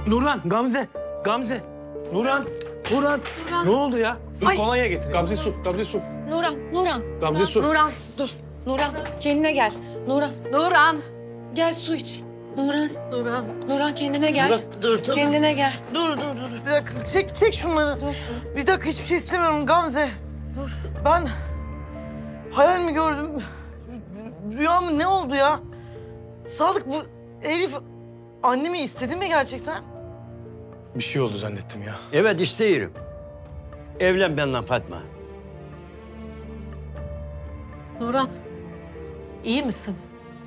Nurhan, Gamze. Nurhan. Ne oldu ya? Dur Ay. kolonya getir. Gamze su. Nurhan. Gamze su. Nurhan, dur. Nurhan, kendine gel. Nurhan, gel su iç. Nurhan kendine gel. Dur. Kendine gel. Dur. Bir dakika çek şunları. Dur. Bir dakika hiçbir şey istemiyorum Gamze. Dur. Ben hayal mi gördüm? Rüya mı ne oldu ya? Sadık bu herif annemi istedi mi gerçekten? Bir şey oldu zannettim ya. Evet isteyirim. Evlen benimle Fatma. Nurhan, iyi misin?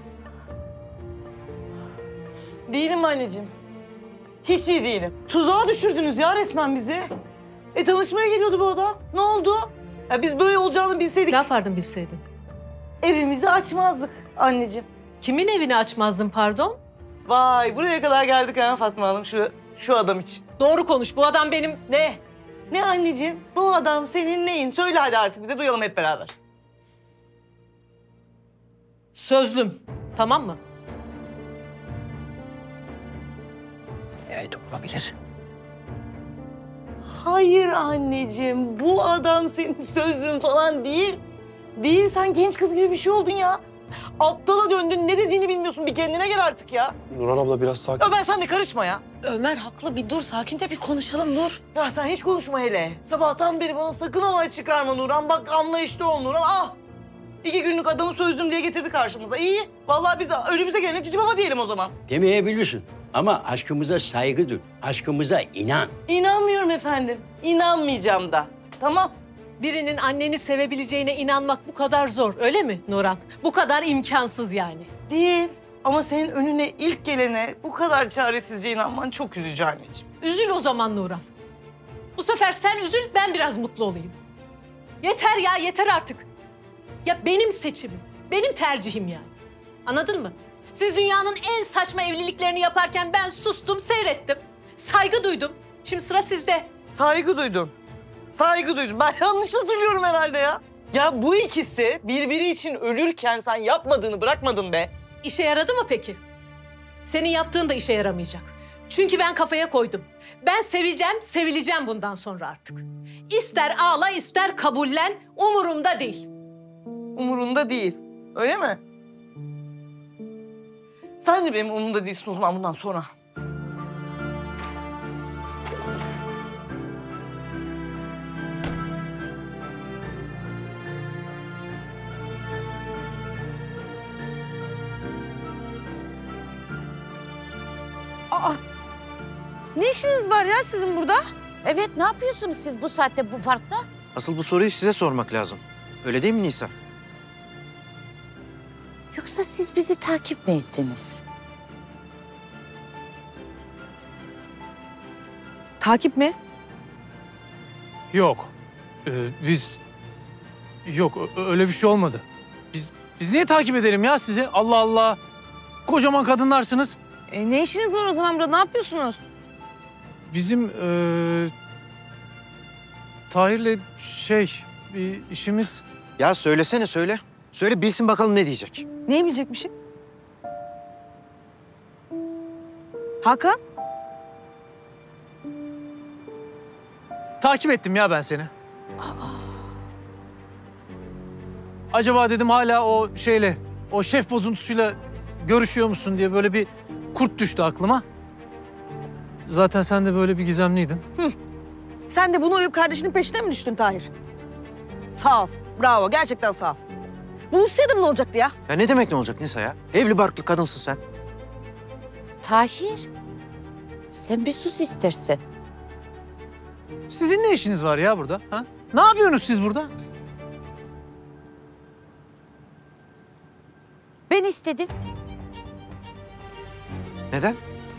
Değilim anneciğim. Hiç iyi değilim. Tuzağa düşürdünüz ya resmen bizi. Tanışmaya geliyordu bu adam. Ne oldu? Ya biz böyle olacağını bilseydik Ne yapardın bilseydin? evimizi açmazdık anneciğim. Kimin evini açmazdın pardon? Vay buraya kadar geldik ha Fatma Hanım şu adam için. Doğru konuş. Bu adam benim... Ne? Ne anneciğim? Bu adam senin neyin? Söyle hadi artık bize duyalım hep beraber. Sözlüm. Tamam mı? Evet olabilir. Hayır anneciğim bu adam senin sözlüğün falan değil. Değil sen genç kız gibi bir şey oldun ya. Aptala döndün ne dediğini bilmiyorsun bir kendine gel artık ya. Nurhan abla biraz sakin. Ömer sen de karışma ya. Ömer haklı, bir dur. Sakince bir konuşalım, dur. Ya sen hiç konuşma hele. Sabahtan beri bana sakın olay çıkarma Nurhan. Bak anlayışlı ol Nurhan al. 2 günlük adamı sözlüm diye getirdi karşımıza. İyi. Vallahi biz önümüze gelene cici baba diyelim o zaman. Demeyebilirsin. Ama aşkımıza saygı duy. Aşkımıza inan. İnanmıyorum efendim. İnanmayacağım da. Tamam. Birinin anneni sevebileceğine inanmak bu kadar zor, öyle mi Nurhan? Bu kadar imkansız yani. Değil. Ama senin önüne ilk gelene bu kadar çaresizce inanman çok üzücü anneciğim. Üzül o zaman Nurhan. Bu sefer sen üzül, ben biraz mutlu olayım. Yeter ya, yeter artık. Ya benim seçimim, benim tercihim yani. Anladın mı? Siz dünyanın en saçma evliliklerini yaparken ben sustum, seyrettim. Saygı duydum. Şimdi sıra sizde. Saygı duydun. Saygı duydun. Ben yanlış hatırlıyorum herhalde ya. Ya bu ikisi birbiri için ölürken sen yapmadığını bırakmadın be. İşe yaradı mı peki? Senin yaptığın da işe yaramayacak. Çünkü ben kafaya koydum. Ben seveceğim, sevileceğim bundan sonra artık. İster ağla, ister kabullen, umurumda değil. Umurunda değil. Öyle mi? Sen de benim umurumda değilsin o zaman bundan sonra. Aa, ne işiniz var ya sizin burada? Evet, ne yapıyorsunuz siz bu saatte bu parkta? Asıl bu soruyu size sormak lazım. Öyle değil mi Nisa? Yoksa siz bizi takip mi ettiniz? Takip mi? Yok. Biz... Yok öyle bir şey olmadı. Biz niye takip edelim ya sizi? Allah Allah. Kocaman kadınlarsınız. Ne işiniz var o zaman burada? Ne yapıyorsunuz? Bizim Tahir'le bir işimiz... Ya söylesene söyle. Söyle bilsin bakalım ne diyecek. Ne bilecekmişim? Hakan? Takip ettim ya ben seni. Acaba dedim hala o şef bozuntusuyla görüşüyor musun diye böyle bir kurt düştü aklıma. Zaten sen de böyle bir gizemliydin. Sen de bunu uyup kardeşinin peşine mi düştün Tahir? Sağ ol. Bravo. Gerçekten sağ ol. Buluşsaydım ne olacaktı ya? Ya ne demek ne olacak Nisa ya? Evli barklı kadınsın sen. Tahir, sen bir sus istersen. Sizin ne işiniz var ya burada? Ha? Ne yapıyorsunuz siz burada? Ben istedim. Neden?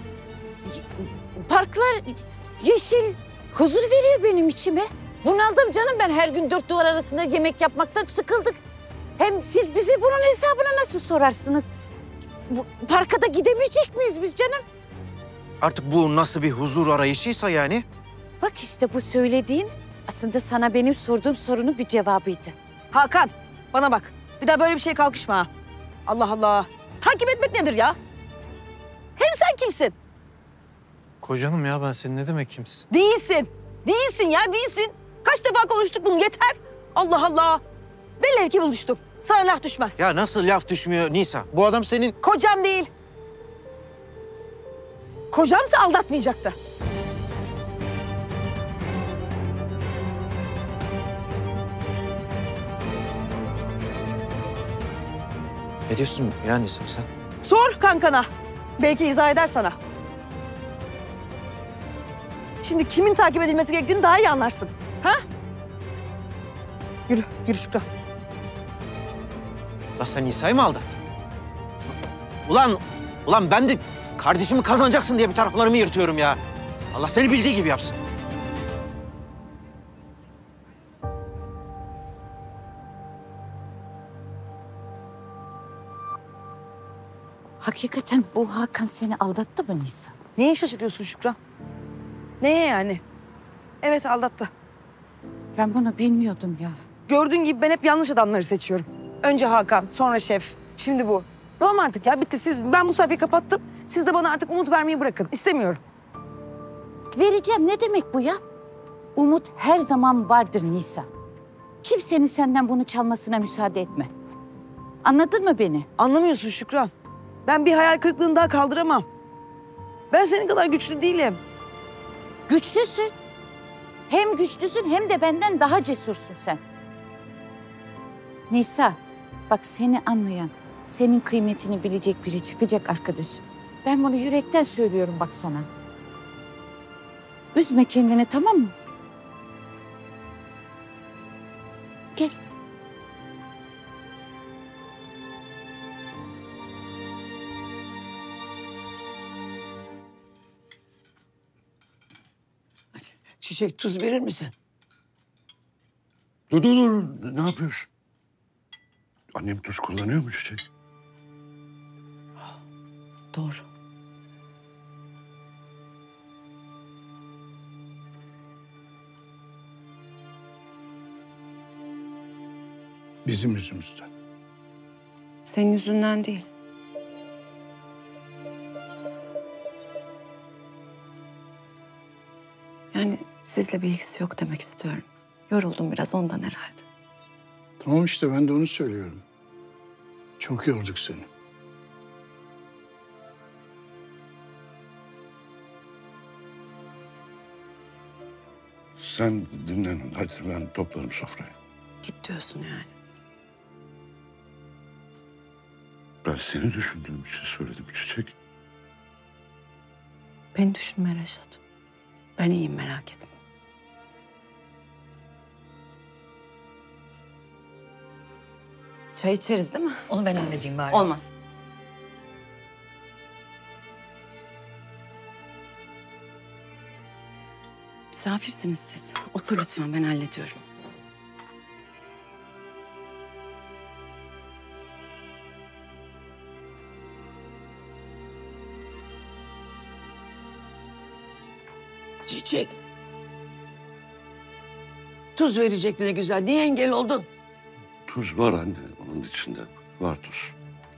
Parklar yeşil, huzur veriyor benim içime. Bunaldım canım ben her gün 4 duvar arasında yemek yapmaktan sıkıldık. Hem siz bize bunun hesabını nasıl sorarsınız? Bu parka da gidemeyecek miyiz biz canım? Artık bu nasıl bir huzur arayışıysa yani? Bak işte bu söylediğin aslında sana benim sorduğum sorunun bir cevabıydı. Hakan, bana bak. Bir daha böyle bir şeye kalkışma ha. Allah Allah. Takip etmek nedir ya? Hem sen kimsin? Kocanım ya ben senin ne demek kimsin? Değilsin. Değilsin ya, değilsin. Kaç defa konuştuk bunu, yeter. Allah Allah. Velev ki buluştuk. Sana laf düşmez. Ya nasıl laf düşmüyor Nisa? Bu adam senin... Kocam değil. Kocamsa aldatmayacaktı. Ne diyorsun ya Nisa sen? Sor kankana. Belki izah eder sana. Şimdi kimin takip edilmesi gerektiğini daha iyi anlarsın. Ha? Yürü, yürü Şükran. Lan sen Nisa'yı mı aldattın? Ulan ben de kardeşimi kazanacaksın diye bir taraflarımı yırtıyorum ya. Allah seni bildiği gibi yapsın. Hakikaten bu Hakan seni aldattı mı Nisa? Neye şaşırıyorsun Şükran? Neye yani? Evet, aldattı. Ben bunu bilmiyordum ya. Gördüğün gibi ben hep yanlış adamları seçiyorum. Önce Hakan, sonra Şef, şimdi bu. Tamam artık ya, bitti. Ben bu sayfayı kapattım. Siz de bana artık umut vermeyi bırakın. İstemiyorum. Vereceğim ne demek bu ya? Umut her zaman vardır Nisa. Kimsenin senden bunu çalmasına müsaade etme. Anladın mı beni? Anlamıyorsun Şükran. Ben bir hayal kırıklığını daha kaldıramam. Ben senin kadar güçlü değilim. Güçlüsün. Hem güçlüsün hem de benden daha cesursun sen. Nisa, bak seni anlayan, senin kıymetini bilecek biri çıkacak arkadaşım. Ben bunu yürekten söylüyorum bak sana. Üzme kendini, tamam mı? Gel. Çiçek, tuz verir misin? Dur. Ne yapıyorsun? Annem tuz kullanıyor mu Çiçek? Doğru. Bizim yüzümüzden. Senin yüzünden değil. Yani sizle bir ilgisi yok demek istiyorum. Yoruldum biraz ondan herhalde. Tamam işte ben de onu söylüyorum. Çok yorduk seni. Sen dinlen. Hadi ben toplarım sofrayı. Git diyorsun yani. Ben seni düşündüğüm için söyledim Çiçek. Beni düşünme Reşat. Ben iyiyim, merak etme. Çay içeriz değil mi? Onu ben halledeyim bari. Olmaz. Misafirsiniz siz. Otur lütfen, ben hallediyorum. Çiçek. Tuz verecekti ne güzel. Niye engel oldun? Tuz var anne. Onun içinde var tuz.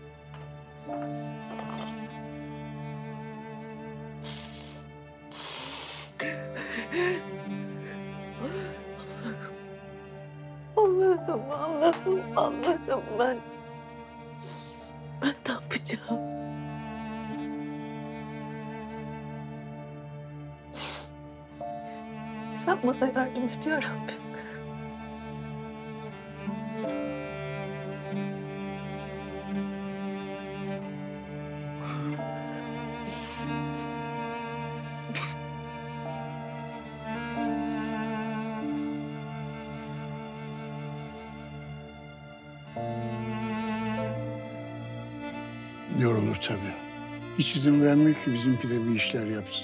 Allah'ım ben. Ben ne yapacağım? Sen bana yardım et ya Rabbim. Yorulur tabii. Hiç izin vermiyor ki bizimki de bir işler yapsın.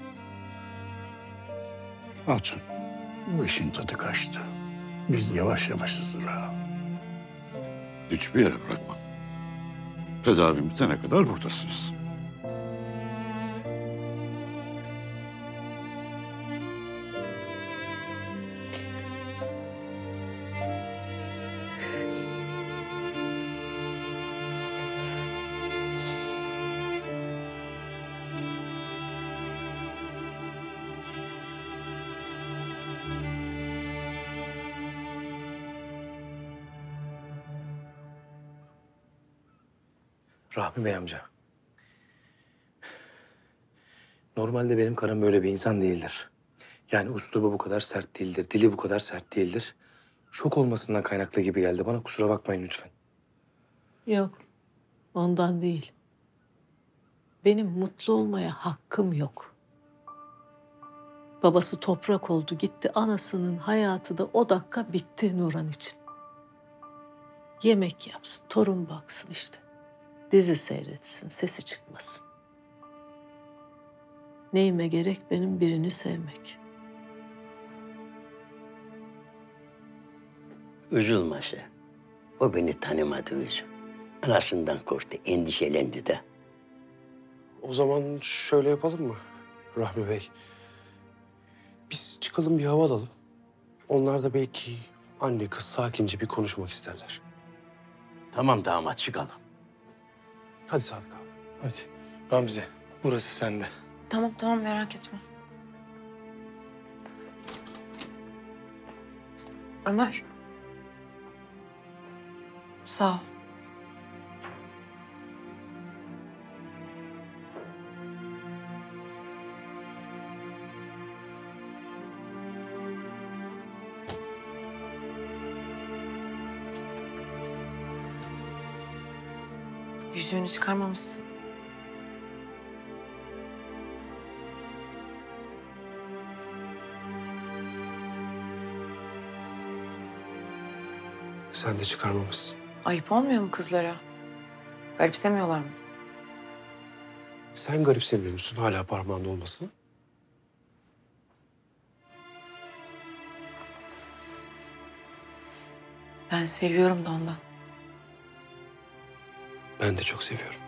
Hatun, bu işin tadı kaçtı. Biz yavaş yavaş ızdıralım. Hiçbir yere bırakmam. Tedavim bitene kadar buradasınız. Rahmi Bey amca. Normalde benim karım böyle bir insan değildir. Yani üslubu bu kadar sert değildir, dili bu kadar sert değildir. Şok olmasından kaynaklı gibi geldi bana. Kusura bakmayın lütfen. Yok, ondan değil. Benim mutlu olmaya hakkım yok. Babası toprak oldu gitti, anasının hayatı da o dakika bitti Nurhan için. Yemek yapsın, torun baksın işte. Dizi seyretsin, sesi çıkmasın. Neyime gerek benim birini sevmek. Üzülme sen. O beni tanımadı üzüm. Anasından korktu, endişelendi de. O zaman şöyle yapalım mı Rahmi Bey? Biz çıkalım bir hava alalım. Onlar da belki anne kız sakince bir konuşmak isterler. Tamam damat, çıkalım. Hadi Sadık abi. Hadi Gamze, burası sende. Tamam tamam merak etme. Ömer. Sağ ol. Yüzüğünü çıkarmamışsın. Sen de çıkarmamışsın. Ayıp olmuyor mu kızlara? Garipsemiyorlar mı? Sen garipsemiyor musun hala parmağında olmasını? Ben seviyorum da ondan. Ben de çok seviyorum.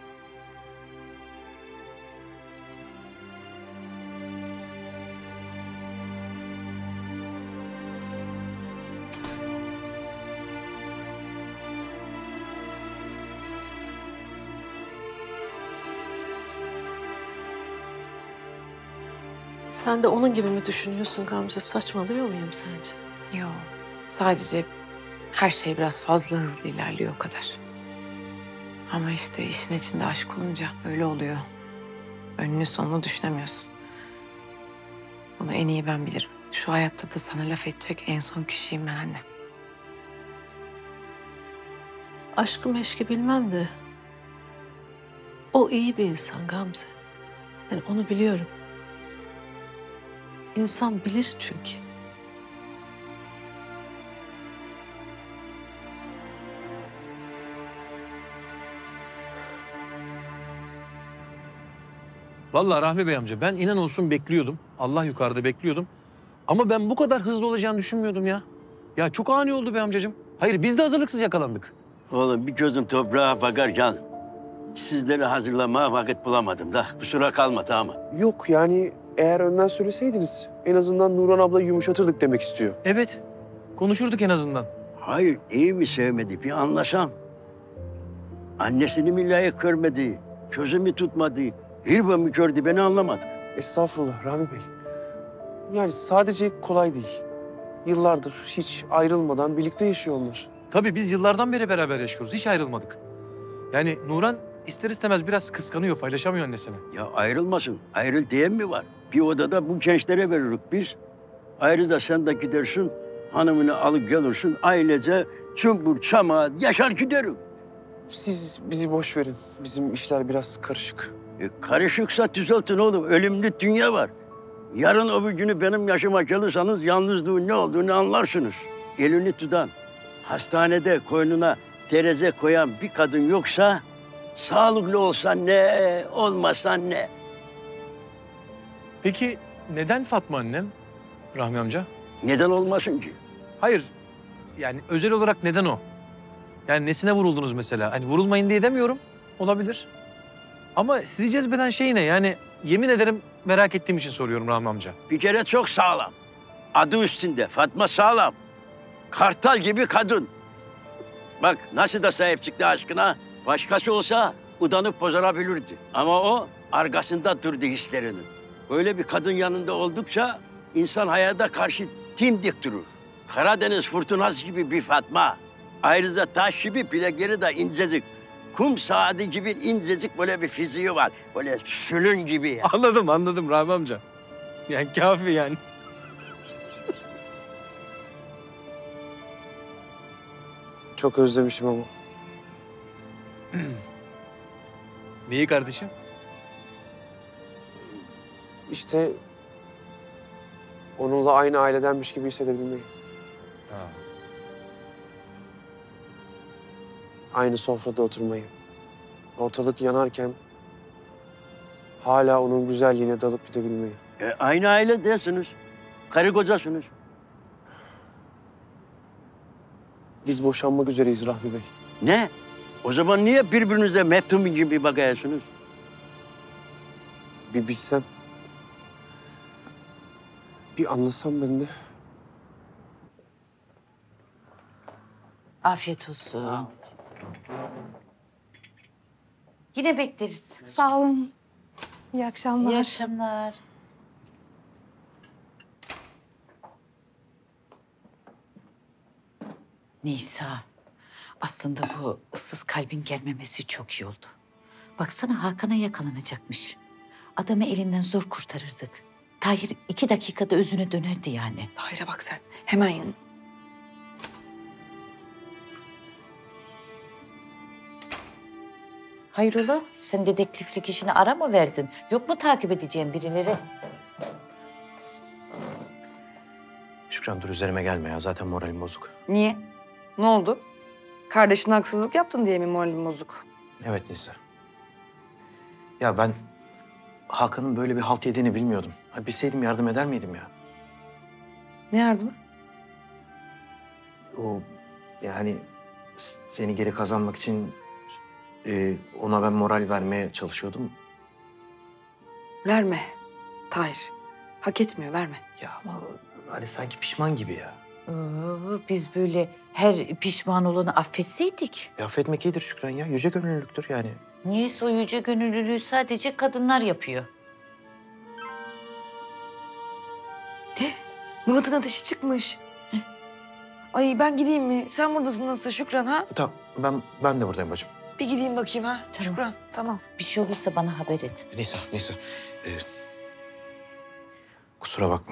Sen de onun gibi mi düşünüyorsun Gamze? Saçmalıyor muyum sence? Yok. Sadece her şey biraz fazla hızlı ilerliyor o kadar. Ama işte işin içinde aşk olunca öyle oluyor. Önünü sonunu düşünemiyorsun. Bunu en iyi ben bilirim. Şu hayatta da sana laf edecek en son kişiyim ben anne. Aşkı meşki bilmem de o iyi bir insan Gamze. Yani onu biliyorum. İnsan bilir çünkü. Vallahi Rahmi Bey amca ben inan olsun bekliyordum. Allah yukarıda bekliyordum. Ama ben bu kadar hızlı olacağını düşünmüyordum ya. Ya çok ani oldu be amcacığım. Hayır biz de hazırlıksız yakalandık. Oğlum bir gözüm toprağa bakarken sizleri hazırlamaya vakit bulamadım da. Kusura kalma damat. Yok yani eğer önden söyleseydiniz en azından Nurhan ablayı yumuşatırdık demek istiyor. Evet. Konuşurduk en azından. Hayır, iyi mi sevmedi bir anlaşam. Annesini mi layık görmedi, közümü tutmadı, hırbamı gördü beni anlamadı. Estağfurullah Rahmi Bey. Yani sadece kolay değil. Yıllardır hiç ayrılmadan birlikte yaşıyor onlar. Tabii biz yıllardan beri beraber yaşıyoruz. Hiç ayrılmadık. Yani Nurhan ister istemez biraz kıskanıyor, paylaşamıyor annesini. Ya ayrılmasın, ayrıl diyen mi var? Bir odada bu gençlere veririz biz. Ayrıca sen de gidersin, hanımını alıp gelirsin, ailece çumbur çamağa yaşar giderim. Siz bizi boş verin. Bizim işler biraz karışık. Karışıksa düzeltin oğlum, ölümlü dünya var. Yarın öbür günü benim yaşıma gelirsanız yalnızlığın ne olduğunu anlarsınız. Elini tutan, hastanede koynuna tereze koyan bir kadın yoksa... sağlıklı olsan ne, olmasan ne? Peki neden Fatma annem Rahmi amca? Neden olmasın ki? Hayır. Yani özel olarak neden o? Yani nesine vuruldunuz mesela? Hani vurulmayın diye demiyorum. Olabilir. Ama sizi cezbeden şey ne? Yani yemin ederim merak ettiğim için soruyorum Rahmi amca. Bir kere çok sağlam. Adı üstünde. Fatma sağlam. Kartal gibi kadın. Bak nasıl da sahip çıktı aşkına. Başkası olsa udanıp bozarabilirdi. Ama o arkasında durdu hislerinin. Böyle bir kadın yanında oldukça insan hayata karşı dimdik durur. Karadeniz fırtınası gibi bir Fatma. Ayrıca taş gibi bilekleri de incecik. kum saati gibi incecik böyle bir fiziği var. Böyle sülün gibi ya. Anladım Rahmi amca. Yani kafi yani. Çok özlemişim ama. Neyi kardeşim? İşte onunla aynı ailedenmiş gibi hissedebilmeyi. Aynı sofrada oturmayı. Ortalık yanarken hala onun güzelliğine dalıp gidebilmeyi. Aynı aile değilsiniz. Karı kocasınız. Biz boşanmak üzereyiz Rahmi Bey. Ne? O zaman niye birbirinize meftun gibi bakıyorsunuz? Bir bilsem. Bir anlasam ben de. Afiyet olsun. Yine bekleriz. Sağ olun. İyi akşamlar. İyi akşamlar. Nisa, aslında bu ıssız kalbin gelmemesi çok iyi oldu. Baksana Hakan'a yakalanacakmış. Adamı elinden zor kurtarırdık. Tahir 2 dakikada özüne dönerdi yani. Tahir'e bak sen. Hemen yanına. Hayrola, sen dedektiflik işine ara mı verdin? Yok mu takip edeceğin birileri? Şükran dur üzerime gelme ya. Zaten moralim bozuk. Niye? Ne oldu? Kardeşine haksızlık yaptın diye mi moralin bozuk? Evet Nisa. Ya ben Hakan'ın böyle bir halt yediğini bilmiyordum. Ha, bilseydim yardım eder miydim ya? Ne yardımı? O yani seni geri kazanmak için ona ben moral vermeye çalışıyordum. Verme Tahir. Hak etmiyor, verme. Ya ama hani sanki pişman gibi ya. Biz böyle her pişman olanı affetseydik. Affetmek iyidir Şükran ya. Yüce gönüllülüktür yani. Niyeyse o yüce gönüllülüğü sadece kadınlar yapıyor. Murat'ın ateşi çıkmış. Ay ben gideyim mi? Sen buradasın nasıl Şükran ha? Tamam ben de buradayım bacım. Bir gideyim bakayım ha. Tamam. Şükran tamam. Bir şey olursa bana haber et. Nisa. Kusura bakma.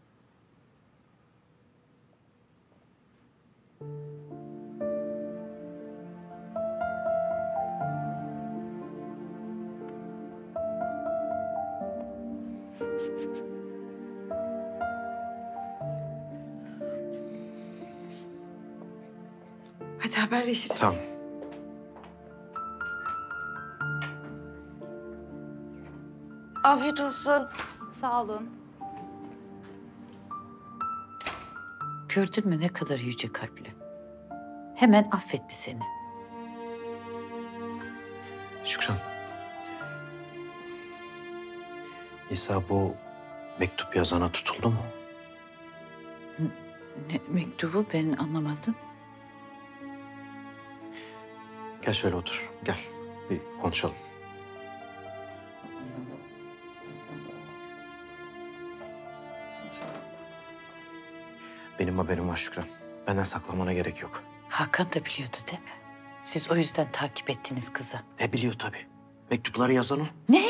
Hadi haberleşiriz. Tamam. Afiyet olsun. Sağ olun. Gördün mü ne kadar yüce kalpli? Hemen affetti seni. Şükran. Nisa bu mektup yazana tutuldu mu? Ne mektubu ben anlamadım. Gel şöyle otur. Gel. Bir konuşalım. Benim haberim var Şükran. Benden saklamana gerek yok. Hakan da biliyordu değil mi? Siz o yüzden takip ettiniz kızı. Biliyor tabii. Mektupları yazan o. Ne?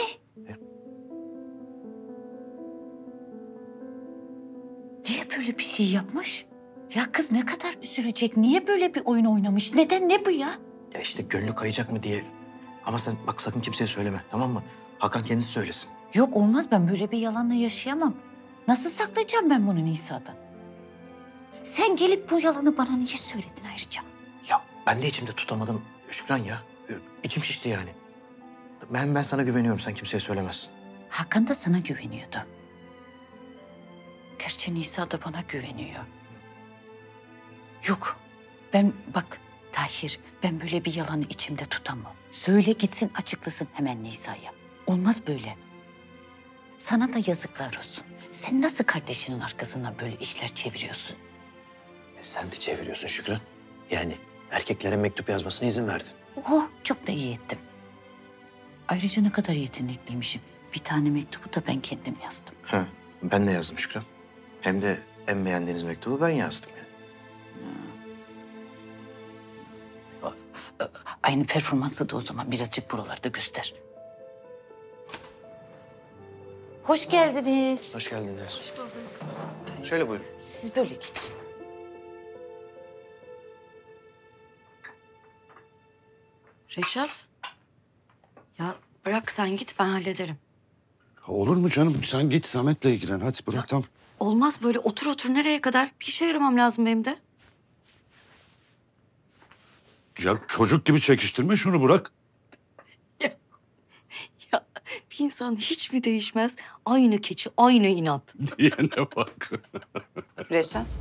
Niye böyle bir şey yapmış? Ya kız ne kadar üzülecek? Niye böyle bir oyun oynamış? Neden, ne bu ya? Ya işte gönlü kayacak mı diye. Ama sen bak sakın kimseye söyleme, tamam mı? Hakan kendisi söylesin. Yok olmaz, ben böyle bir yalanla yaşayamam. Nasıl saklayacağım ben bunu Nisa'dan? Sen gelip bu yalanı bana niye söyledin ayrıca? Ya ben de içimde tutamadım Şükran ya. İçim şişti yani. Ben sana güveniyorum, sen kimseye söylemezsin. Hakan da sana güveniyordu. Gerçi Nisa da bana güveniyor. Yok, ben bak Tahir, ben böyle bir yalanı içimde tutamam. Söyle gitsin, açıklasın hemen Nisa'ya. Olmaz böyle. Sana da yazıklar olsun. Sen nasıl kardeşinin arkasından böyle işler çeviriyorsun? Sen de çeviriyorsun Şükran. Yani erkeklerin mektup yazmasına izin verdin. Oh, çok da iyi ettim. Ayrıca ne kadar yetenekliymişim. Bir tane mektubu da ben kendim yazdım. Ha, ben de yazdım Şükran. Hem de en beğendiğiniz mektubu ben yazdım yani. Aynı performansı da o zaman birazcık buralarda göster. Hoş geldiniz. Hoş geldiniz. Şöyle buyurun. Siz böyle geçin. Reşat. Ya bırak sen git ben hallederim. Olur mu canım? Sen git Samet'le ilgilen. Hadi bırak tamam. Olmaz böyle otur otur nereye kadar? Bir işe yaramam lazım benim de. Ya çocuk gibi çekiştirme şunu bırak. Ya bir insan hiç mi değişmez? Aynı keçi, aynı inat. Diyene bak. Reşat.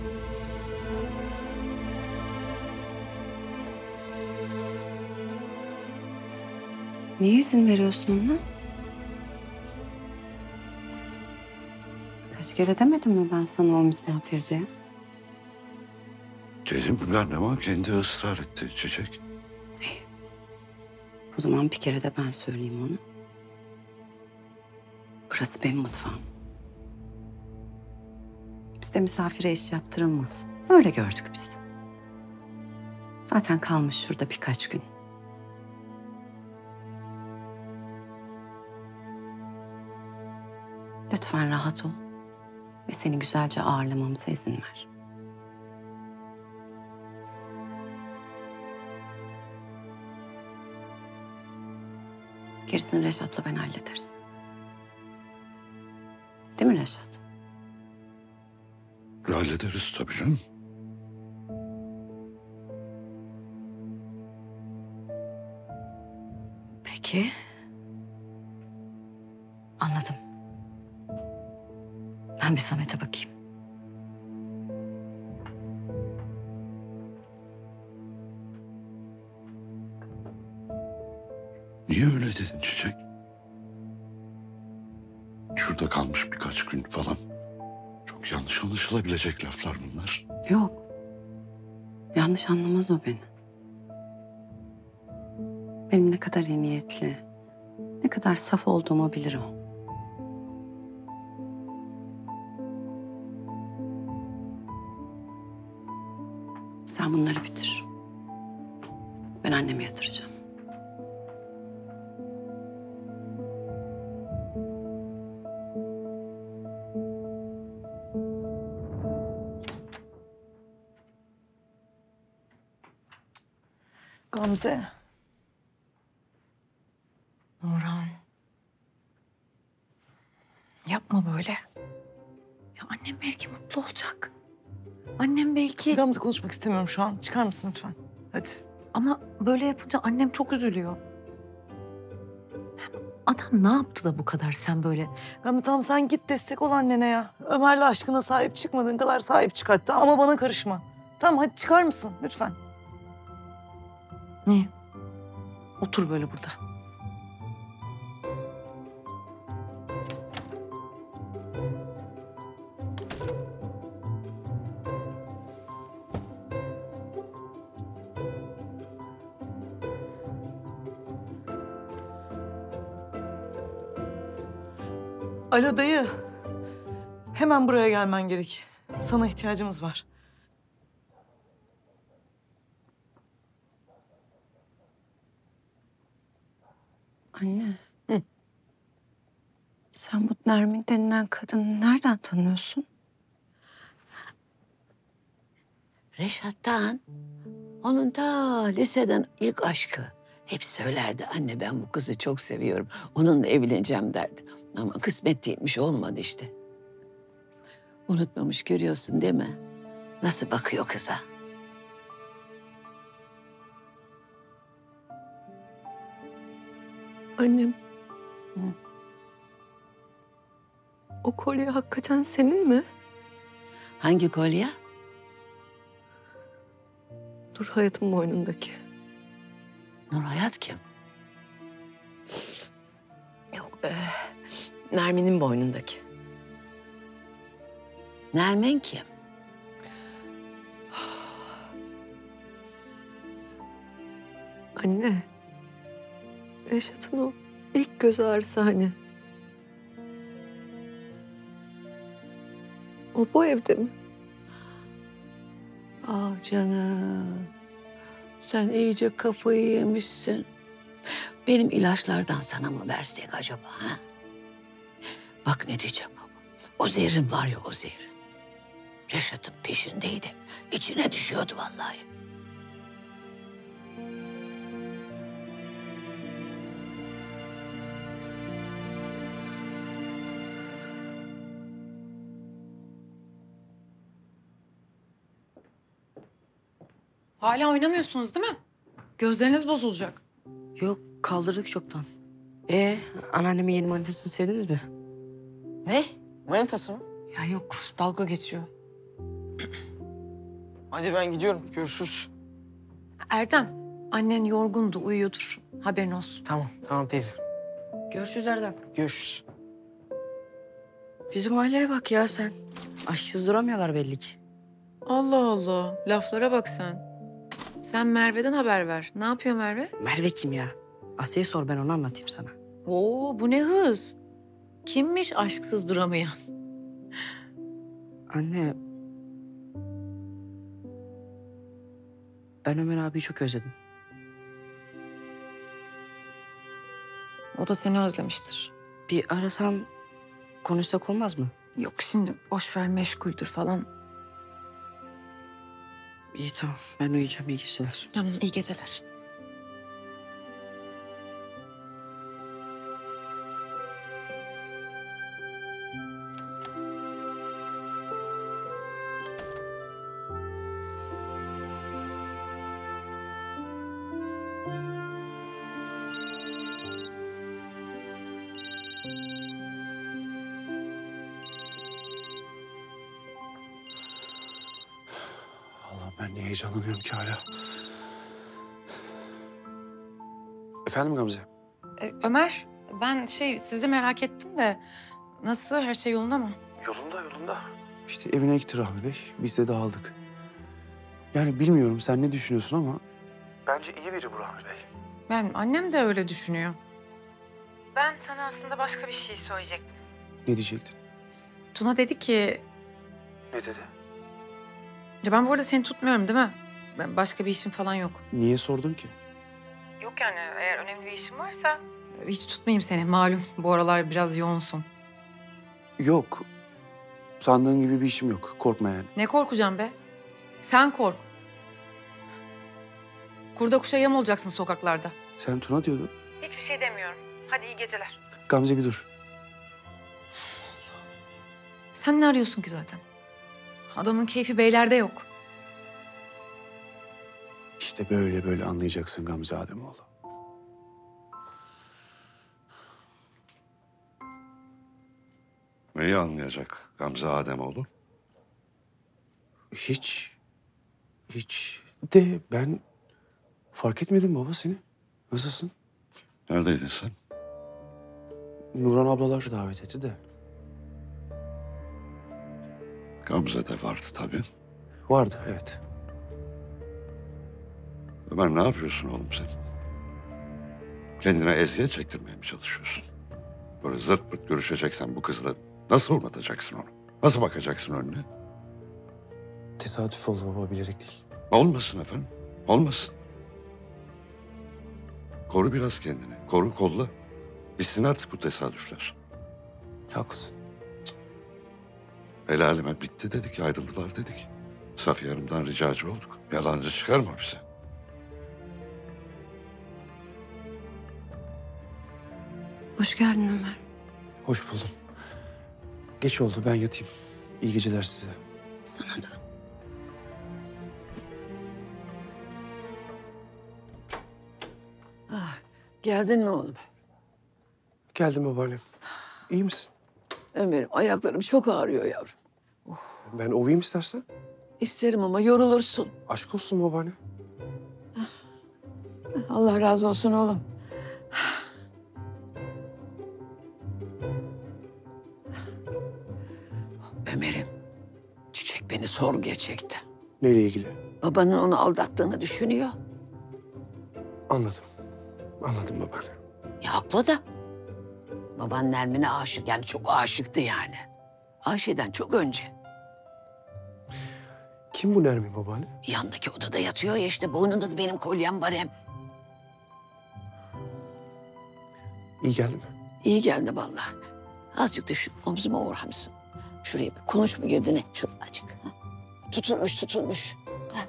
Niye izin veriyorsun ona? Kaç kere demedim mi ben sana o misafir diye? Dedim ben ama kendi ısrar etti Çiçek. O zaman bir kere de ben söyleyeyim onu. Burası benim mutfağım. Bizde misafire iş yaptırılmaz. Öyle gördük biz. Zaten kalmış şurada birkaç gün. Lütfen rahat ol ve seni güzelce ağırlamamıza izin ver. Gerisini Reşat'la ben hallederiz. Değil mi Reşat? Hallederiz tabii canım. Peki. Anladım. Ben bir Samet'e bakayım. Niye öyle dedin Çiçek? Şurada kalmış birkaç gün falan. Çok yanlış anlaşılabilecek laflar bunlar. Yok. Yanlış anlamaz o beni. Benim ne kadar iyi niyetli, ne kadar saf olduğumu bilir o. Sen bunları bitir. Ben annemi yatıracağım. Gamze. Nurhan. Yapma böyle. Ya annem belki mutlu olacak. Annem belki... Gamze konuşmak istemiyorum şu an. Çıkar mısın lütfen? Hadi. Ama böyle yapınca annem çok üzülüyor. Adam ne yaptı da bu kadar sen böyle... Gamze tamam sen git destek ol annene ya. Ömer'le aşkına sahip çıkmadığın kadar sahip çık hatta ama bana karışma. Tamam hadi çıkar mısın lütfen? Ne? Otur böyle burada. Alo dayı. Hemen buraya gelmen gerek. Sana ihtiyacımız var. Anne. Hı. Sen bu Nermin denilen kadını nereden tanıyorsun? Reşat'tan. Onun da liseden ilk aşkı. Hep söylerdi anne ben bu kızı çok seviyorum. Onunla evleneceğim derdi. Ama kısmet değilmiş olmadı işte. Unutmamış görüyorsun değil mi? Nasıl bakıyor kıza? Annem. O kolye hakikaten senin mi? Hangi kolye? Nur Hayat'ın boynundaki. Nur Hayat kim? Yok Nermin'in boynundaki. Nermin kim? Anne. Reşat'ın o ilk göz ağrısı hani. O bu evde mi? Ah canım. Sen iyice kafayı yemişsin. Benim ilaçlardan sana mı versek acaba ha? Bak ne diyeceğim ama. O zehrin var ya o zehrin. Reşat'ın peşindeydi. İçine düşüyordu vallahi. Hala oynamıyorsunuz değil mi? Gözleriniz bozulacak. Yok, kaldırdık çoktan. Anneannemin yeni manitasını sevdiniz mi? Ne? Manitası mı? Ya yok, dalga geçiyor. Hadi ben gidiyorum. Görüşürüz. Erdem, annen yorgundu, uyuyordur. Haberin olsun. Tamam teyze. Görüşürüz Erdem. Görüşürüz. Bizim aileye bak ya sen. Aşksız duramıyorlar belli ki. Allah Allah, laflara bak sen. Sen Merve'den haber ver. Ne yapıyor Merve? Merve kim ya? Asya'yı sor, ben onu anlatayım sana. Oo, bu ne hız? Kimmiş aşksız duramayan? Anne... Ben Ömer abiyi çok özledim. O da seni özlemiştir. Bir arasam konuşsak olmaz mı? Yok şimdi boş ver, meşguldür falan. İyi tamam, ben uyuyacağım. İyi geceler. Tamam, iyi geceler. Allah'ım ben niye heyecanlanıyorum ki hala? Efendim Gamze? Ömer, ben sizi merak ettim de nasıl, her şey yolunda mı? Yolunda. İşte evine gitti Rahmi Bey. Biz de dağıldık. Yani bilmiyorum sen ne düşünüyorsun ama... Bence iyi biri bu Rahmi Bey. Annem de öyle düşünüyor. Ben sana aslında başka bir şey söyleyecektim. Ne diyecektin? Tuna dedi ki... Ne dedi? Ya ben bu arada seni tutmuyorum değil mi? Başka bir işim falan yok. Niye sordun ki? Yok yani, eğer önemli bir işin varsa... Hiç tutmayayım seni. Malum bu aralar biraz yoğunsun. Yok. Sandığın gibi bir işim yok. Korkma yani. Ne korkacağım be? Sen kork. Kurda kuşa yem olacaksın sokaklarda. Sen Tuna diyordun. Hiçbir şey demiyorum. Hadi iyi geceler. Gamze bir dur. Sen ne arıyorsun ki zaten? Adamın keyfi beylerde yok. İşte böyle anlayacaksın Gamze Ademoğlu. Neyi anlayacak Gamze Ademoğlu? Hiç de ben fark etmedim baba seni. Nasılsın? Neredeydin sen? Nurhan ablalar davet etti de. Gamze de vardı tabii. Vardı evet. Ömer ne yapıyorsun oğlum sen? Kendine eziyet çektirmeye mi çalışıyorsun? Böyle zırt pırt görüşeceksen bu kızla nasıl unutacaksın onu? Nasıl bakacaksın önüne? Tesadüf oldu baba, bilerek değil. Olmasın efendim, olmasın. Koru biraz kendini, koru kolla. Bitsin artık bu tesadüfler. Haklısın. El aleme bitti dedik, ayrıldılar dedik. Safiye Hanım'dan ricacı olduk. Yalancı çıkarma bize. Hoş geldin Ömer. Hoş buldum. Geç oldu, ben yatayım. İyi geceler size. Sana da. Geldin mi oğlum? Geldim babaannem. İyi misin? Ömer'im ayaklarım çok ağrıyor yavrum. Ben ovayım istersen. İsterim ama yorulursun. Aşk olsun babaanne. Allah razı olsun oğlum. Ömer'im, Çiçek beni sorguya çekti. Neyle ilgili? Babanın onu aldattığını düşünüyor. Anladım. Anladım babaanne. Ya haklı da. Baban Nermin'e aşık, yani çok aşıktı yani. Ayşe'den çok önce. Kim bu Nermin babaanne? Yandaki odada yatıyor ya işte. Boynunda da benim kolyem var hem. İyi geldi mi? İyi geldi vallahi. Azıcık da şu omzuma uğrar mısın? Şuraya bir konuş mu girdi ne? Şu azıcık. Ha? Tutulmuş. Ha.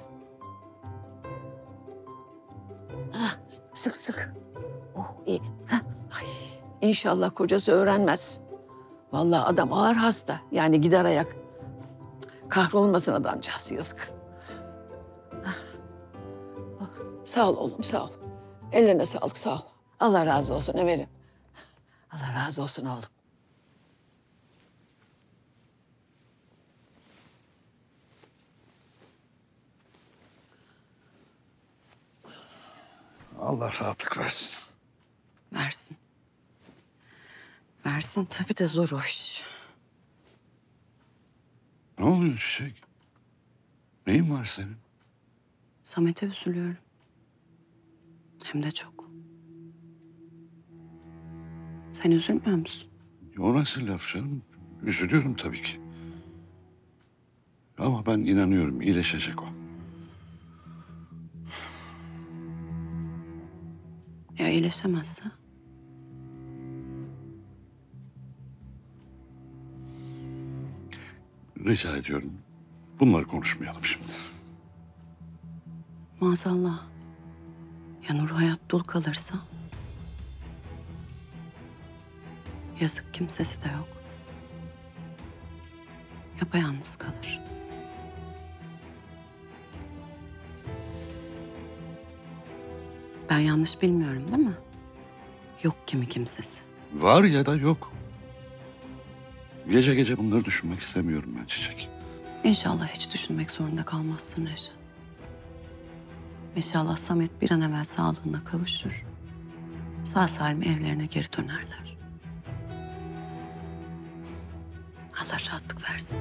Ha, sık. Oh iyi. Ha. Ay, İnşallah kocası öğrenmez. Vallahi adam ağır hasta. Yani gider ayak. Kahrolmasın adamcağız yazık. Ha. Oh, sağ ol oğlum sağ ol. Ellerine sağlık sağ ol. Allah razı olsun Ömer'im. Allah razı olsun oğlum. Allah rahatlık versin. Versin. Versin tabii de zor o iş. Ne oluyor Çiçek? Neyin var senin? Samet'e üzülüyorum. Hem de çok. Sen üzülmüyor musun? O nasıl laf canım? Üzülüyorum tabii ki. Ama ben inanıyorum iyileşecek o. Ya iyileşemezse? Rica ediyorum. Bunları konuşmayalım şimdi. Maazallah. Ya Nur hayat dul kalırsa? Yazık kimsesi de yok. Yapayalnız kalır. Ben yanlış bilmiyorum değil mi? Yok kimi kimsesi. Var ya da yok. Gece gece bunları düşünmek istemiyorum ben Çiçek. İnşallah hiç düşünmek zorunda kalmazsın Reşat. İnşallah Samet bir an evvel sağlığına kavuşur. Sağ salim evlerine geri dönerler. Allah rahatlık versin.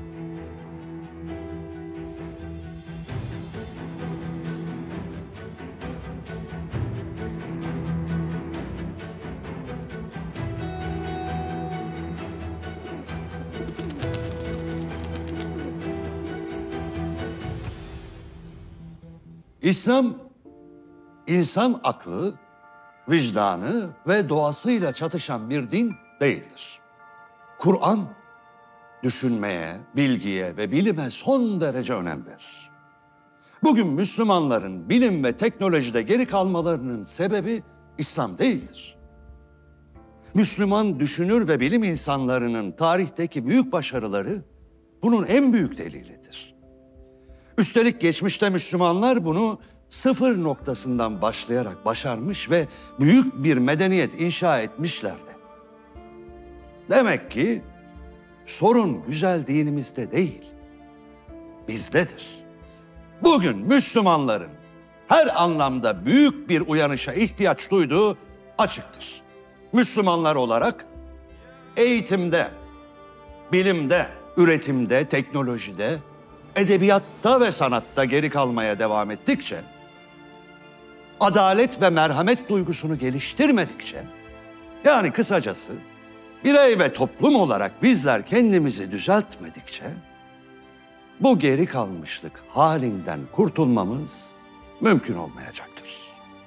İslam, insan aklı, vicdanı ve doğasıyla çatışan bir din değildir. Kur'an, düşünmeye, bilgiye ve bilime son derece önem verir. Bugün Müslümanların bilim ve teknolojide geri kalmalarının sebebi İslam değildir. Müslüman düşünür ve bilim insanlarının tarihteki büyük başarıları bunun en büyük delilidir. Üstelik geçmişte Müslümanlar bunu sıfır noktasından başlayarak başarmış ve büyük bir medeniyet inşa etmişlerdi. Demek ki sorun güzel dinimizde değil, bizdedir. Bugün Müslümanların her anlamda büyük bir uyanışa ihtiyaç duyduğu açıktır. Müslümanlar olarak eğitimde, bilimde, üretimde, teknolojide, edebiyatta ve sanatta geri kalmaya devam ettikçe, adalet ve merhamet duygusunu geliştirmedikçe, yani kısacası birey ve toplum olarak bizler kendimizi düzeltmedikçe, bu geri kalmışlık halinden kurtulmamız mümkün olmayacaktır.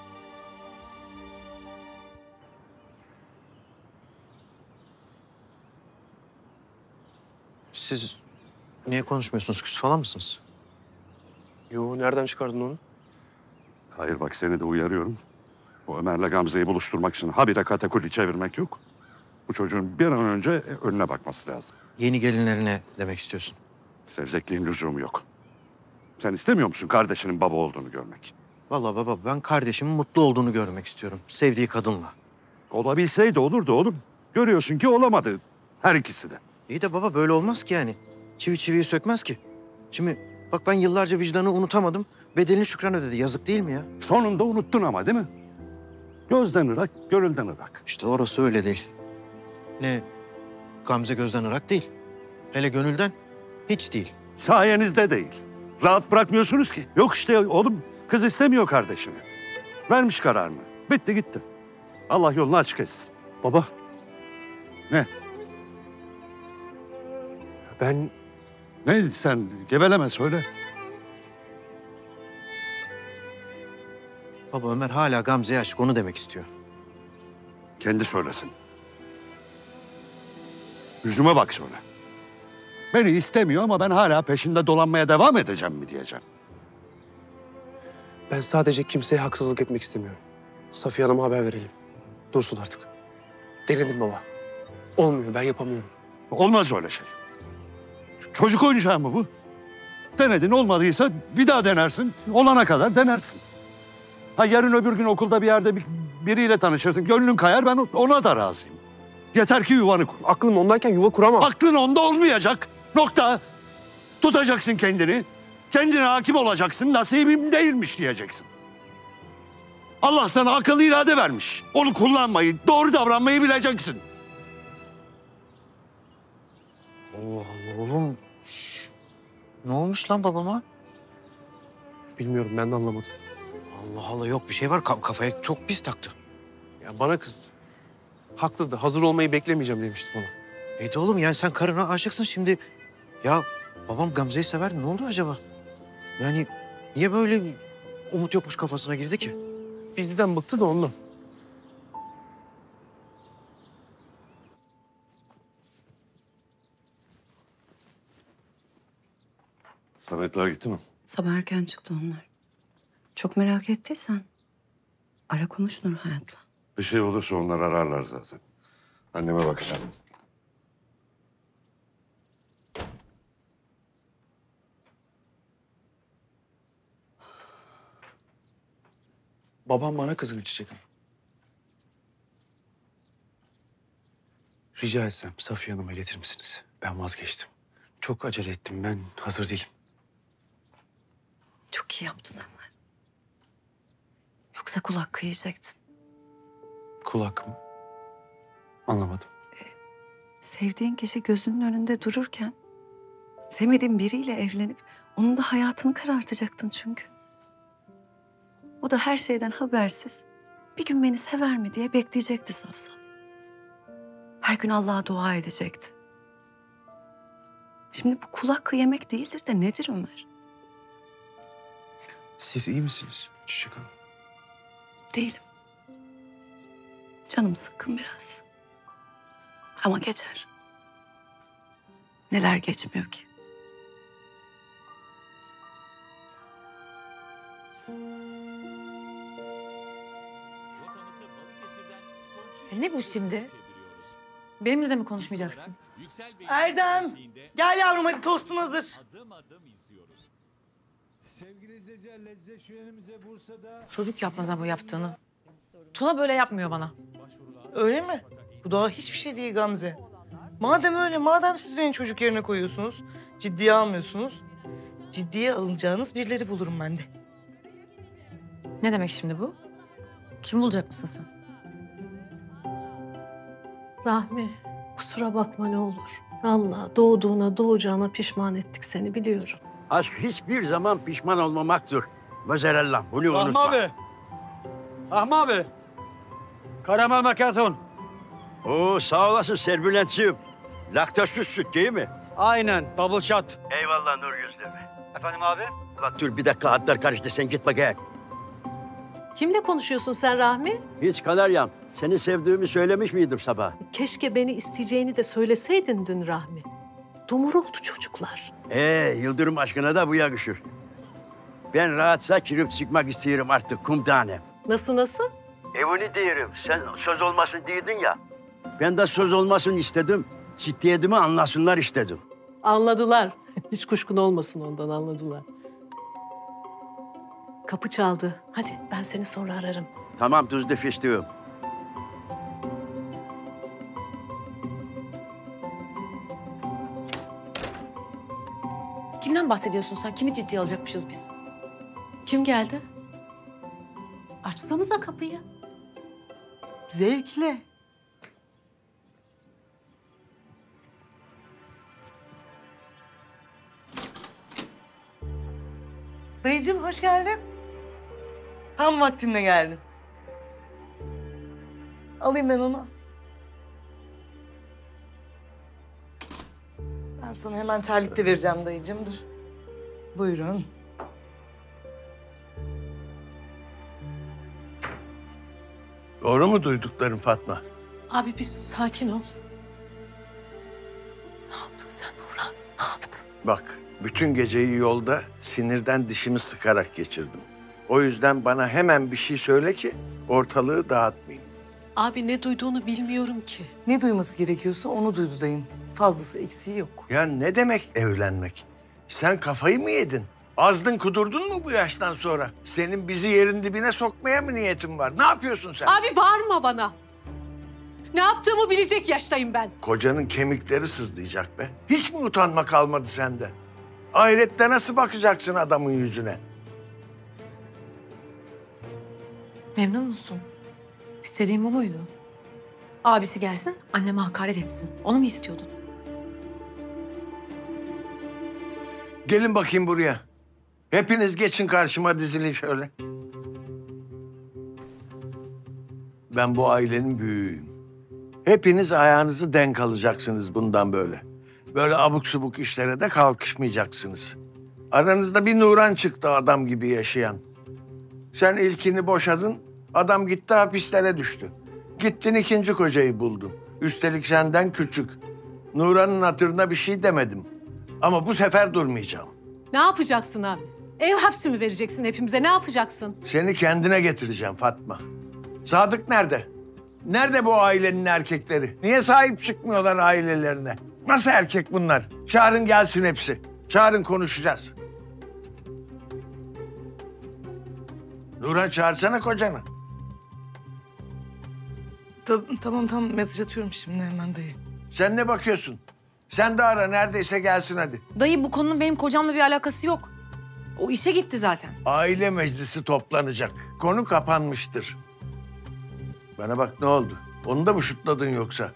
Siz niye konuşmuyorsunuz? Küs falan mısınız? Yo, nereden çıkardın onu? Hayır bak seni de uyarıyorum. Bu Ömer'le Gamze'yi buluşturmak için habire katakuli çevirmek yok. Bu çocuğun bir an önce önüne bakması lazım. Yeni gelinlerine demek istiyorsun. Sevzekliğin lüzumu yok. Sen istemiyor musun kardeşinin baba olduğunu görmek? Vallahi baba ben kardeşimin mutlu olduğunu görmek istiyorum. Sevdiği kadınla. Olabilseydi olurdu oğlum. Görüyorsun ki olamadı her ikisi de. İyi de baba böyle olmaz ki yani. Çivi çiviyi sökmez ki. Şimdi bak ben yıllarca vicdanı unutamadım. Bedelini Şükran ödedi. Yazık değil mi ya? Sonunda unuttun ama değil mi? Gözden ırak, gönülden ırak. İşte orası öyle değil. Ne Gamze gözden ırak değil. Hele gönülden hiç değil. Sayenizde değil. Rahat bırakmıyorsunuz ki. Yok işte oğlum kız istemiyor kardeşini. Vermiş kararını. Bitti gitti. Allah yolunu açık etsin. Baba. Ne? Ben... Ne sen geveleme söyle. Baba Ömer hala Gamze'ye aşık, onu demek istiyor. Kendi söylesin. Yüzüme bak söyle. Beni istemiyor ama ben hala peşinde dolanmaya devam edeceğim mi diyeceğim. Ben sadece kimseye haksızlık etmek istemiyorum. Safiye Hanım'a haber verelim. Dursun artık. Denedim baba. Olmuyor, ben yapamıyorum. Olmaz öyle şey. Çocuk oyuncağı mı bu? Denedin, olmadıysa bir daha denersin. Olana kadar denersin. Ha yarın öbür gün okulda bir yerde biriyle tanışırsın. Gönlün kayar, ben ona da razıyım. Yeter ki yuvanı kur. Aklım ondayken yuva kuramam. Aklın onda olmayacak. Nokta. Tutacaksın kendini. Kendine hakim olacaksın. Nasibim değilmiş diyeceksin. Allah sana akıl irade vermiş. Onu kullanmayı, doğru davranmayı bileceksin. Allah Allah oğlum. Ne olmuş lan babama? Bilmiyorum, ben de anlamadım. Allah Allah, yok bir şey var. Kafaya çok pis taktı. Ya bana kızdı. Haklıdı. Hazır olmayı beklemeyeceğim demişti bana. De oğlum, yani sen karına aşıksın şimdi. Ya babam Gamze'yi sever. Ne oldu acaba? Yani niye böyle umut yokmuş kafasına girdi ki? Bizden bıktı da ondan. Sametler gitti mi? Sabah erken çıktı onlar. Çok merak ettiysen ara konuş Nur Hayat'la. Bir şey olursa onlar ararlar zaten. Anneme bakacağım. Babam bana kızgın Çiçek Hanım. Rica etsem Safiye Hanım'a iletir misiniz? Ben vazgeçtim. Çok acele ettim. Ben hazır değilim. Çok iyi yaptın Ömer. Yoksa kulak kıyacaktın. Kul hakkı mı? Anlamadım. Sevdiğin kişi gözünün önünde dururken sevmediğin biriyle evlenip onun da hayatını karartacaktın çünkü. O da her şeyden habersiz bir gün beni sever mi diye bekleyecekti saf saf. Her gün Allah'a dua edecekti. Şimdi bu kul hakkı yemek değildir de nedir Ömer? Siz iyi misiniz Çiçek Hanım? Değilim. Canım sıkkın biraz. Ama geçer. Neler geçmiyor ki? Ne bu şimdi? Benimle de mi konuşmayacaksın? Erdem, gel yavrum hadi tostun hazır. Çocuk yapmaz ha bu yaptığını. Tuna böyle yapmıyor bana. Öyle mi? Bu daha hiçbir şey değil Gamze. Madem öyle, madem siz beni çocuk yerine koyuyorsunuz, ciddiye almıyorsunuz, ciddiye alınacağınız birileri bulurum ben de. Ne demek şimdi bu? Kim bulacak mısın sen? Rahmi, kusura bakma ne olur. Allah doğduğuna doğacağına pişman ettik seni biliyorum. Aşk hiçbir zaman pişman olmamaktır. Mazerellah, bunu Rahmi unutma. abi. Rahmi abi. Karamel makaton. Oo, sağ olasın Serbülent'ciğim. Laktozsuz süt değil mi? Aynen, double shot. Eyvallah Nur Yüzlü. Efendim abi? Ulan dur bir dakika, hatlar karıştı, sen git bakayım. Kimle konuşuyorsun sen Rahmi? Hiç Kanaryam, seni sevdiğimi söylemiş miydim sabah? Keşke beni isteyeceğini de söyleseydin dün Rahmi. Dumur oldu çocuklar. Yıldırım aşkına da bu yakışır. Ben rahatsa kirip çıkmak istiyorum artık kumtanem. Nasıl? Evini diyorum, sen söz olmasın diyordun ya. Ben de söz olmasın istedim, ciddiyetimi anlasınlar istedim. Anladılar. Hiç kuşkun olmasın ondan anladılar. Kapı çaldı. Hadi ben seni sonra ararım. Tamam tuzlu fıstığım. Kimden bahsediyorsun sen? Kimi ciddiye alacakmışız biz? Kim geldi? Açsanıza kapıyı. Zevkle. Dayıcığım hoş geldin. Tam vaktinde geldin. Alayım ben onu. Ben sana hemen terlik de vereceğim dayıcığım, dur. Buyurun. Doğru mu duyduklarım Fatma? Abi bir sakin ol. Ne yaptın sen Nurhan? Ne yaptın? Bak, bütün geceyi yolda sinirden dişimi sıkarak geçirdim. O yüzden bana hemen bir şey söyle ki ortalığı dağıtmayayım. Abi ne duyduğunu bilmiyorum ki. Ne duyması gerekiyorsa onu duydu dayım. Fazlası eksiği yok. Ya ne demek evlenmek? Sen kafayı mı yedin? Azdın kudurdun mu bu yaştan sonra? Senin bizi yerin dibine sokmaya mı niyetin var? Ne yapıyorsun sen? Abi bağırma bana. Ne yaptığımı bilecek yaştayım ben. Kocanın kemikleri sızlayacak be. Hiç mi utanma kalmadı sende? Ahirette nasıl bakacaksın adamın yüzüne? Memnun musun? İstediğin bu muydu? Abisi gelsin, anneme hakaret etsin. Onu mu istiyordun? Gelin bakayım buraya. Hepiniz geçin karşıma, dizilin şöyle. Ben bu ailenin büyüğüyüm. Hepiniz ayağınızı denk alacaksınız bundan böyle. Böyle abuk subuk işlere de kalkışmayacaksınız. Aranızda bir Nuran çıktı adam gibi yaşayan. Sen ilkini boşadın, adam gitti hapislere düştü. Gittin ikinci kocayı buldun. Üstelik senden küçük. Nuran'ın hatırına bir şey demedim. Ama bu sefer durmayacağım. Ne yapacaksın abi? Ev hapsi mi vereceksin hepimize? Ne yapacaksın? Seni kendine getireceğim Fatma. Sadık nerede? Nerede bu ailenin erkekleri? Niye sahip çıkmıyorlar ailelerine? Nasıl erkek bunlar? Çağırın gelsin hepsi. Çağırın konuşacağız. Nurhan çağırsana kocanı. Tamam mesaj atıyorum şimdi hemen dayı. Sen ne bakıyorsun? Sen de ara, neredeyse gelsin hadi. Dayı, bu konunun benim kocamla bir alakası yok. O işe gitti zaten. Aile meclisi toplanacak. Konu kapanmıştır. Bana bak, ne oldu? Onu da mı şutladın yoksa?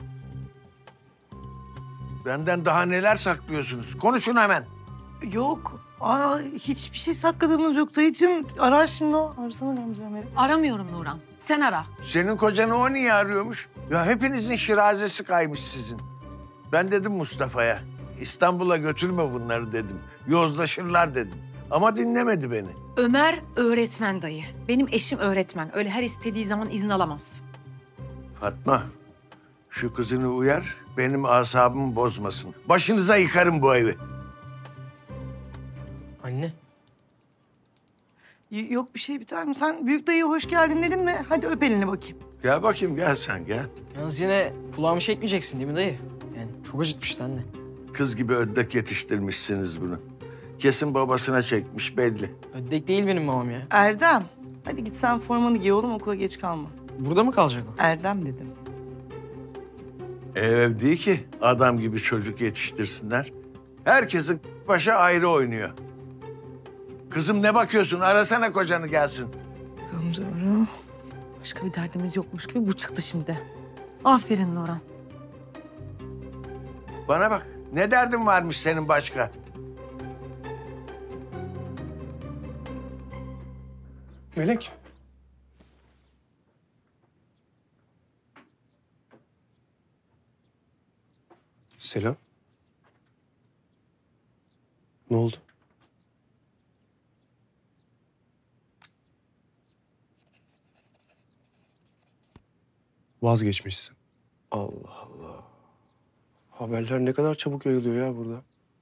Benden daha neler saklıyorsunuz? Konuşun hemen. Yok. Hiçbir şey sakladığımız yok dayıcığım. Arar şimdi o. Arasana Gamze'yi. Aramıyorum Nurhan. Sen ara. Senin kocanı o niye arıyormuş? Ya hepinizin şirazesi kaymış sizin. Ben dedim Mustafa'ya, İstanbul'a götürme bunları dedim. Yozlaşırlar dedim. Ama dinlemedi beni. Ömer öğretmen dayı. Benim eşim öğretmen. Öyle her istediği zaman izin alamaz. Fatma, şu kızını uyar, benim asabımı bozmasın. Başınıza yıkarım bu evi. Anne. Yok bir şey bir tanem. Sen büyük dayıya hoş geldin dedin mi? Hadi öp elini bakayım. Gel bakayım, gel sen gel. Yalnız yine kulağımı çekmeyeceksin değil mi dayı? Yani çok acıtmıştı anne. Kız gibi ördek yetiştirmişsiniz bunu. Kesin babasına çekmiş belli. Ödek değil benim babam ya. Erdem. Hadi git sen formanı giy oğlum, okula geç kalma. Burada mı kalacak o? Erdem dedim. Ev değil ki adam gibi çocuk yetiştirsinler. Herkesin başı ayrı oynuyor. Kızım ne bakıyorsun? Arasana kocanı gelsin. Gamze ara. Başka bir derdimiz yokmuş gibi bu çıktı şimdi de. Aferin Nurhan. Bana bak, ne derdin varmış senin başka? Melek. Selam. Ne oldu? Vazgeçmişsin. Allah Allah. Haberler ne kadar çabuk yayılıyor ya burada.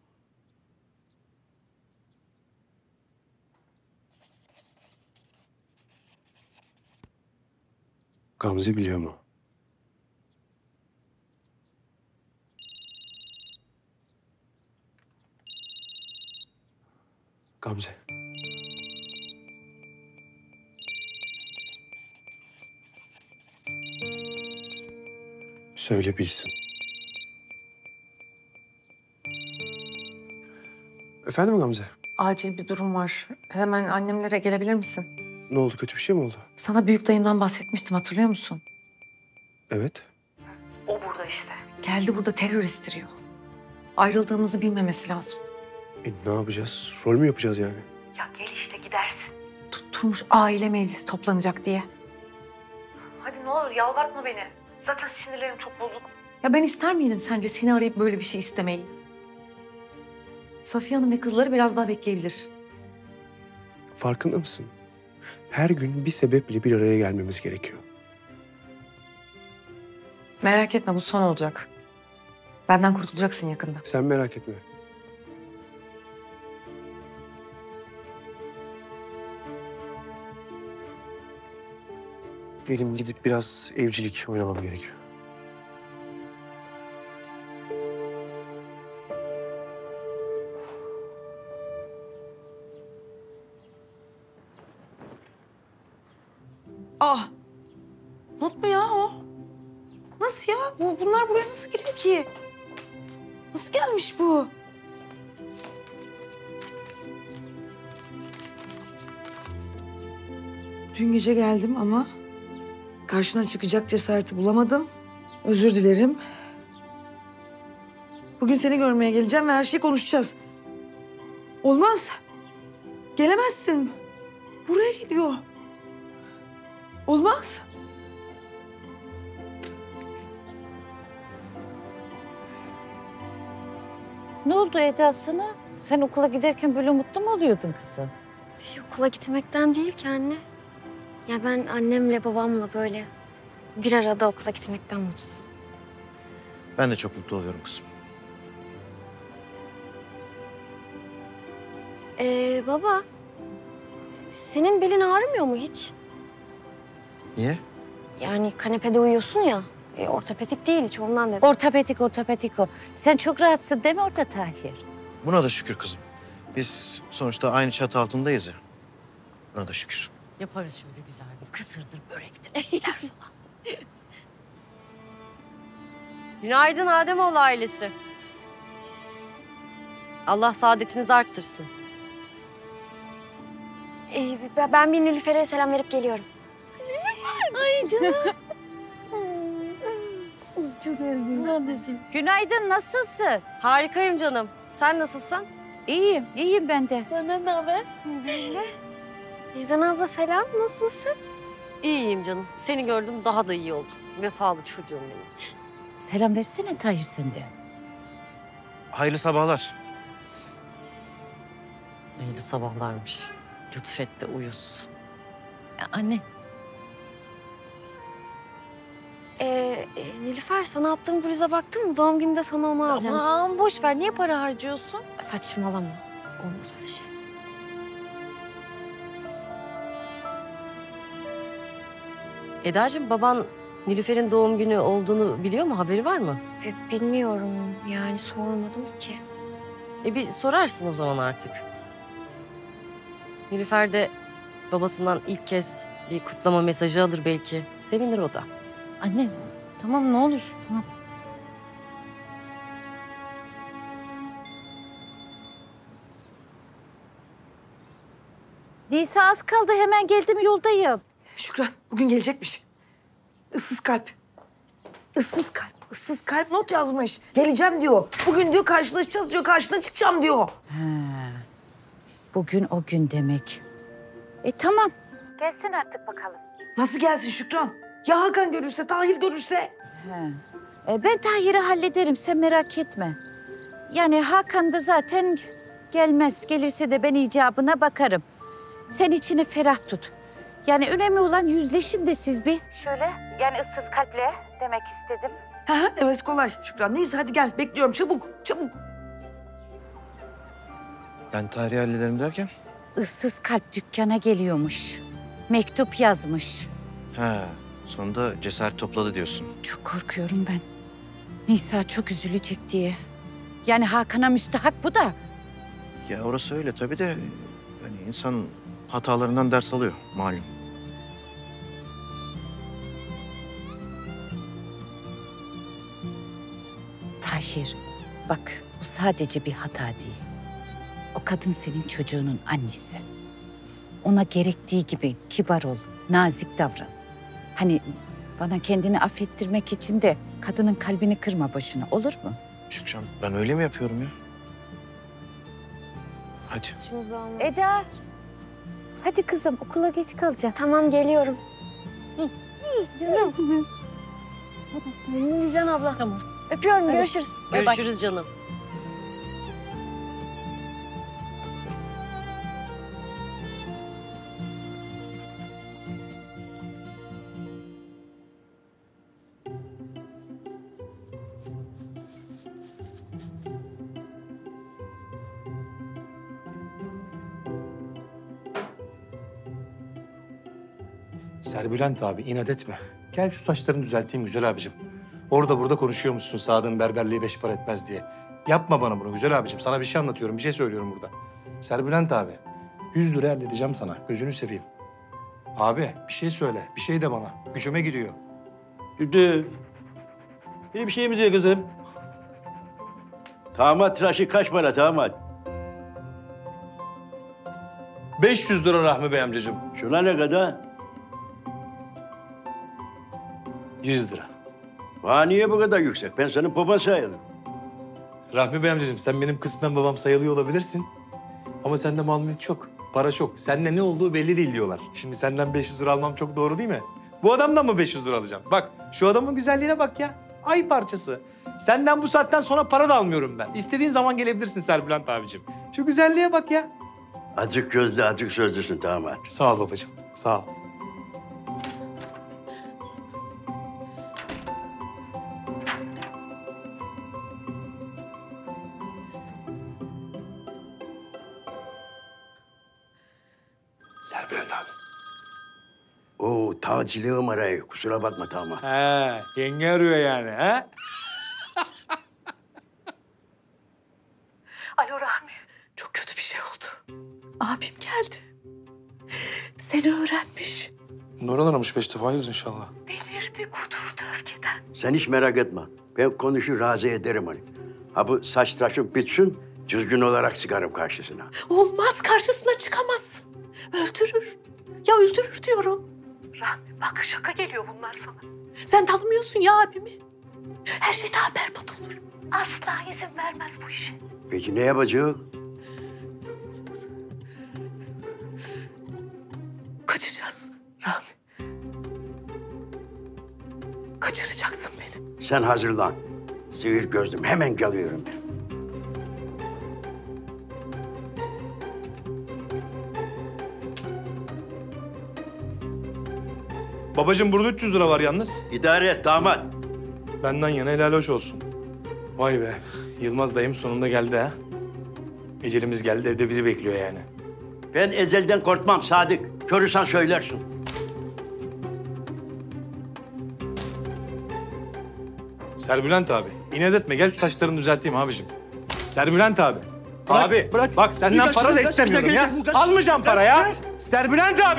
Gamze biliyor mu? Gamze. Söyle bilsin. Efendim Gamze? Acil bir durum var. Hemen annemlere gelebilir misin? Ne oldu? Kötü bir şey mi oldu? Sana büyük dayımdan bahsetmiştim, hatırlıyor musun? Evet. O burada işte. Geldi, burada terör estiriyor. Ayrıldığımızı bilmemesi lazım. Ne yapacağız? Rol mü yapacağız yani? Ya gel işte, gidersin. Tutturmuş aile meclisi toplanacak diye. Hadi ne olur yalvartma beni. Zaten sinirlerim çok bozuk. Ya ben ister miydim sence seni arayıp böyle bir şey istemeyi? Safiye Hanım ve kızları biraz daha bekleyebilir. Farkında mısın? Her gün bir sebeple bir araya gelmemiz gerekiyor. Merak etme bu son olacak. Benden kurtulacaksın yakında. Sen merak etme. Benim gidip biraz evcilik oynamam gerekiyor. Ah! Not mu ya o? Nasıl ya? Bunlar buraya nasıl giriyor ki? Nasıl gelmiş bu? Dün gece geldim ama karşına çıkacak cesareti bulamadım. Özür dilerim. Bugün seni görmeye geleceğim ve her şeyi konuşacağız. Olmaz. Gelemezsin. Buraya geliyor. Olmaz. Ne oldu Eda sana? Sen okula giderken böyle mutlu mu oluyordun kızım? Okula gitmekten değil ki anne. Ya ben annemle babamla böyle bir arada okula gitmekten mutluyum. Ben de çok mutlu oluyorum kızım. Baba, senin belin ağrımıyor mu hiç? Niye? Yani kanepede uyuyorsun ya. Ortopedik değil hiç ondan dedim. Ortopedik o. Sen çok rahatsın değil mi orada Tahir? Buna da şükür kızım. Biz sonuçta aynı çatı altındayız ya. Buna da şükür. Yaparız şöyle güzel bir kısırdır, börektir, bir şeyler falan. Günaydın Ademoğlu ailesi. Allah saadetinizi arttırsın. Ben bir Nilüfer'e selam verip geliyorum. Ay canım. Çok özledim. Günaydın, nasılsın? Harikayım canım. Sen nasılsın? İyiyim ben de. Senden ne haber? Vicdan abla selam, nasılsın? İyiyim canım. Seni gördüm daha da iyi oldum. Vefalı çocuğum benim. Selam versene Tahir sen de. Hayırlı sabahlar. Hayırlı sabahlarmış. Lütfet de uyuz. Anne. Nilüfer sana attığım bluza baktın mı? Doğum gününde sana onu alacağım. Aman boş ver. Niye para harcıyorsun? Saçmalama. Olmaz öyle şey. Eda'cığım baban Nilüfer'in doğum günü olduğunu biliyor mu? Haberi var mı? Bilmiyorum. Yani sormadım ki. Bir sorarsın o zaman artık. Nilüfer de babasından ilk kez bir kutlama mesajı alır belki. Sevinir o da. Anne tamam ne olur tamam. Değilse az kaldı hemen geldim yoldayım. Şükran bugün gelecekmiş. Issız kalp. Issız kalp. Issız kalp not yazmış. Geleceğim diyor. Bugün diyor karşılaşacağız diyor. Karşına çıkacağım diyor. Bugün o gün demek. Tamam. Gelsin artık bakalım. Nasıl gelsin Şükran? Ya Hakan görürse, Tahir görürse? Ben Tahir'i hallederim sen merak etme. Yani Hakan da zaten gelmez. Gelirse de ben icabına bakarım. Sen içini ferah tut. Yani önemli olan yüzleşin de siz bir. Şöyle yani ıssız kalple demek istedim. Evet kolay Şükran. Neyse hadi gel bekliyorum çabuk çabuk. Ben tarihi hallederim derken? Issız kalp dükkana geliyormuş. Mektup yazmış. Sonunda cesaret topladı diyorsun. Çok korkuyorum ben. Nisa çok üzülecek diye. Yani Hakan'a müstahak bu da. Ya orası öyle tabii de hani insan hatalarından ders alıyor malum. Tahir, bak bu sadece bir hata değil. O kadın senin çocuğunun annesi. Ona gerektiği gibi kibar ol, nazik davran. Hani bana kendini affettirmek için de kadının kalbini kırma boşuna, olur mu? Şükran, ben öyle mi yapıyorum ya? Hadi. Eda, hadi kızım okula geç kalacaksın. Tamam geliyorum. Canım. Vicdan abla. Tamam. Öpüyorum Hadi. görüşürüz. Bay bay. Görüşürüz canım. Serbülent abi inat etme. Gel şu saçlarını düzelteyim güzel abicim. Orada burada konuşuyormuşsun Sadık'ın berberliği 5 para etmez diye. Yapma bana bunu güzel abicim. Sana bir şey anlatıyorum, bir şey söylüyorum burada. Serbülent abi, 100 lira halledeceğim sana. Gözünü seveyim. Abi bir şey söyle, bir şey de bana. Gücüme gidiyor. Düdü. Bir şey mi diyor kızım? Damat tıraşı kaç para damat? 500 lira Rahmi Bey amcacığım. Şuna ne kadar? 100 lira. Vaa niye bu kadar yüksek? Ben senin baban sayılırım. Rahmi Bey amcacığım sen benim kısmen babam sayılıyor olabilirsin. Ama sende mal mülk çok, para çok. Sende ne olduğu belli değil diyorlar. Şimdi senden 500 lira almam çok doğru değil mi? Bu adamdan mı 500 lira alacağım? Bak şu adamın güzelliğine bak ya. Ay parçası. Senden bu saatten sonra para da almıyorum ben. İstediğin zaman gelebilirsin Serbülent abicim. Şu güzelliğe bak ya. Azıcık gözlü, azıcık sözlüsün damat. Sağ ol babacığım, sağ ol. Serbülent abi. Oo, tacilığım arayı. Kusura bakma damat. He, yenge arıyor yani ha? Alo Rahmi. Çok kötü bir şey oldu. Abim geldi. Seni öğrenmiş. Nurhan aramış 5 defa, hayırdır inşallah. Delirdi, kudurdu öfkeden. Sen hiç merak etme. Ben konuşur razı ederim onu. Ha bu saç tıraşım bitsin, düzgün olarak çıkarım karşısına. Olmaz, karşısına çıkamazsın. Öldürür. Ya öldürür diyorum. Rahmi bak şaka geliyor bunlar sana. Sen tanımıyorsun ya abimi. Her şey daha berbat olur. Asla izin vermez bu işe. Peki ne yapacak? Kaçacağız Rahmi. Kaçıracaksın beni. Sen hazırlan. Sihir gözlüm, hemen geliyorum ben. Babacığım burada 300 lira var yalnız. İdare et damat. Benden yana helal hoş olsun. Vay be. Yılmaz dayım sonunda geldi ha. Ecelimiz geldi, evde bizi bekliyor yani. Ben ezelden korkmam Sadık. Körüsen söylersin. Serbülent abi, inat etme. Gel şu saçlarını düzelteyim abicim. Serbülent abi. Abi, bak senden para da istemiyorum ya. Almayacağım para ya. Serbülent abi.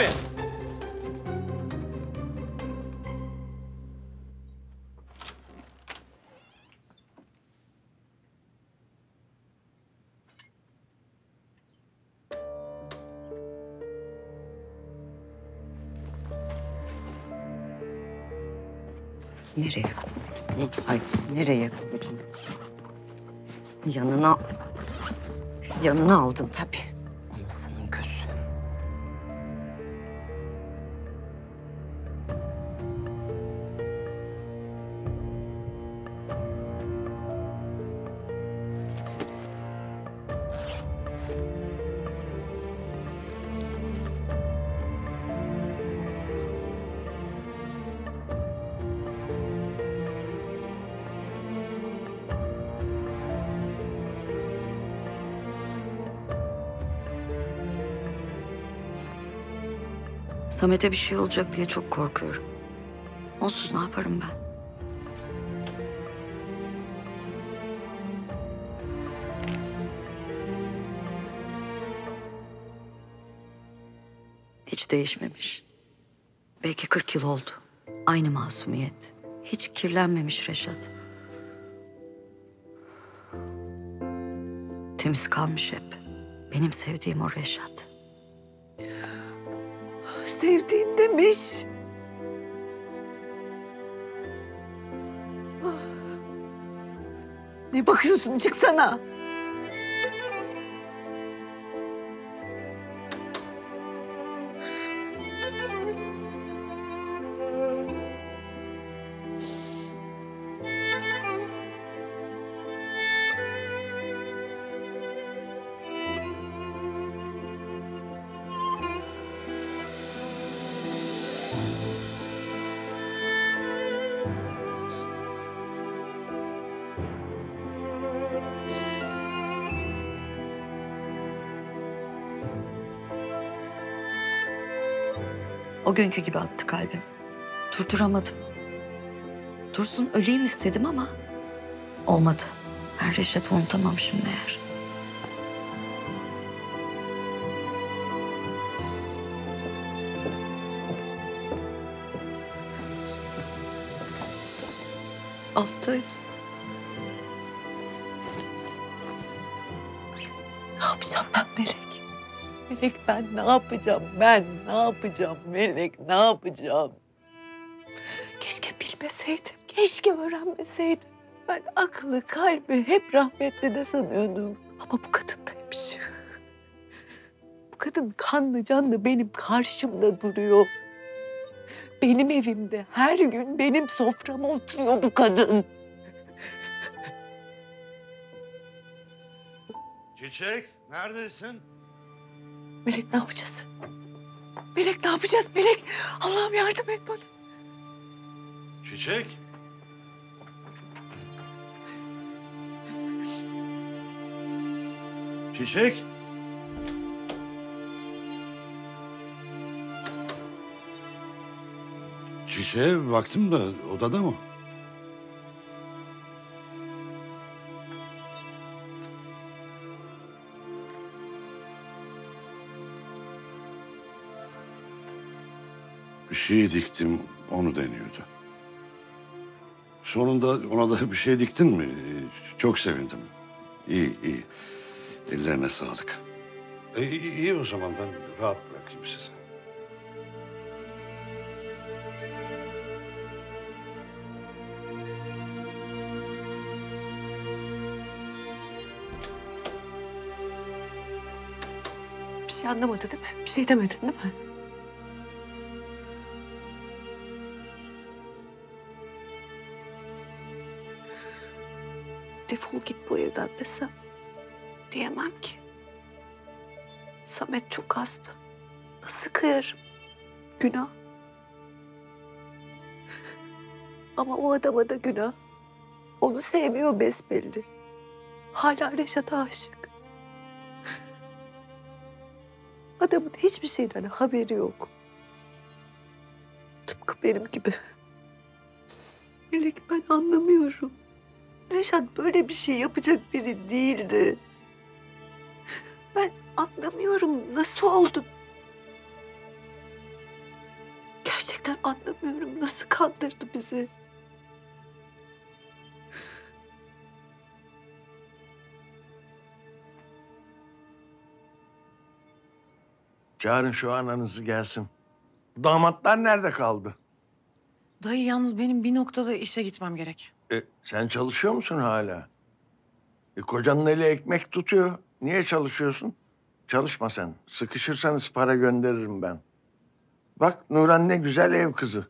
Nereye? Hayır, nereye? Yanına aldın tabii. Anasının gözü. Samet'e bir şey olacak diye çok korkuyorum. Onsuz ne yaparım ben? Hiç değişmemiş. Belki 40 yıl oldu. Aynı masumiyet. Hiç kirlenmemiş Reşat. Temiz kalmış hep. Benim sevdiğim o Reşat. Sevdiğim demiş. Ne bakıyorsun? Çıksana. O günkü gibi attı kalbim. Durduramadım. Dursun öleyim istedim ama olmadı. Ben Reşat'ı unutamamışım meğer. Alttaydı. Ne yapacağım ben Melek? Melek ben ne yapacağım? Ben ne yapacağım Melek? Ne yapacağım? Keşke bilmeseydim. Keşke öğrenmeseydim. Ben aklı kalbi hep rahmetli de sanıyordum. Ama bu kadındaymış. Bu kadın kanlı canlı benim karşımda duruyor. Benim evimde her gün benim soframa oturuyor bu kadın. Çiçek, neredesin? Melek ne yapacağız? Melek ne yapacağız? Melek Allah'ım yardım et bana. Çiçek. Çiçek. Çiçeğe baktım da odada mı? Bir şey diktim, onu deniyordu. Sonunda ona da bir şey diktin mi? Çok sevindim. İyi, iyi. Ellerine sağlık. İyi o zaman ben rahat bırakayım sizi. Bir şey anlamadı değil mi? Bir şey demedin değil mi? Defol git bu evden desem diyemem ki. Samet çok hasta. Nasıl kıyarım? Günah. Ama o adama da günah. Onu sevmiyor besbelli. Hala Reşat'a aşık. Adamın hiçbir şeyden haberi yok. Tıpkı benim gibi. Melek ben anlamıyorum. Reşat böyle bir şey yapacak biri değildi. Ben anlamıyorum nasıl oldu. Gerçekten anlamıyorum nasıl kandırdı bizi. Çağırın şu ananızı gelsin. Damatlar nerede kaldı? Dayı yalnız benim bir noktada işe gitmem gerek. Sen çalışıyor musun hala? Kocanın eli ekmek tutuyor. Niye çalışıyorsun? Çalışma sen. Sıkışırsanız para gönderirim ben. Bak Nurhan ne güzel ev kızı.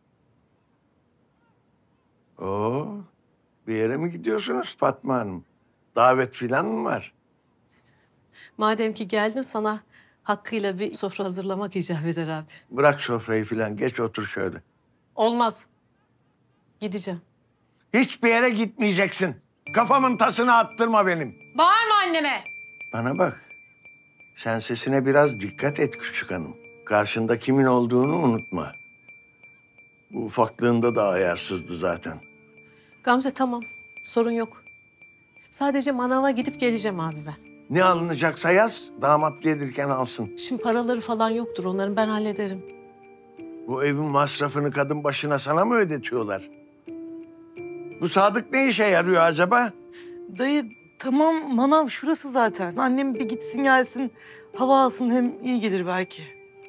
Oo, bir yere mi gidiyorsunuz Fatma Hanım? Davet filan mı var? Madem ki geldin sana hakkıyla bir sofra hazırlamak icap eder abi. Bırak sofrayı filan, geç otur şöyle. Olmaz. Gideceğim. Hiçbir yere gitmeyeceksin. Kafamın tasını attırma benim. Bağırma anneme. Bana bak. Sen sesine biraz dikkat et küçük hanım. Karşında kimin olduğunu unutma. Bu ufaklığında da ayarsızdı zaten. Gamze tamam. Sorun yok. Sadece manava gidip geleceğim abi ben. Ne alınacaksa yaz, damat gelirken alsın. Şimdi paraları falan yoktur onların, ben hallederim. Bu evin masrafını kadın başına sana mı ödetiyorlar? Bu Sadık ne işe yarıyor acaba? Dayı tamam manav şurası zaten. Annem bir gitsin gelsin hava alsın hem iyi gelir belki.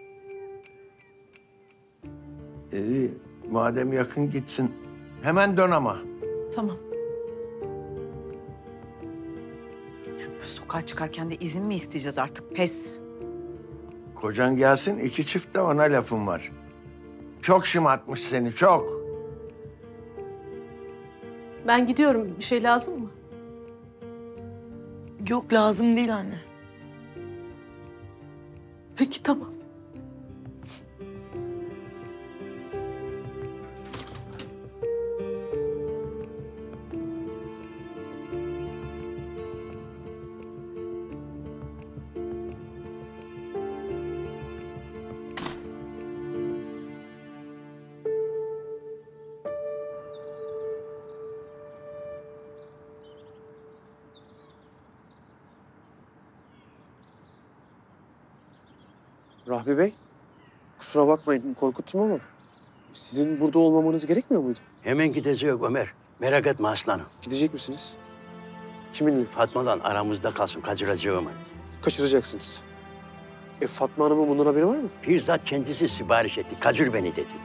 İyi, madem yakın gitsin. Hemen dön ama. Tamam. Sokağa çıkarken de izin mi isteyeceğiz artık? Pes. Kocan gelsin, iki çift de ona lafım var. Çok şımartmış seni, çok. Ben gidiyorum. Bir şey lazım mı? Yok lazım değil anne. Peki tamam. Rahmi Bey, kusura bakmayın korkuttum ama sizin burada olmamanız gerekmiyor muydu? Hemen gideceğiz Ömer. Merak etme aslanım. Gidecek misiniz? Kiminle? Fatma'dan aramızda kalsın. Kaçıracağım onu. Kaçıracaksınız. Fatma Hanım'ın bundan haberi var mı? Bizzat kendisi sipariş etti. Kaçır beni dedi.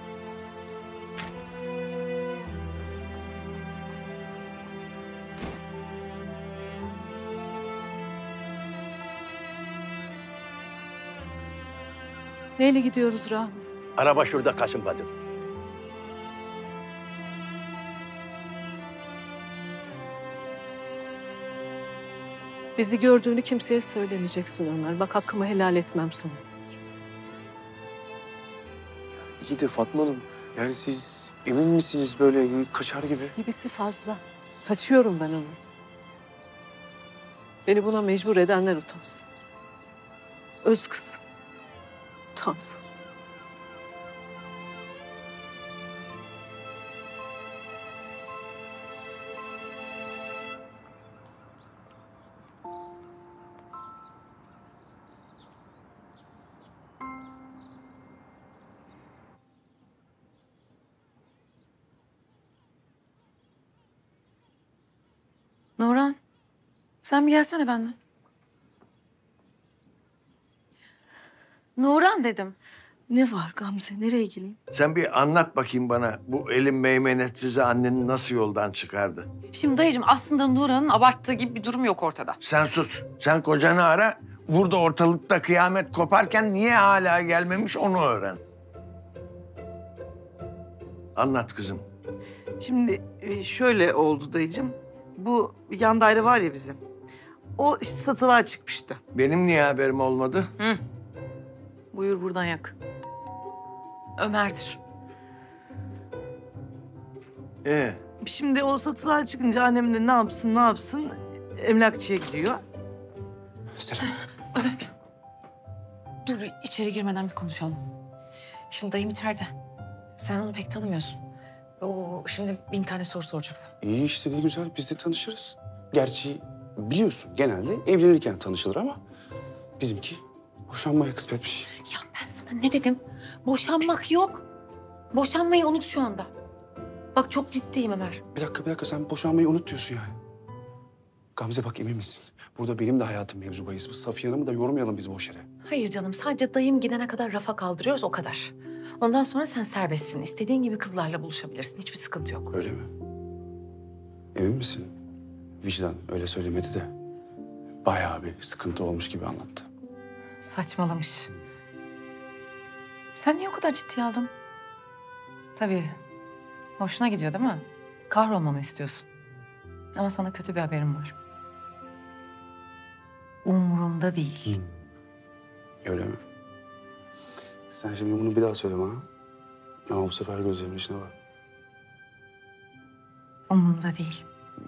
Neyle gidiyoruz Rahmi? Araba şurada Kasım Badın. Bizi gördüğünü kimseye söylemeyeceksin Ömer. Bak hakkımı helal etmem sana. İyi de Fatma Hanım, yani siz emin misiniz böyle kaçar gibi? Gibisi fazla. Kaçıyorum ben onu. Beni buna mecbur edenler utansın. Öz kızım. Utansın. Nurhan, sen bir gelsene benimle. Nurhan dedim. Ne var Gamze? Nereye geleyim? Sen bir anlat bakayım bana. Bu elin meymenetsizi anneni nasıl yoldan çıkardı? Şimdi dayıcığım aslında Nurhan'ın abarttığı gibi bir durum yok ortada. Sen sus. Sen kocanı ara. Burada ortalıkta kıyamet koparken niye hala gelmemiş onu öğren. Anlat kızım. Şimdi şöyle oldu dayıcığım. Bu yan daire var ya bizim. O işte satılığa çıkmıştı. Benim niye haberim olmadı? Hı. Buyur buradan yak. Ömer'dir. Şimdi o satılığa çıkınca annem de ne yapsın emlakçıya gidiyor. Dur içeri girmeden bir konuşalım. Şimdi dayım içeride. Sen onu pek tanımıyorsun. O şimdi 1000 tane soru soracaksın. İyi işte ne güzel biz de tanışırız. Gerçi biliyorsun genelde evlenirken tanışılır ama bizimki boşanmaya kısmetmiş. Ya ben sana ne dedim? Boşanmak yok. Boşanmayı unut şu anda. Bak çok ciddiyim Ömer. Bir dakika sen boşanmayı unut diyorsun yani. Gamze bak emin misin? Burada benim de hayatım mevzu bahis. Safiye Hanım'ı da yormayalım biz boş yere. Hayır canım sadece dayım gidene kadar rafa kaldırıyoruz o kadar. Ondan sonra sen serbestsin. İstediğin gibi kızlarla buluşabilirsin. Hiçbir sıkıntı yok. Öyle mi? Emin misin? Vicdan öyle söylemedi de bayağı bir sıkıntı olmuş gibi anlattı. Saçmalamış. Sen niye o kadar ciddiye aldın? Tabii. Hoşuna gidiyor değil mi? Kahrolmamı istiyorsun. Ama sana kötü bir haberim var. Umurumda değil. Öyle mi? Sen şimdi bunu bir daha söyle bana. Ama bu sefer gözlerimin içine bak. Umurumda değil.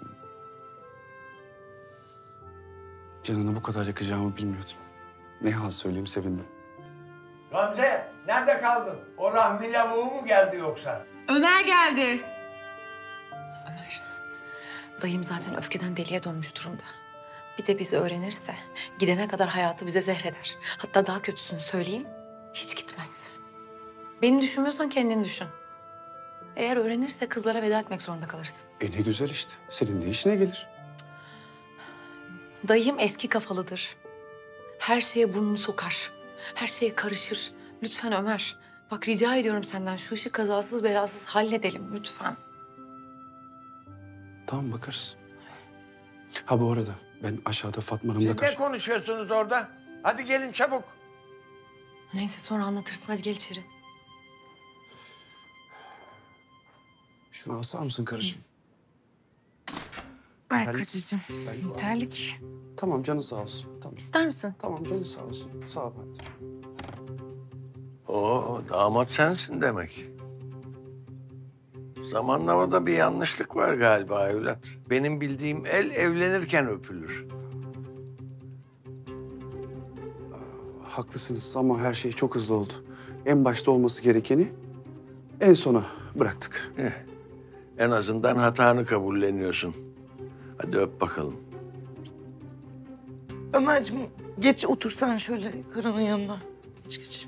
Canını bu kadar yakacağımı bilmiyordum. Ne yalan söyleyeyim sevindim. Gamze nerede kaldın? O Rahmi lavuğu mu geldi yoksa? Ömer geldi. Ömer, dayım zaten öfkeden deliye dönmüş durumda. Bir de bizi öğrenirse gidene kadar hayatı bize zehreder. Hatta daha kötüsünü söyleyeyim, hiç gitmez. Beni düşünmüyorsan kendini düşün. Eğer öğrenirse kızlara veda etmek zorunda kalırsın. Ne güzel işte. Senin de işine gelir. Dayım eski kafalıdır. Her şeye burnunu sokar. Her şeye karışır. Lütfen Ömer. Bak rica ediyorum senden şu işi kazasız belasız halledelim lütfen. Tamam bakarız. Ha bu arada ben aşağıda Fatma Hanım'la Siz ne konuşuyorsunuz orada? Hadi gelin çabuk. Neyse sonra anlatırsın. Hadi gel içeri. Şunu asar mısın karıcığım? Ver kocacığım. Terlik. Tamam canı sağ olsun. Tamam. İster misin? Tamam canı sağ olsun. Sağ ol hadi. Oo damat sensin demek. Zamanlamada bir yanlışlık var galiba evlat. Benim bildiğim el evlenirken öpülür. Haklısınız ama her şey çok hızlı oldu. En başta olması gerekeni en sona bıraktık. En azından hatanı kabulleniyorsun. Hadi öp bakalım. Ömerciğim geç otursan şöyle karının yanına. Geç.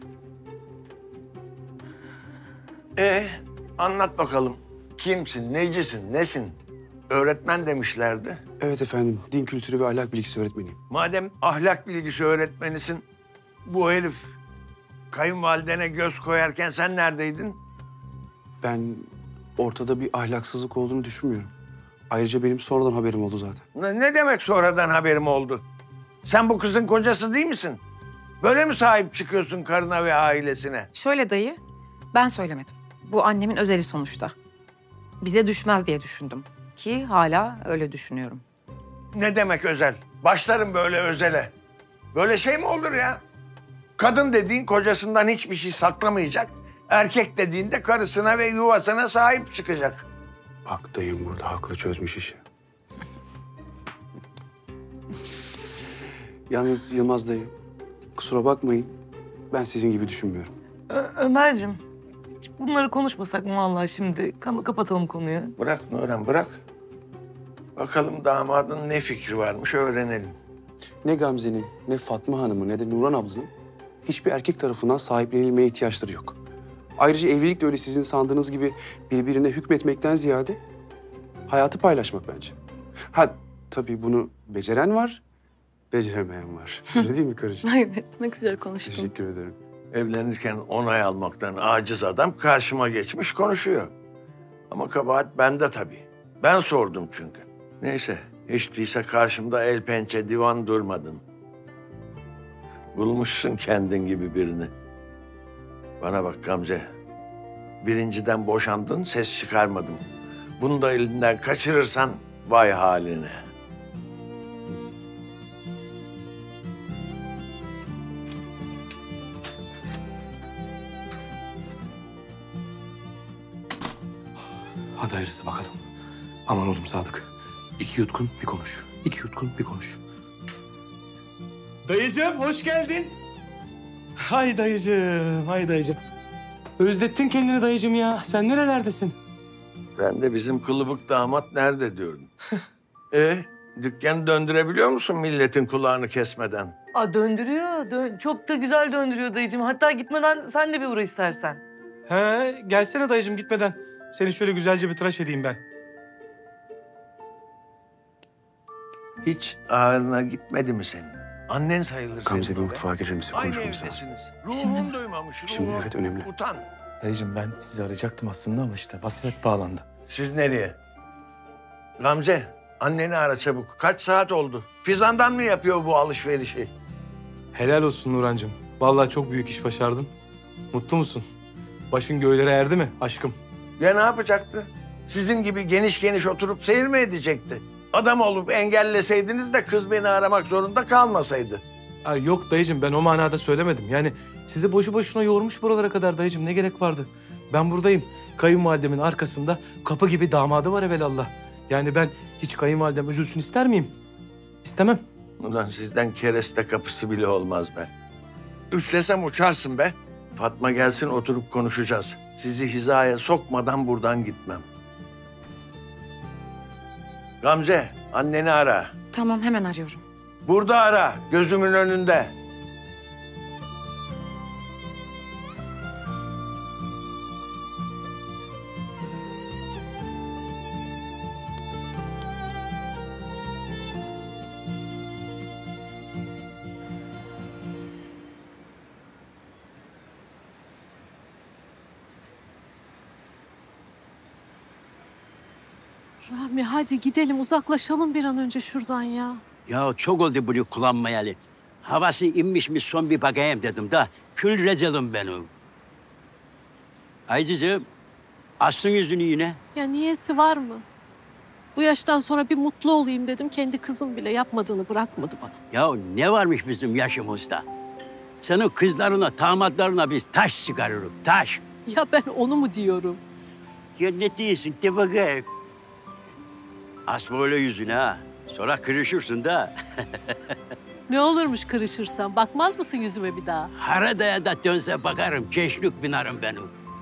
Anlat bakalım. Kimsin, necisin, nesin? Öğretmen demişlerdi. Evet efendim, din kültürü ve ahlak bilgisi öğretmeniyim. Madem ahlak bilgisi öğretmenisin, bu herif kayınvalidene göz koyarken sen neredeydin? Ben ortada bir ahlaksızlık olduğunu düşünmüyorum. Ayrıca benim sonradan haberim oldu zaten. Ne demek sonradan haberim oldu? Sen bu kızın kocası değil misin? Böyle mi sahip çıkıyorsun karına ve ailesine? Şöyle dayı, ben söylemedim. Bu annemin özeli sonuçta. Bize düşmez diye düşündüm. Ki hala öyle düşünüyorum. Ne demek özel? Başlarım böyle özele. Böyle şey mi olur ya? Kadın dediğin kocasından hiçbir şey saklamayacak. Erkek dediğinde karısına ve yuvasına sahip çıkacak. Bak dayım burada haklı, çözmüş işi. Yalnız Yılmaz dayı, kusura bakmayın. Ben sizin gibi düşünmüyorum. Ömer'cim, bunları konuşmasak mı vallahi şimdi? Kapatalım konuyu. Bırak Nurhan, bırak. Bakalım damadın ne fikri varmış öğrenelim. Ne Gamze'nin, ne Fatma Hanım'ın, ne de Nurhan ablanın hiçbir erkek tarafından sahiplenilmeye ihtiyaçları yok. Ayrıca evlilik de öyle sizin sandığınız gibi birbirine hükmetmekten ziyade hayatı paylaşmak bence. Ha tabii bunu beceren var, beceremeyen var. Öyle değil mi karıcığım? Evet, ne güzel konuştun. Teşekkür ederim. Evlenirken onay almaktan aciz adam karşıma geçmiş konuşuyor. Ama kabahat bende tabii. Ben sordum çünkü. Neyse, hiç değilse karşımda el pençe divan durmadın. Bulmuşsun kendin gibi birini. Bana bak Gamze. Birinciden boşandın, ses çıkarmadım. Bunu da elinden kaçırırsan vay haline. Hadi hayırlısı bakalım. Aman oğlum Sadık. 2 yutkun bir konuş. 2 yutkun bir konuş. Dayıcığım hoş geldin. Hay dayıcığım. Özlettin kendini dayıcığım ya. Sen nerelerdesin? Ben de bizim kılıbık damat nerede diyorum. Dükkanı döndürebiliyor musun milletin kulağını kesmeden? Döndürüyor. Çok da güzel döndürüyor dayıcığım. Hatta gitmeden sen de bir uğra istersen. He, gelsene dayıcığım gitmeden. Seni şöyle güzelce bir tıraş edeyim ben. Hiç ağzına gitmedi mi senin? Annen sayılır senin. Gamze bir mutfağa girer misin? Aynı Konuşmamız lazım. evdesiniz. Ruhum duymamış, ruhum. Şimdi evet, önemli. Utan. Dayıcığım ben sizi arayacaktım aslında ama işte baslet bağlandı. Siz nereye? Gamze, anneni ara çabuk. Kaç saat oldu? Fizan'dan mı yapıyor bu alışverişi? Helal olsun Nurhancığım. Vallahi çok büyük iş başardın. Mutlu musun? Başın göğlere erdi mi aşkım? Ya ne yapacaktı? Sizin gibi geniş geniş oturup seyir mi edecekti? Adam olup engelleseydiniz de kız beni aramak zorunda kalmasaydı. Ay yok dayıcığım ben o manada söylemedim. Yani sizi boşu boşuna yormuş buralara kadar dayıcığım. Ne gerek vardı? Ben buradayım. Kayınvalidemin arkasında kapı gibi damadı var evelallah. Yani ben hiç kayınvalidem üzülsün ister miyim? İstemem. Ulan sizden kereste kapısı bile olmaz be. Üflesem uçarsın be. Fatma gelsin oturup konuşacağız. Sizi hizaya sokmadan buradan gitmem. Gamze, anneni ara. Tamam, hemen arıyorum. Burada ara, gözümün önünde. Rahmi hadi gidelim uzaklaşalım bir an önce şuradan ya. Ya çok oldu bunu kullanmayalı. Havası inmiş mi son bir bakayım dedim da kül rezalim benim. Aycığım, astın yüzünü yine. Ya niyesi var mı? Bu yaştan sonra bir mutlu olayım dedim. Kendi kızım bile yapmadığını bırakmadı bana. Ya ne varmış bizim yaşımızda? Senin kızlarına, damatlarına biz taş çıkarırız, taş. Ya ben onu mu diyorum? Ya ne diyorsun, de bakayım. Asma öyle yüzüne ha. Sonra kırışırsın da. Ne olurmuş kırışırsan? Bakmaz mısın yüzüme bir daha? Haradaya da dönse bakarım, keşlük binarım benim.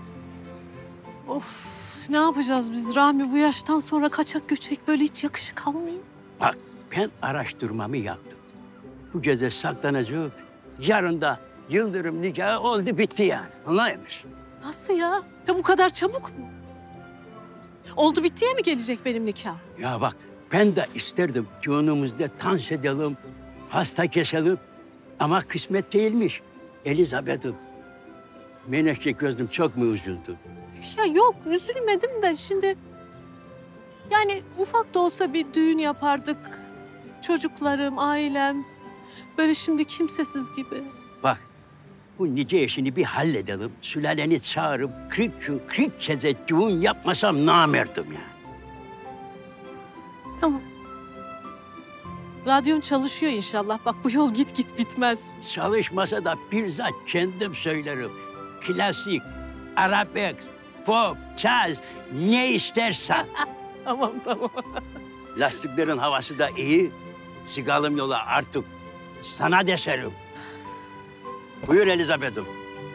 Of ne yapacağız biz Rahmi? Bu yaştan sonra kaçak göçek böyle hiç yakışık almıyor. Bak ben araştırmamı yaptım. Bu gece saklanacak. Yarın da Yıldırım nikahı oldu bitti yani. Anlaymış. Nasıl ya? Ya bu kadar çabuk mu? Oldu bittiye mi gelecek benim nikahım? Ya bak ben de isterdim düğünümüzde dans edelim, pasta keselim. Ama kısmet değilmiş. Elizabeth'im. Menekşe gözlüm çok mu üzüldü? Ya yok üzülmedim de şimdi... Yani ufak da olsa bir düğün yapardık. Çocuklarım, ailem. Böyle şimdi kimsesiz gibi. Bak bu nice işini bir halledelim. Sülaleni çağırıp 40 keze düğün yapmasam namerdim yani. Tamam. Radyon çalışıyor inşallah. Bak bu yol git git bitmez. Çalışmasa da bizzat kendim söylerim. Klasik, arabesk, pop, caz ne istersen. Tamam. Lastiklerin havası da iyi. Çıkalım yola artık. Sana deserim. Buyur Elizabeth'im.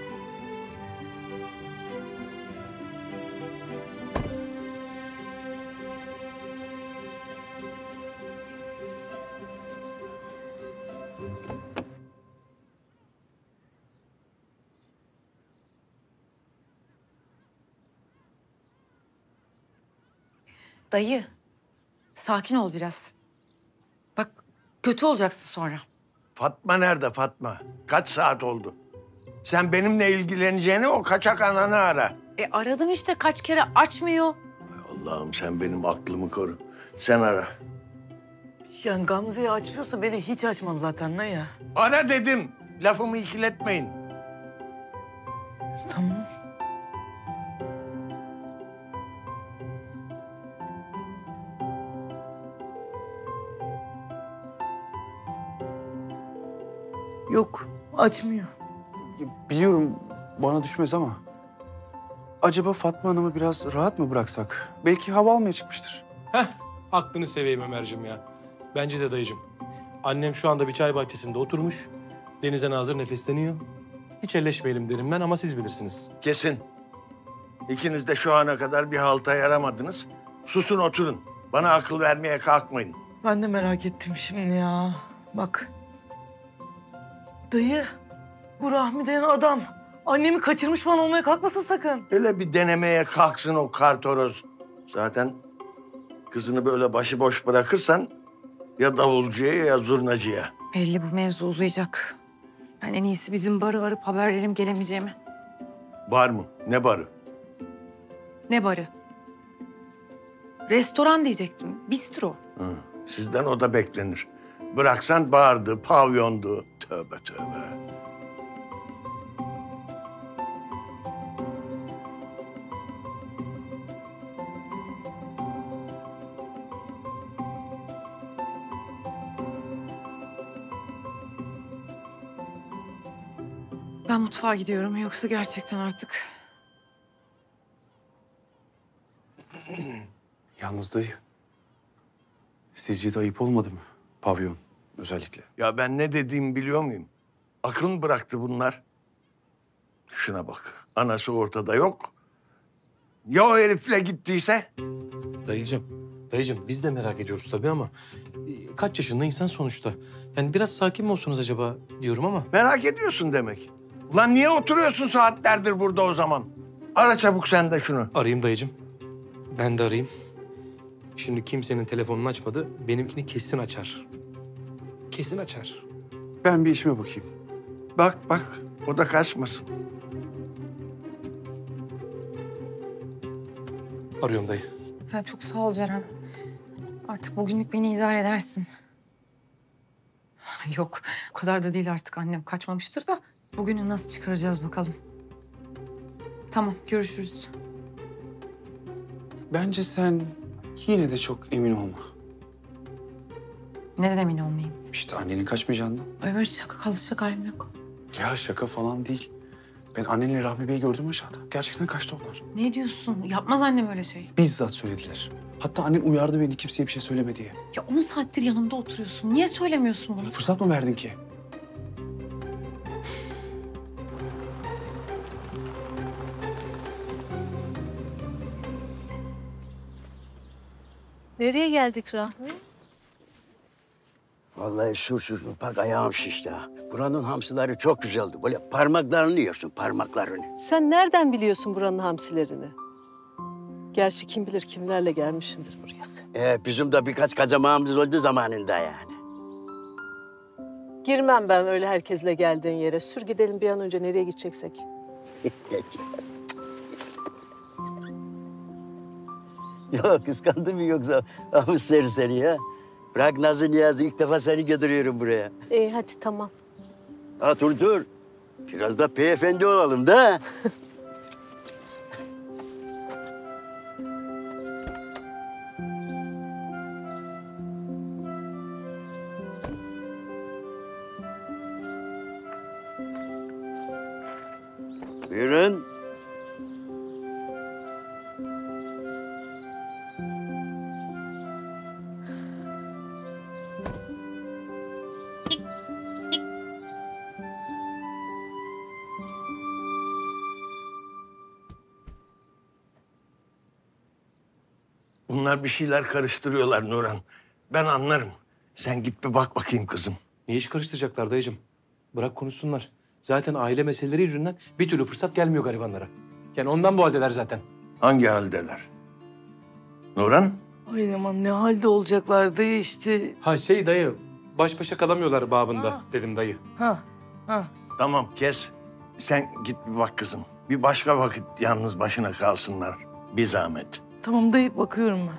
Dayı, sakin ol biraz. Bak kötü olacaksın sonra. Fatma nerede Fatma? Kaç saat oldu? Sen benimle ilgileneceğini o kaçak ananı ara. Aradım işte kaç kere açmıyor. Allah'ım sen benim aklımı koru. Sen ara. Yani Gamze'yi açmıyorsa beni hiç açmaz zaten ne ya? Ara dedim. Lafımı ikiletmeyin. Tamam. Yok, açmıyor. Biliyorum bana düşmez ama... Acaba Fatma Hanım'ı biraz rahat mı bıraksak? Belki hava almaya çıkmıştır. Aklını seveyim Ömerciğim ya. Bence de dayıcığım. Annem şu anda bir çay bahçesinde oturmuş. Denize nazır nefesleniyor. Hiç elleşmeyelim derim ben ama siz bilirsiniz. Kesin. İkiniz de şu ana kadar bir halta yaramadınız. Susun oturun. Bana akıl vermeye kalkmayın. Ben de merak ettim şimdi ya. Bak. Dayı, bu Rahmi denen adam annemi kaçırmış falan olmaya kalkmasın sakın. Hele bir denemeye kalksın o kartoroz. Zaten kızını böyle başıboş bırakırsan ya davulcuya ya zurnacıya. Belli bu mevzu uzayacak. Ben en iyisi bizim barı arayıp haber verelim gelemeyeceğimi. Bar mı? Ne barı? Ne barı? Restoran diyecektim. Bistro. Hı. Sizden o da beklenir. Bıraksan bardı, pavyondu. Tövbe tövbe. Ben mutfağa gidiyorum. Yoksa gerçekten artık... Yalnız dayı. Sizce de ayıp olmadı mı? Pavyon özellikle. Ya ben ne dediğimi biliyor muyum? Aklını bıraktı bunlar. Şuna bak. Anası ortada yok. Ya o herifle gittiyse? Dayıcığım biz de merak ediyoruz tabii ama... Kaç yaşında insan sonuçta. Yani biraz sakin mi olsunuz acaba diyorum ama... Merak ediyorsun demek. Ulan niye oturuyorsun saatlerdir burada o zaman? Ara çabuk sen de şunu. Arayayım dayıcığım. Ben de arayayım. Şimdi kimsenin telefonunu açmadı. Benimkini kesin açar. Kesin açar. Ben bir işime bakayım. Bak o da kaçmasın. Arıyorum dayı. Ha, çok sağ ol Ceren. Artık bugünlük beni idare edersin. Yok, o kadar da değil artık annem. Kaçmamıştır da bugünü nasıl çıkaracağız bakalım. Tamam, görüşürüz. Bence sen yine de çok emin olma. Neden emin olmayayım? İşte annenin kaçmayacağından. Ömer şaka kalacak halim yok. Ya şaka falan değil. Ben annenle Rahmi Bey'i gördüm aşağıda. Gerçekten kaçtı onlar. Ne diyorsun? Yapmaz annem öyle şey. Bizzat söylediler. Hatta annen uyardı beni kimseye bir şey söyleme diye. Ya 10 saattir yanımda oturuyorsun. Niye söylemiyorsun bunu? Fırsat mı verdin ki? Nereye geldik Rahmi? Vallahi sursuz bak ayağım şişti ha. Buranın hamsileri çok güzeldi. Böyle parmaklarını yiyorsun, parmaklarını. Sen nereden biliyorsun buranın hamsilerini? Gerçi kim bilir kimlerle gelmişsindir buraya sen. Bizim de birkaç kazamağımız oldu zamanında yani. Girmem ben öyle herkesle geldiğin yere. Sür gidelim bir an önce nereye gideceksek. Ya kıskandın mı yoksa havuz seni ya? Bırak Nazlı Niyazi, ilk defa seni götürüyorum buraya. İyi hadi tamam. Ha dur. Biraz da beyefendi olalım da. Buyurun. Bunlar bir şeyler karıştırıyorlar Nurhan. Ben anlarım. Sen git bir bak bakayım kızım. Ne iş karıştıracaklar dayıcığım? Bırak konuşsunlar. Zaten aile meseleleri yüzünden bir türlü fırsat gelmiyor garibanlara. Yani ondan bu haldeler zaten. Hangi haldeler? Nurhan? Ay aman ne halde olacaklardı işte. Ha şey dayı, baş başa kalamıyorlar babında dedim dayı. Ha. Tamam kes. Sen git bir bak kızım. Bir başka vakit yalnız başına kalsınlar. Bir zahmet. Tamam dayı bakıyorum ben.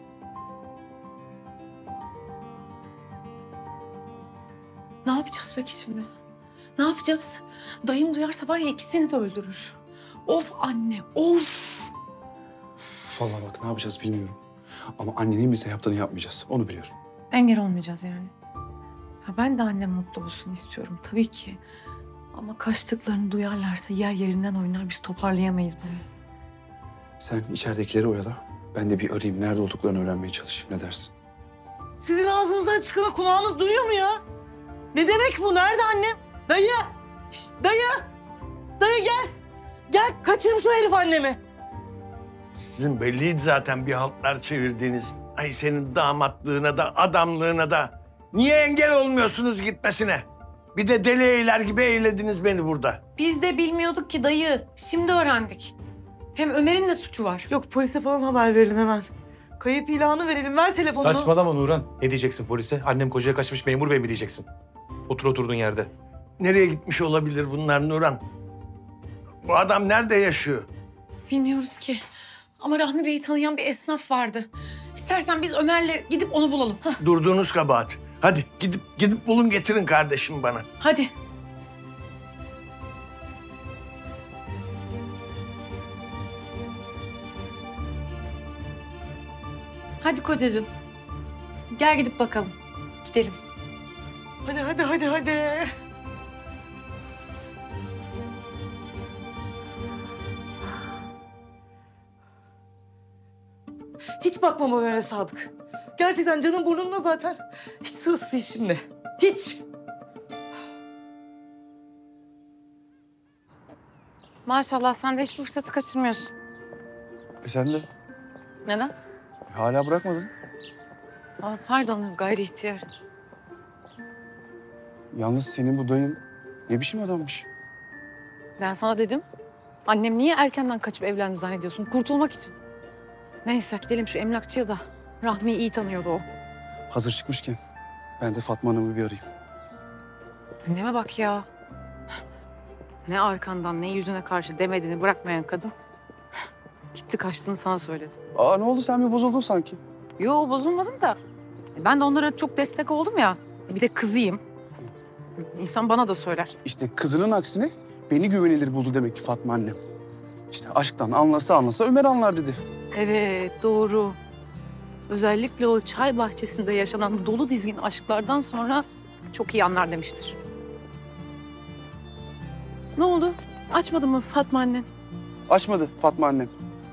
Ne yapacağız peki şimdi? Ne yapacağız? Dayım duyarsa var ya ikisini de öldürür. Of anne, of! Vallahi bak ne yapacağız bilmiyorum. Ama annenin bize yaptığını yapmayacağız. Onu biliyorum. Engel olmayacağız yani. Ha, ben de annem mutlu olsun istiyorum tabii ki. Ama kaçtıklarını duyarlarsa yer yerinden oynar. Biz toparlayamayız bunu. Sen içeridekileri oyala. Ben de bir arayayım. Nerede olduklarını öğrenmeye çalışayım. Ne dersin? Sizin ağzınızdan çıkanı kulağınız duyuyor mu ya? Ne demek bu? Nerede annem? Dayı! Şişt, dayı! Dayı gel! Gel kaçırmış o herif annemi. Sizin belliydi zaten bir haltlar çevirdiğiniz. Ay senin damatlığına da adamlığına da. Niye engel olmuyorsunuz gitmesine? Bir de deli eyler gibi eylediniz beni burada. Biz de bilmiyorduk ki dayı. Şimdi öğrendik. Hem Ömer'in de suçu var. Yok polise falan haber verelim hemen. Kayıp ilanı verelim. Ver telefonunu. Saçmalama Nurhan. Ne diyeceksin polise? Annem kocaya kaçmış memur bey mi diyeceksin? Otur oturduğun yerde. Nereye gitmiş olabilir bunlar Nurhan? Bu adam nerede yaşıyor? Bilmiyoruz ki. Ama Rahmi Bey'i tanıyan bir esnaf vardı. İstersen biz Ömer'le gidip onu bulalım. Durduğunuz kabahat. Hadi gidip bulun getirin kardeşim bana. Hadi. Hadi kocacığım. Gel gidip bakalım. Gidelim. Hadi. Hiç bakmam Ömer'e Sadık. Gerçekten canım burnumda zaten. Hiç sırası değil şimdi. Hiç. Maşallah sen de hiçbir fırsatı kaçırmıyorsun. Sen de Neden? hala bırakmadın. Aa, pardon gayri ihtiyar. Yalnız senin bu dayın ne biçim adammış. Ben sana dedim. Annem niye erkenden kaçıp evlendi zannediyorsun? Kurtulmak için. Neyse gidelim şu emlakçıya da. Rahmi'yi iyi tanıyordu o. Hazır çıkmışken ben de Fatma Hanım'ı bir arayayım. Anneme bak ya. Ne arkandan ne yüzüne karşı demediğini bırakmayan kadın. Gitti kaçtığını sana söyledi. Aa ne oldu sen bir bozuldun sanki. Yo bozulmadım da. Ben de onlara çok destek oldum ya. Bir de kızıyım. İnsan bana da söyler. İşte kızının aksine beni güvenilir buldu demek ki Fatma annem. İşte aşktan anlasa Ömer anlar dedi. Evet doğru. Özellikle o çay bahçesinde yaşanan dolu dizgin aşklardan sonra çok iyi anlar demiştir. Ne oldu? Açmadı mı Fatma annen? Açmadı Fatma annem.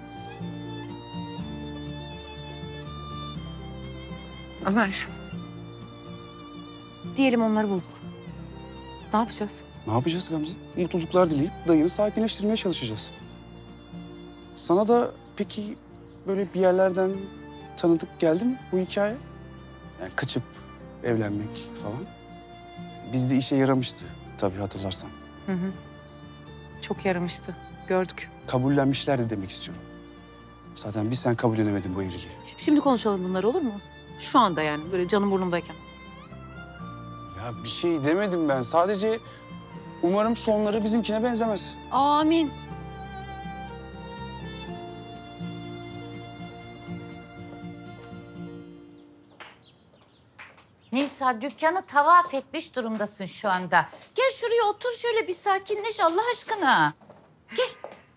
Ömer. Diyelim onları bulduk. Ne yapacağız? Ne yapacağız Gamze? Mutluluklar dileyip dayını sakinleştirmeye çalışacağız. Sana da peki böyle bir yerlerden tanıdık geldi mi bu hikaye? Yani kaçıp evlenmek falan. Bizde işe yaramıştı tabii hatırlarsan. Hı hı. Çok yaramıştı. Gördük. Kabullenmişlerdi demek istiyorum. Zaten bir sen kabullenemedin bu evliliği. Şimdi konuşalım bunları, olur mu? Şu anda yani, böyle canım burnumdayken. Ya bir şey demedim ben. Sadece umarım sonları bizimkine benzemez. Amin. Nisa, dükkanı tavaf etmiş durumdasın şu anda. Gel şuraya otur, şöyle bir sakinleş Allah aşkına. Gel.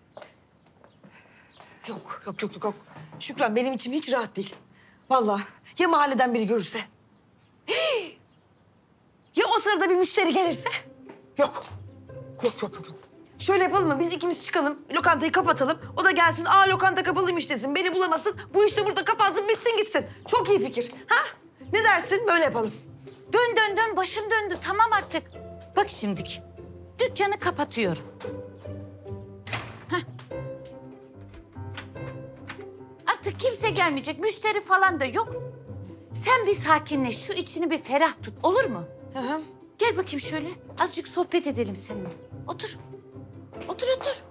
Yok. Şükran benim içim hiç rahat değil. Vallahi ya mahalleden biri görürse? Hii! Ya o sırada bir müşteri gelirse? Yok. Şöyle yapalım mı? Biz ikimiz çıkalım, lokantayı kapatalım. O da gelsin, lokanta kapalıymış desin, beni bulamasın. Bu iş de burada kapansın, bitsin gitsin. Çok iyi fikir. Ha? Ne dersin? Böyle yapalım. Dön, başım döndü. Tamam artık. Bak şimdilik. Dükkanı kapatıyorum. Hah. Artık kimse gelmeyecek. Müşteri falan da yok. Sen bir sakinleş. Şu içini bir ferah tut. Olur mu? Hı. Gel bakayım şöyle. Azıcık sohbet edelim seninle. Otur. Otur.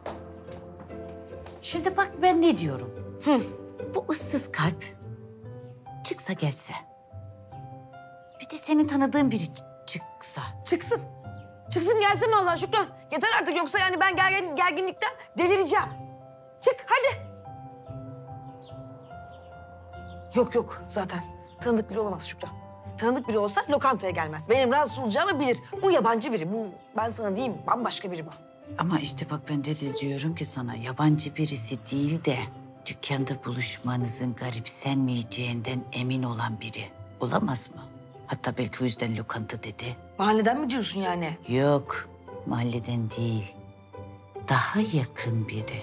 Şimdi bak ben ne diyorum. Bu ıssız kalp çıksa gelse. Bir de senin tanıdığın biri çıksa. Çıksın gelsin vallahi Şükran. Yeter artık, yoksa yani ben gerginlikten delireceğim. Çık hadi. Yok zaten. Tanıdık biri olamaz Şükran. Tanıdık biri olsa lokantaya gelmez. Benim rahatsız olacağımı bilir. Bu yabancı biri. Bu ben sana diyeyim, bambaşka biri bu. Ama işte bak ben de diyorum ki sana yabancı birisi değil de dükkanda buluşmanızın garipsenmeyeceğinden emin olan biri olamaz mı? Hatta belki o yüzden lokanta dedi. Mahalleden mi diyorsun yani? Yok, mahalleden değil. Daha yakın biri.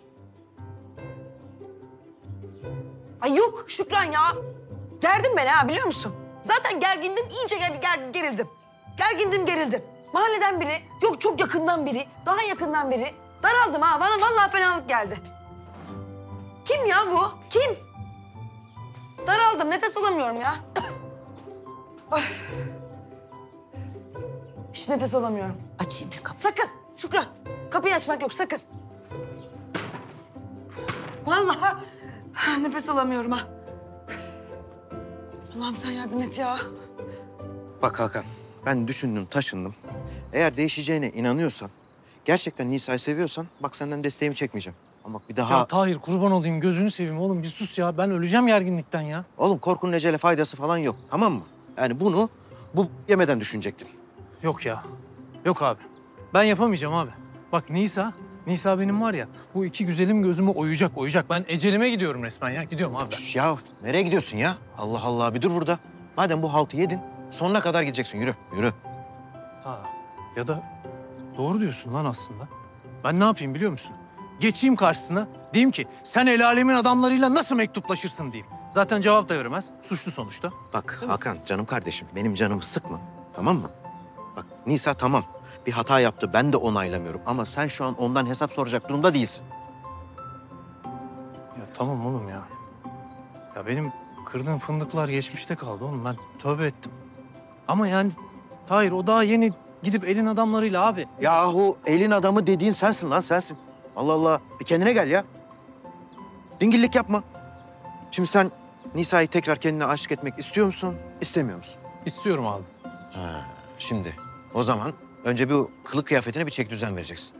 Ay yok Şükran ya. Gerdim ben ha, biliyor musun? Zaten gergindim, iyice gerildim. Gerildim. Mahalleden biri, yok çok yakından biri, daha yakından biri. Daraldım ha, bana vallahi fenalık geldi. Kim ya bu? Kim? Daraldım, nefes alamıyorum ya. Ay. Hiç nefes alamıyorum. Açayım bir kapı. Sakın Şükran, kapıyı açmak yok sakın. Vallahi nefes alamıyorum ha. Allah'ım sen yardım et ya. Bak Hakan, ben düşündüm, taşındım. Eğer değişeceğine inanıyorsan, gerçekten Nisa'yı seviyorsan bak senden desteğimi çekmeyeceğim. Ama bak bir daha... Ya Tahir kurban olayım gözünü seveyim oğlum bir sus ya. Ben öleceğim gerginlikten ya. Oğlum korkunun ecele faydası falan yok, tamam mı? Yani bunu bu yemeden düşünecektim. Yok ya. Yok abi. Ben yapamayacağım abi. Bak Nisa benim var ya bu iki güzelim gözümü oyacak. Ben ecelime gidiyorum resmen ya. Gidiyorum abi ben. Ya nereye gidiyorsun ya? Allah Allah, bir dur burada. Madem bu haltı yedin, sonuna kadar gideceksin. Yürü. Ha, ya da doğru diyorsun lan aslında. Ben ne yapayım biliyor musun? Geçeyim karşısına, diyeyim ki sen el alemin adamlarıyla nasıl mektuplaşırsın diyeyim. Zaten cevap da veremez, suçlu sonuçta. Bak Hakan, canım kardeşim, benim canımı sıkma, tamam mı? Bak Nisa tamam, bir hata yaptı, ben de onaylamıyorum. Ama sen şu an ondan hesap soracak durumda değilsin. Ya tamam oğlum ya. Ya benim kırdığım fındıklar geçmişte kaldı oğlum. Ben tövbe ettim. Ama yani Tahir o daha yeni gidip elin adamlarıyla abi. Yahu elin adamı dediğin sensin lan, sensin. Allah Allah, bir kendine gel ya. Dingillik yapma. Şimdi sen Nisa'yı tekrar kendine aşık etmek istiyor musun, istemiyor musun? İstiyorum abi. Ha, şimdi o zaman önce bir kılık kıyafetine bir çek düzen vereceksin.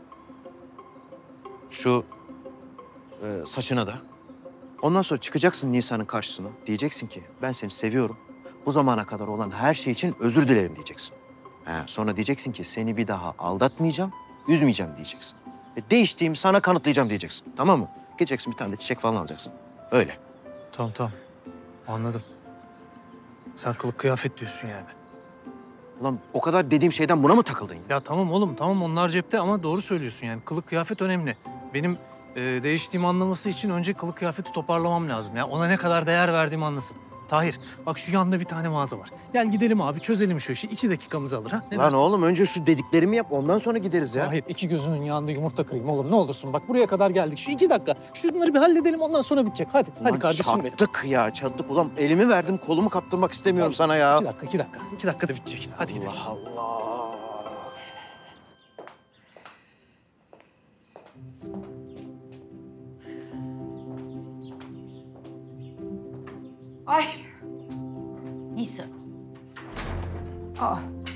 Şu saçına da. Ondan sonra çıkacaksın Nisa'nın karşısına. Diyeceksin ki ben seni seviyorum. Bu zamana kadar olan her şey için özür dilerim diyeceksin. Sonra diyeceksin ki seni bir daha aldatmayacağım, üzmeyeceğim diyeceksin. Değiştiğimi sana kanıtlayacağım diyeceksin. Tamam mı? Gideceksin bir tane de çiçek falan alacaksın. Öyle. Tamam. Anladım. Sen kılık kıyafet diyorsun yani. Ulan o kadar dediğim şeyden buna mı takıldın? Ya tamam oğlum tamam onlar cepte ama doğru söylüyorsun yani. Kılık kıyafet önemli. Benim değiştiğimi anlaması için önce kılık kıyafeti toparlamam lazım. Ya ona ne kadar değer verdiğimi anlasın. Tahir bak şu yanda bir tane mağaza var. Gel gidelim abi çözelim şu işi. 2 dakikamızı alır ha. Ne Lan dersin? oğlum önce şu dediklerimi yap ondan sonra gideriz ya. Tahir 2 gözünün yanında yumurta kırayım oğlum ne olursun. Bak buraya kadar geldik. Şu 2 dakika. Şunları bir halledelim ondan sonra bitecek. Hadi Ulan kardeşim benim. çattık ya çattık. Ulan elimi verdim kolumu kaptırmak istemiyorum sana ya. 2 dakika 2 dakika. 2 dakikada bitecek. Hadi gidelim. Allah Allah. Ay. Nisa. Aa.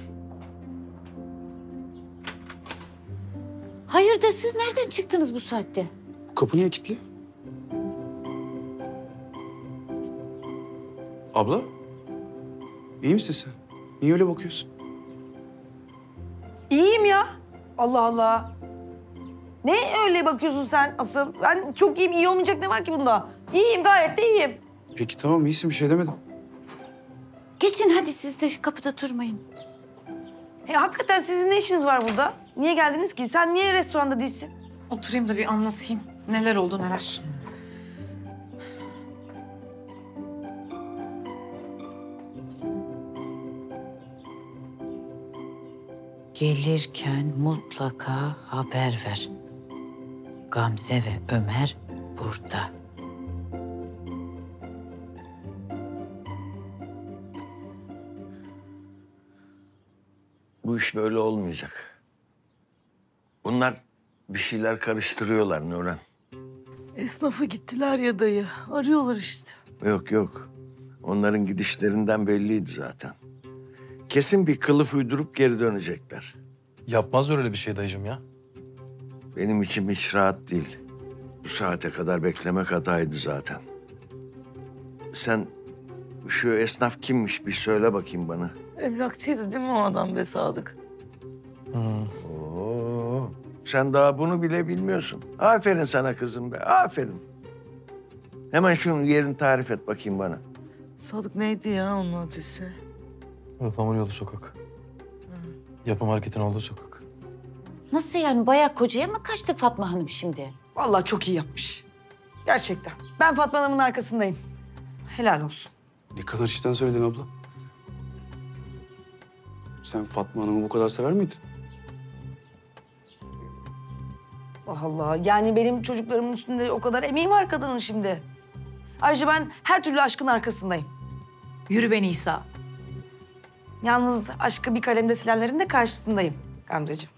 Hayırdır siz nereden çıktınız bu saatte? Kapı niye kilitli? Abla? İyi misin sen? Niye öyle bakıyorsun? İyiyim ya. Allah Allah. Ne öyle bakıyorsun sen asıl? Ben çok iyiyim. İyi olmayacak ne var ki bunda? İyiyim, gayet de iyiyim. Peki tamam iyisin bir şey demedim. Geçin hadi siz de kapıda durmayın. Hakikaten sizin ne işiniz var burada? Niye geldiniz ki? Sen niye restoranda değilsin? Oturayım da bir anlatayım. Neler oldu neler. Gelirken mutlaka haber ver. Gamze ve Ömer burada. Bu iş böyle olmayacak. Bunlar bir şeyler karıştırıyorlar Nurhan. Esnafa gittiler ya dayı. Arıyorlar işte. Yok yok. Onların gidişlerinden belliydi zaten. Kesin bir kılıf uydurup geri dönecekler. Yapmazlar öyle bir şey dayıcığım ya. Benim içim hiç rahat değil. Bu saate kadar beklemek hataydı zaten. Sen şu esnaf kimmiş bir söyle bakayım bana. Emlakçıydı değil mi o adam be Sadık? Oo, sen daha bunu bile bilmiyorsun. Aferin sana kızım be, aferin. Hemen şunun yerini tarif et bakayım bana. Sadık neydi ya onun adresi? Rıfamın yolu sokak. Yapı marketin olduğu sokak. Nasıl yani bayağı kocaya mı kaçtı Fatma Hanım şimdi? Vallahi çok iyi yapmış. Gerçekten. Ben Fatma Hanım'ın arkasındayım. Helal olsun. Ne kadar işten söyledin abla? Sen Fatma Hanım'ı bu kadar sever miydin? Allah Allah. Yani benim çocuklarımın üstünde o kadar emeği var kadının şimdi. Ayrıca ben her türlü aşkın arkasındayım. Yürü be Nisa. Yalnız aşkı bir kalemde silenlerin de karşısındayım Gamzeciğim.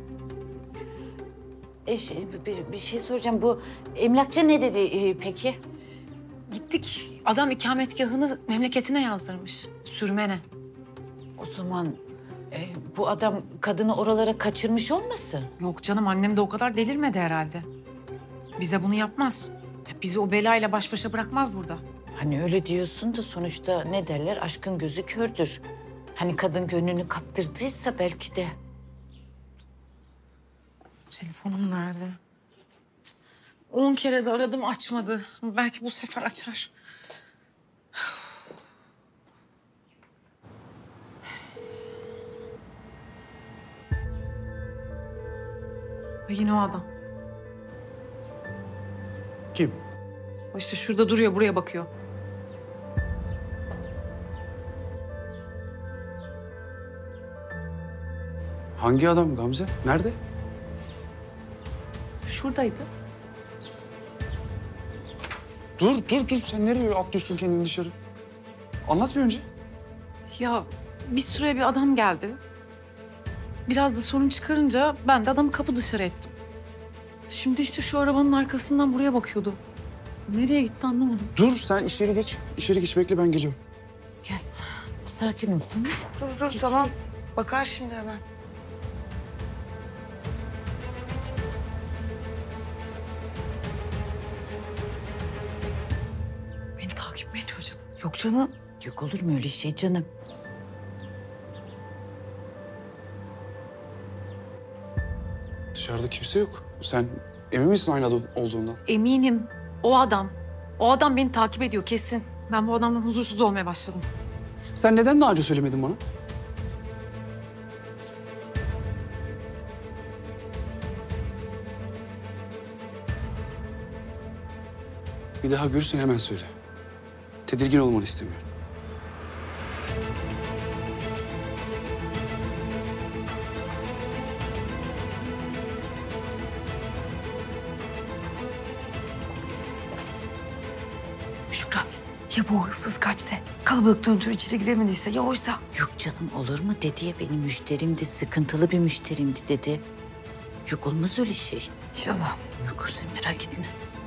Bir şey soracağım. Bu emlakçı ne dedi peki? Gittik. Adam ikametgahını memleketine yazdırmış. Sürmene. O zaman bu adam kadını oralara kaçırmış olmasın? Yok canım annem de o kadar delirmedi herhalde. Bize bunu yapmaz. Bizi o belayla baş başa bırakmaz burada. Hani öyle diyorsun da sonuçta ne derler aşkın gözü kördür. Hani kadın gönlünü kaptırdıysa belki de. Telefonum nerede? 10 kere de aradım açmadı. Belki bu sefer açar. Yine o adam. Kim? O işte şurada duruyor, buraya bakıyor. Hangi adam Gamze? Nerede? Şuradaydı. Dur. Sen nereye atlıyorsun kendini dışarı? Anlat bir önce. Ya bir süreye bir adam geldi. Biraz da sorun çıkarınca ben de adamı kapı dışarı ettim. Şimdi işte şu arabanın arkasından buraya bakıyordu. Nereye gitti anlamadım. Dur sen içeri geç. İçeri geç bekle ben geliyorum. Gel. Sakin ol tamam. Dur tamam. Bakar şimdi hemen. Beni takip mi ediyor acaba? Yok canım. Yok olur mu öyle şey canım? Dışarıda kimse yok. Sen emin misin aynı adam olduğundan? Eminim. O adam. O adam beni takip ediyor kesin. Ben bu adamdan huzursuz olmaya başladım. Sen neden daha önce söylemedin bana? Bir daha görürsen hemen söyle. Tedirgin olmanı istemiyorum. Ya bu hırsız kalpse, kalabalıkta öntürü içeri giremediyse ya oysa? Yok canım olur mu dedi ya benim müşterimdi, sıkıntılı bir müşterimdi dedi. Yok olmaz öyle şey. İnşallah. Yok sen merak etme.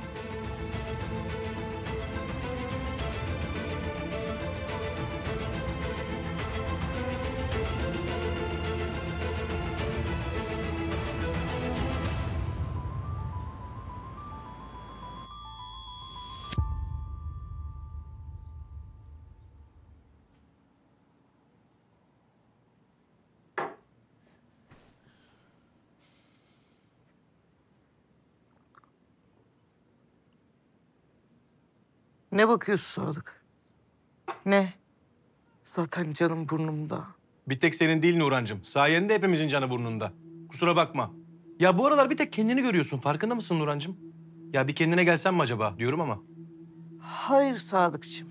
Ne bakıyorsun Sadık? Ne? Zaten canım burnumda. Bir tek senin değil Nurancığım. Sayende hepimizin canı burnunda. Kusura bakma. Ya bu aralar bir tek kendini görüyorsun. Farkında mısın Nurancığım? Ya bir kendine gelsen mi acaba diyorum ama. Hayır Sadıkçığım.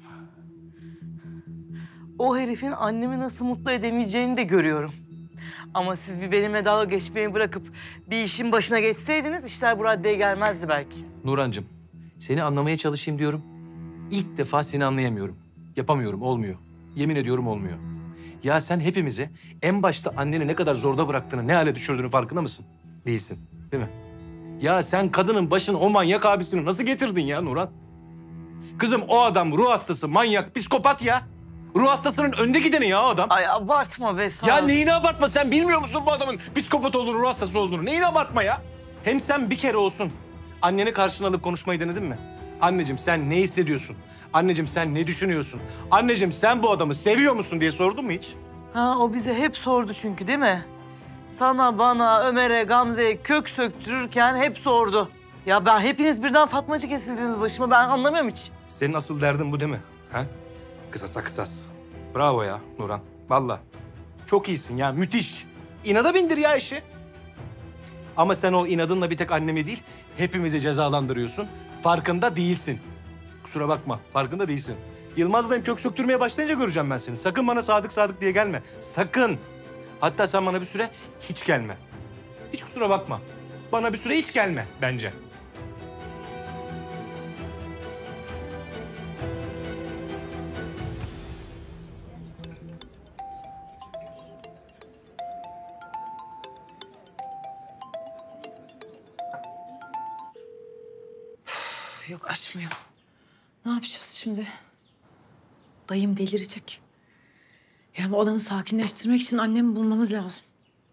O herifin annemi nasıl mutlu edemeyeceğini de görüyorum. Ama siz bir benimle dalga geçmeyi bırakıp bir işin başına geçseydiniz işler bu raddeye gelmezdi belki. Nurancığım, seni anlamaya çalışayım diyorum. İlk defa seni anlayamıyorum. Yapamıyorum, olmuyor. Yemin ediyorum olmuyor. Ya sen hepimizi en başta anneni ne kadar zorda bıraktığını, ne hale düşürdüğünü farkında mısın? Değilsin, değil mi? Ya sen kadının başına o manyak abisini nasıl getirdin ya Nuran? Kızım o adam ruh hastası, manyak, psikopat ya. Ruh hastasının önde gideni ya o adam. Ay abartma be Sadık. Ya neyini abartma? Sen bilmiyor musun bu adamın psikopat olduğunu, ruh hastası olduğunu? Neyini abartma ya? Hem sen bir kere olsun anneni karşına alıp konuşmayı denedin mi? Anneciğim sen ne hissediyorsun? Anneciğim sen ne düşünüyorsun? Anneciğim sen bu adamı seviyor musun diye sordun mu hiç? Ha o bize hep sordu çünkü değil mi? Sana, bana, Ömer'e, Gamze'ye kök söktürürken hep sordu. Ya ben hepiniz birden Fatmacı kesildiniz başıma. Ben anlamıyorum hiç. Senin asıl derdin bu değil mi? Ha? Kısasa kısas. Bravo ya Nurhan. Vallahi. Çok iyisin ya, müthiş. İnada bindir ya işi. Ama sen o inadınla bir tek annemi değil, hepimizi cezalandırıyorsun. Farkında değilsin. Kusura bakma, farkında değilsin. Yılmaz'la hem kök söktürmeye başlayınca göreceğim ben seni. Sakın bana Sadık Sadık diye gelme. Sakın. Hatta sen bana bir süre hiç gelme. Hiç kusura bakma. Bana bir süre hiç gelme bence. Yok açmıyor. Ne yapacağız şimdi? Dayım delirecek. Yani bu adamı sakinleştirmek için annemi bulmamız lazım.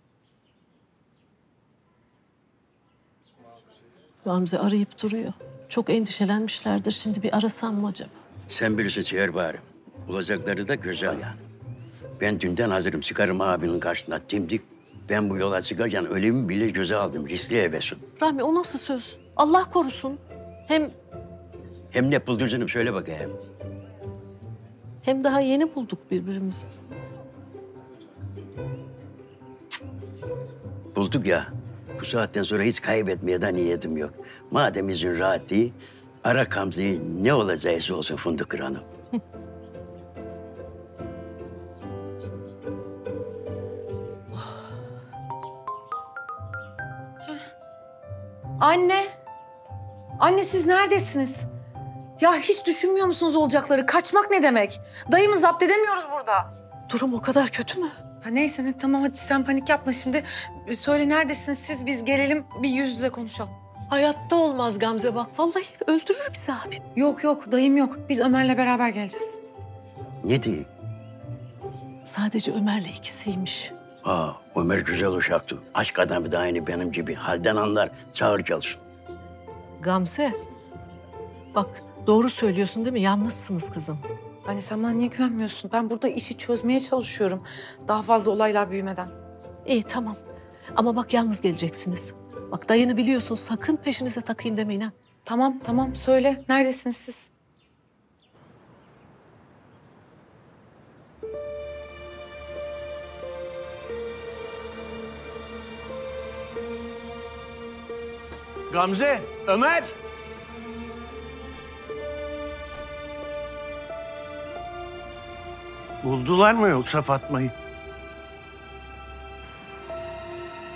Gamze arayıp duruyor. Çok endişelenmişlerdir. Şimdi bir arasam mı acaba? Sen birisi çağır bari. Olacakları da göze al yani. Ben dünden hazırım. Çıkarım abinin karşısına dimdik. Ben bu yola çıkarken ölümü bile göze aldım. Riskli evesun. Rahmi o nasıl söz? Allah korusun. Hem ne buldursunum söyle bakayım. Hem daha yeni bulduk birbirimizi. Bulduk ya. Bu saatten sonra hiç kaybetmeye de niyetim yok. Madem izin rahat değil, ara Gamze'yi ne olacaksa olsun fındık kıranım. Anne. Anne siz neredesiniz? Ya hiç düşünmüyor musunuz olacakları? Kaçmak ne demek? Dayımı zapt edemiyoruz burada. Durum o kadar kötü mü? Ha neyse ne tamam hadi sen panik yapma şimdi. Söyle neredesiniz siz biz gelelim bir yüz yüze konuşalım. Hayatta olmaz Gamze bak. Vallahi öldürür bizi abi. Yok yok dayım yok. Biz Ömer'le beraber geleceğiz. Ne diyeyim? Sadece Ömer'le ikisiymiş. Aa, Ömer güzel uşaktı. Aşk adamı da aynı benim gibi. Halden anlar, çağır gelsin. Gamze bak doğru söylüyorsun değil mi? Yalnızsınız kızım. Anne sen bana niye güvenmiyorsun? Ben burada işi çözmeye çalışıyorum. Daha fazla olaylar büyümeden. İyi tamam. Ama bak yalnız geleceksiniz. Bak dayını biliyorsun sakın peşinize takayım demeyin ha. Tamam tamam söyle. Neredesiniz siz? Gamze, Ömer. Buldular mı yoksa Fatma'yı?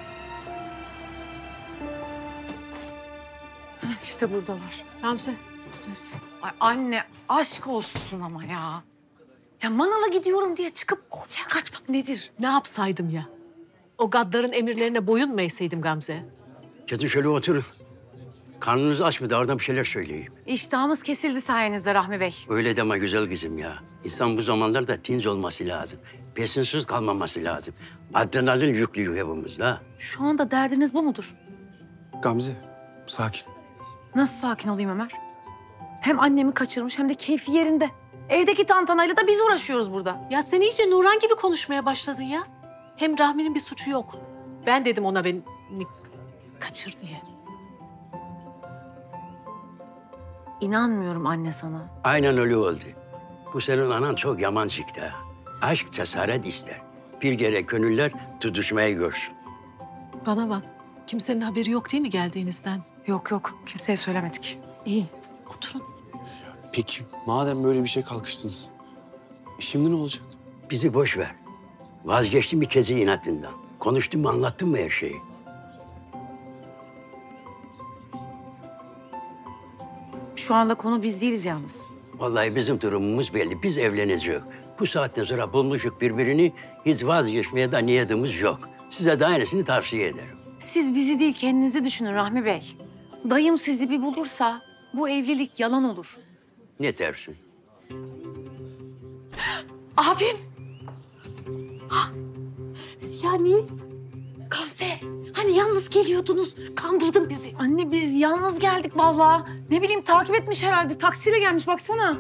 İşte buradalar. Gamze Ay anne aşk olsun ama ya. Ya manava gidiyorum diye çıkıp ortaya kaçmak nedir? Ne yapsaydım ya? O gaddarın emirlerine boyun mu eğseydim Gamze? Gidin şöyle oturun. Karnınız aç mı da oradan bir şeyler söyleyeyim. İştahımız kesildi sayenizde Rahmi Bey. Öyle deme güzel kızım ya. İnsan bu zamanlarda tinç olması lazım. Besinsiz kalmaması lazım. Adrenalin yüklüyor hepimizde. Şu anda derdiniz bu mudur? Gamze, sakin. Nasıl sakin olayım Ömer? Hem annemi kaçırmış hem de keyfi yerinde. Evdeki tantanayla da biz uğraşıyoruz burada. Ya sen iyice Nuran gibi konuşmaya başladın ya. Hem Rahmi'nin bir suçu yok. Ben dedim ona beni kaçır diye. İnanmıyorum anne sana. Aynen öyle oldu. Bu senin anan çok yaman çıktı ha. Aşk cesaret ister. Bir kere gönüller tutuşmayı görsün. Bana bak. Kimsenin haberi yok değil mi geldiğinizden? Yok yok. Kimseye söylemedik. İyi. Oturun. Peki madem böyle bir şey kalkıştınız, şimdi ne olacak? Bizi boş ver. Vazgeçtim mi kezi inatından. Konuştun mu anlattın mı her şeyi? Şu anda konu biz değiliz yalnız. Vallahi bizim durumumuz belli. Biz evleneceğiz. Bu saatten sonra bulmuşuk birbirini. Hiç vazgeçmeye de niyetimiz yok. Size de aynısını tavsiye ederim. Siz bizi değil kendinizi düşünün Rahmi Bey. Dayım sizi bir bulursa bu evlilik yalan olur. Ne dersin? Abim. Yani Gamze, hani yalnız geliyordunuz, kandırdın bizi. Anne biz yalnız geldik vallahi. Ne bileyim takip etmiş herhalde. Taksiyle gelmiş baksana.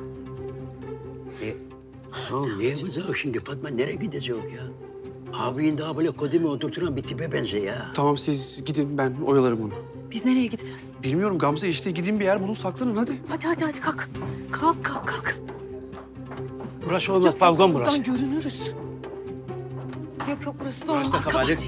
Oğlum ne yapacağız şimdi Fatma? Nereye gideceğiz ya? Abin daha böyle kodemi oturturan bir tipe benziyor ya. Tamam siz gidin, ben oyalarım onu. Biz nereye gideceğiz? Bilmiyorum Gamze, işte gidin bir yer bulun, saklanın hadi. Hadi kalk. Kalk. Burası olmaz, balkon burası. Buradan görünürüz. Yok burası da olmaz. Burası da kabahat.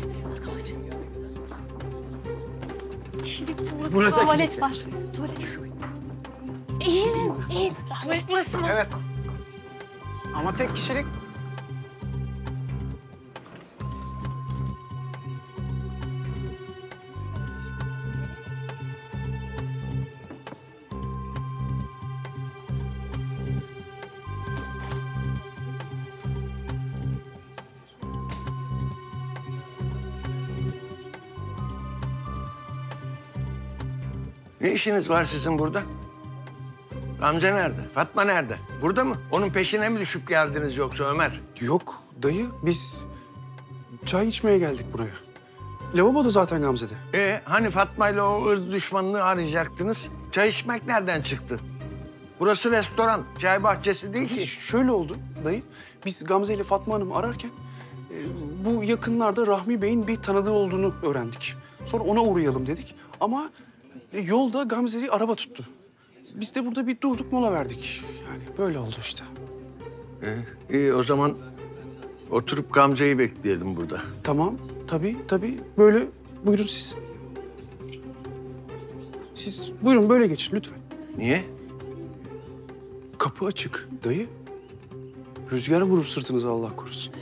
Burası tuvalet var. Tuvalet. İn. Tuvalet burası mı? Evet. Ama tek kişilik. Ne işiniz var sizin burada? Gamze nerede? Fatma nerede? Burada mı? Onun peşine mi düşüp geldiniz yoksa Ömer? Yok dayı, biz çay içmeye geldik buraya. Lavaboda zaten Gamze'de. Hani Fatma ile o ırz düşmanını arayacaktınız? Çay içmek nereden çıktı? Burası restoran, çay bahçesi değil ki. Şöyle oldu dayı, biz Gamze ile Fatma Hanım'ı ararken bu yakınlarda Rahmi Bey'in bir tanıdığı olduğunu öğrendik. Sonra ona uğrayalım dedik ama yolda Gamze'yi araba tuttu. Biz de burada bir durduk, mola verdik. Yani böyle oldu işte. İyi o zaman oturup Gamze'yi bekleyelim burada. Tamam, tabii. Böyle buyurun siz. Siz buyurun böyle geçin lütfen. Niye? Kapı açık dayı. Rüzgar vurur sırtınıza Allah korusun.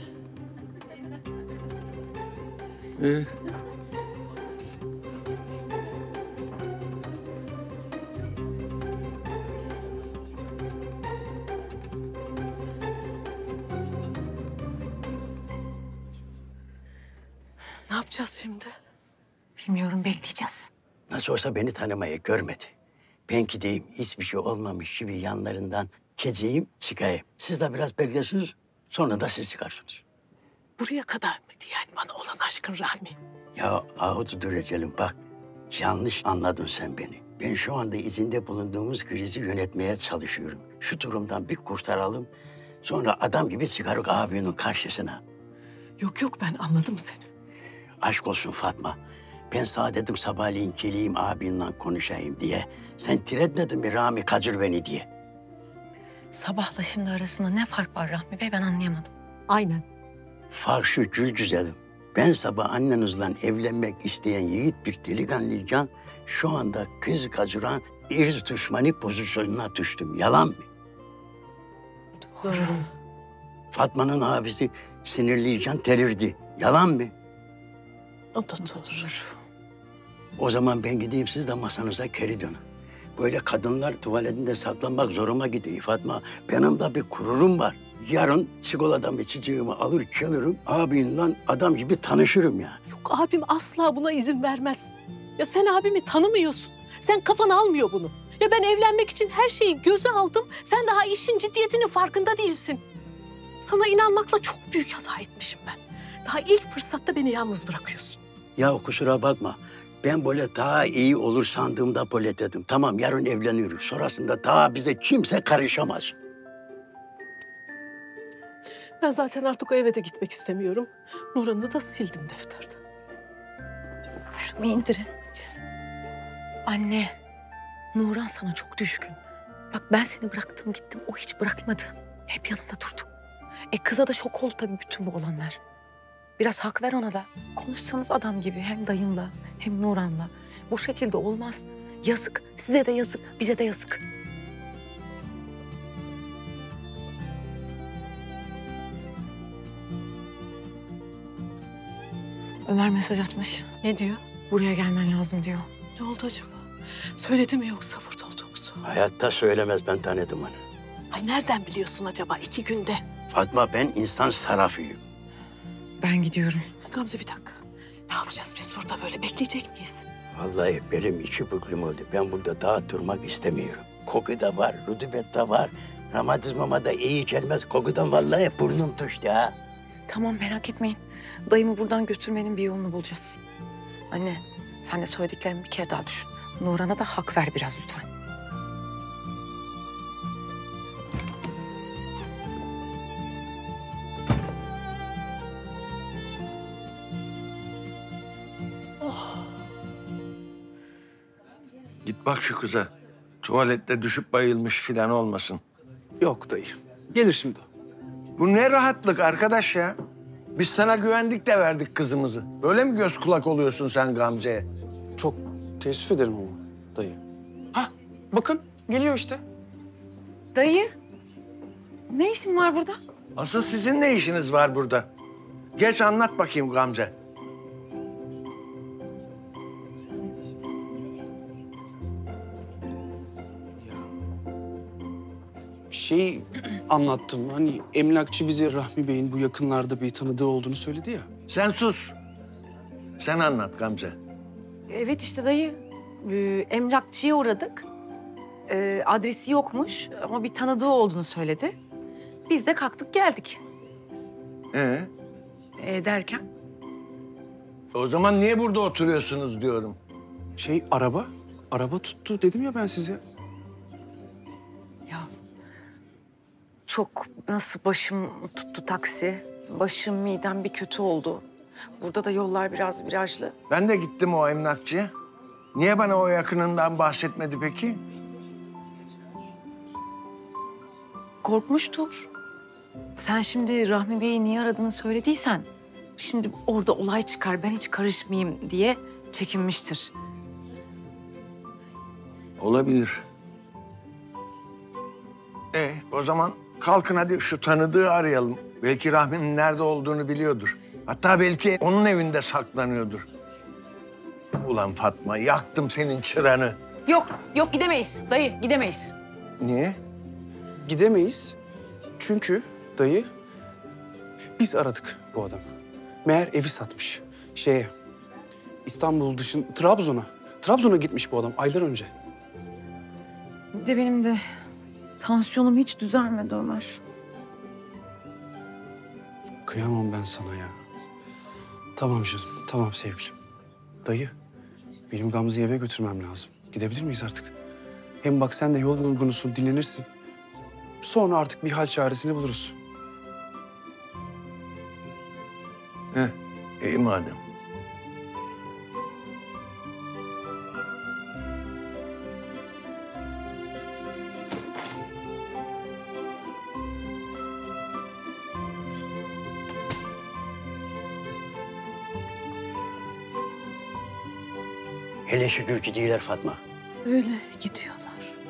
Ne yapacağız şimdi? Bilmiyorum, bekleyeceğiz. Nasıl olsa beni tanımayı görmedi. Ben gideyim, hiçbir şey olmamış gibi yanlarından keçeyim, çıkayım. Siz de biraz beklersiniz, sonra da siz çıkarsınız. Buraya kadar mıydı yani bana olan aşkın Rahmi? Ya Ahudu Dürecel'im bak, yanlış anladın sen beni. Ben şu anda izinde bulunduğumuz krizi yönetmeye çalışıyorum. Şu durumdan bir kurtaralım, sonra adam gibi çıkarık abinin karşısına. Yok ben anladım seni. Aşk olsun Fatma. Ben sana dedim sabahleyin geleyim abinle konuşayım diye. Sen diretmedin mi Rami kaçır beni diye? Sabahla şimdi arasında ne fark var Rahmi Bey, ben anlayamadım. Aynen. Fark şu gül güzelim. Ben sabah annenizle evlenmek isteyen yiğit bir delikanlıcan şu anda kız kaçıran irz düşmanı pozisyonuna düştüm. Yalan mı? Doğru. Fatma'nın abisi sinirliyken delirdi. Yalan mı? O da doğru. O zaman ben gideyim, siz de masanıza geri dönün. Böyle kadınlar tuvaletinde saklanmak zoruma gidiyor Fatma. Benim de bir gururum var. Yarın çikolatamı içeceğimi alır gelirim. Abinle adam gibi tanışırım ya. Yok abim asla buna izin vermez. Ya sen abimi tanımıyorsun. Sen kafana almıyor bunu. Ya ben evlenmek için her şeyi göze aldım. Sen daha işin ciddiyetinin farkında değilsin. Sana inanmakla çok büyük hata etmişim ben. Daha ilk fırsatta beni yalnız bırakıyorsun. Ya kusura bakma. Ben böyle daha iyi olur sandığımda böyle dedim. Tamam yarın evleniyoruz. Sonrasında daha bize kimse karışamaz. Ben zaten artık o eve de gitmek istemiyorum. Nurhan'ı da sildim defterden. Şunu bir indirin. Anne, Nurhan sana çok düşkün. Bak ben seni bıraktım gittim, o hiç bırakmadı. Hep yanında durdu. Kıza da şok oldu tabii bütün bu olanlar. Biraz hak ver ona da. Konuşsanız adam gibi hem dayımla hem Nurhan'la. Bu şekilde olmaz. Yazık, size de yazık, bize de yazık. Ömer mesaj atmış. Ne diyor? Buraya gelmen lazım diyor. Ne oldu acaba? Söyledi mi yoksa burada olduğumuzu? Hayatta söylemez, ben tanıdım onu. Ay nereden biliyorsun acaba 2 günde? Fatma, ben insan sarrafıyım. Ben gidiyorum. Gamze bir dakika. Ne yapacağız biz burada böyle? Bekleyecek miyiz? Vallahi benim içi büklüm oldu. Ben burada daha durmak istemiyorum. Koku da var, rutubet de var. Romatizmama da iyi gelmez. Kokudan vallahi burnum düştü ha. Tamam merak etmeyin. Dayımı buradan götürmenin bir yolunu bulacağız. Anne sen de söylediklerimi bir kere daha düşün. Nurhan'a da hak ver biraz lütfen. Git bak şu kıza. Tuvalette düşüp bayılmış filan olmasın. Yok dayı. Gelir şimdi. Bu ne rahatlık arkadaş ya. Biz sana güvendik de verdik kızımızı. Öyle mi göz kulak oluyorsun sen Gamze'ye? Çok teessüf ederim ama dayı. Hah bakın geliyor işte. Dayı ne işin var burada? Asıl sizin ne işiniz var burada? Geç anlat bakayım Gamze. Şey anlattım. Hani emlakçı bize Rahmi Bey'in bu yakınlarda bir tanıdığı olduğunu söyledi ya. Sen sus. Sen anlat Gamze. Evet işte dayı. Emlakçıya uğradık. Adresi yokmuş ama bir tanıdığı olduğunu söyledi. Biz de kalktık geldik. Derken? O zaman niye burada oturuyorsunuz diyorum. Şey araba. Araba tuttu dedim ya ben size. Çok nasıl başım tuttu taksi. Başım midem bir kötü oldu. Burada da yollar biraz virajlı. Ben de gittim o emlakçıya. Niye bana o yakınından bahsetmedi peki? Korkmuştur. Sen şimdi Rahmi Bey'i niye aradığını söylediysen... ...şimdi orada olay çıkar, ben hiç karışmayayım diye çekinmiştir. Olabilir. O zaman kalkın hadi şu tanıdığı arayalım. Belki Rahmi'nin nerede olduğunu biliyordur. Hatta belki onun evinde saklanıyordur. Ulan Fatma, yaktım senin çıranı. Yok gidemeyiz dayı, gidemeyiz. Niye? Gidemeyiz. Çünkü dayı biz aradık bu adamı. Meğer evi satmış. İstanbul dışın Trabzon'a. Trabzon'a gitmiş bu adam aylar önce. Bir de benim de tansiyonum hiç düzelmedi Ömer. Kıyamam ben sana ya. Tamam canım, tamam sevgilim. Dayı, benim Gamze'yi eve götürmem lazım. Gidebilir miyiz artık? Hem bak sen de yol yorgunusun, dinlenirsin. Sonra artık bir hal çaresini buluruz. İyi madem. Hele şükür gidiyorlar Fatma. Öyle gidiyorlar.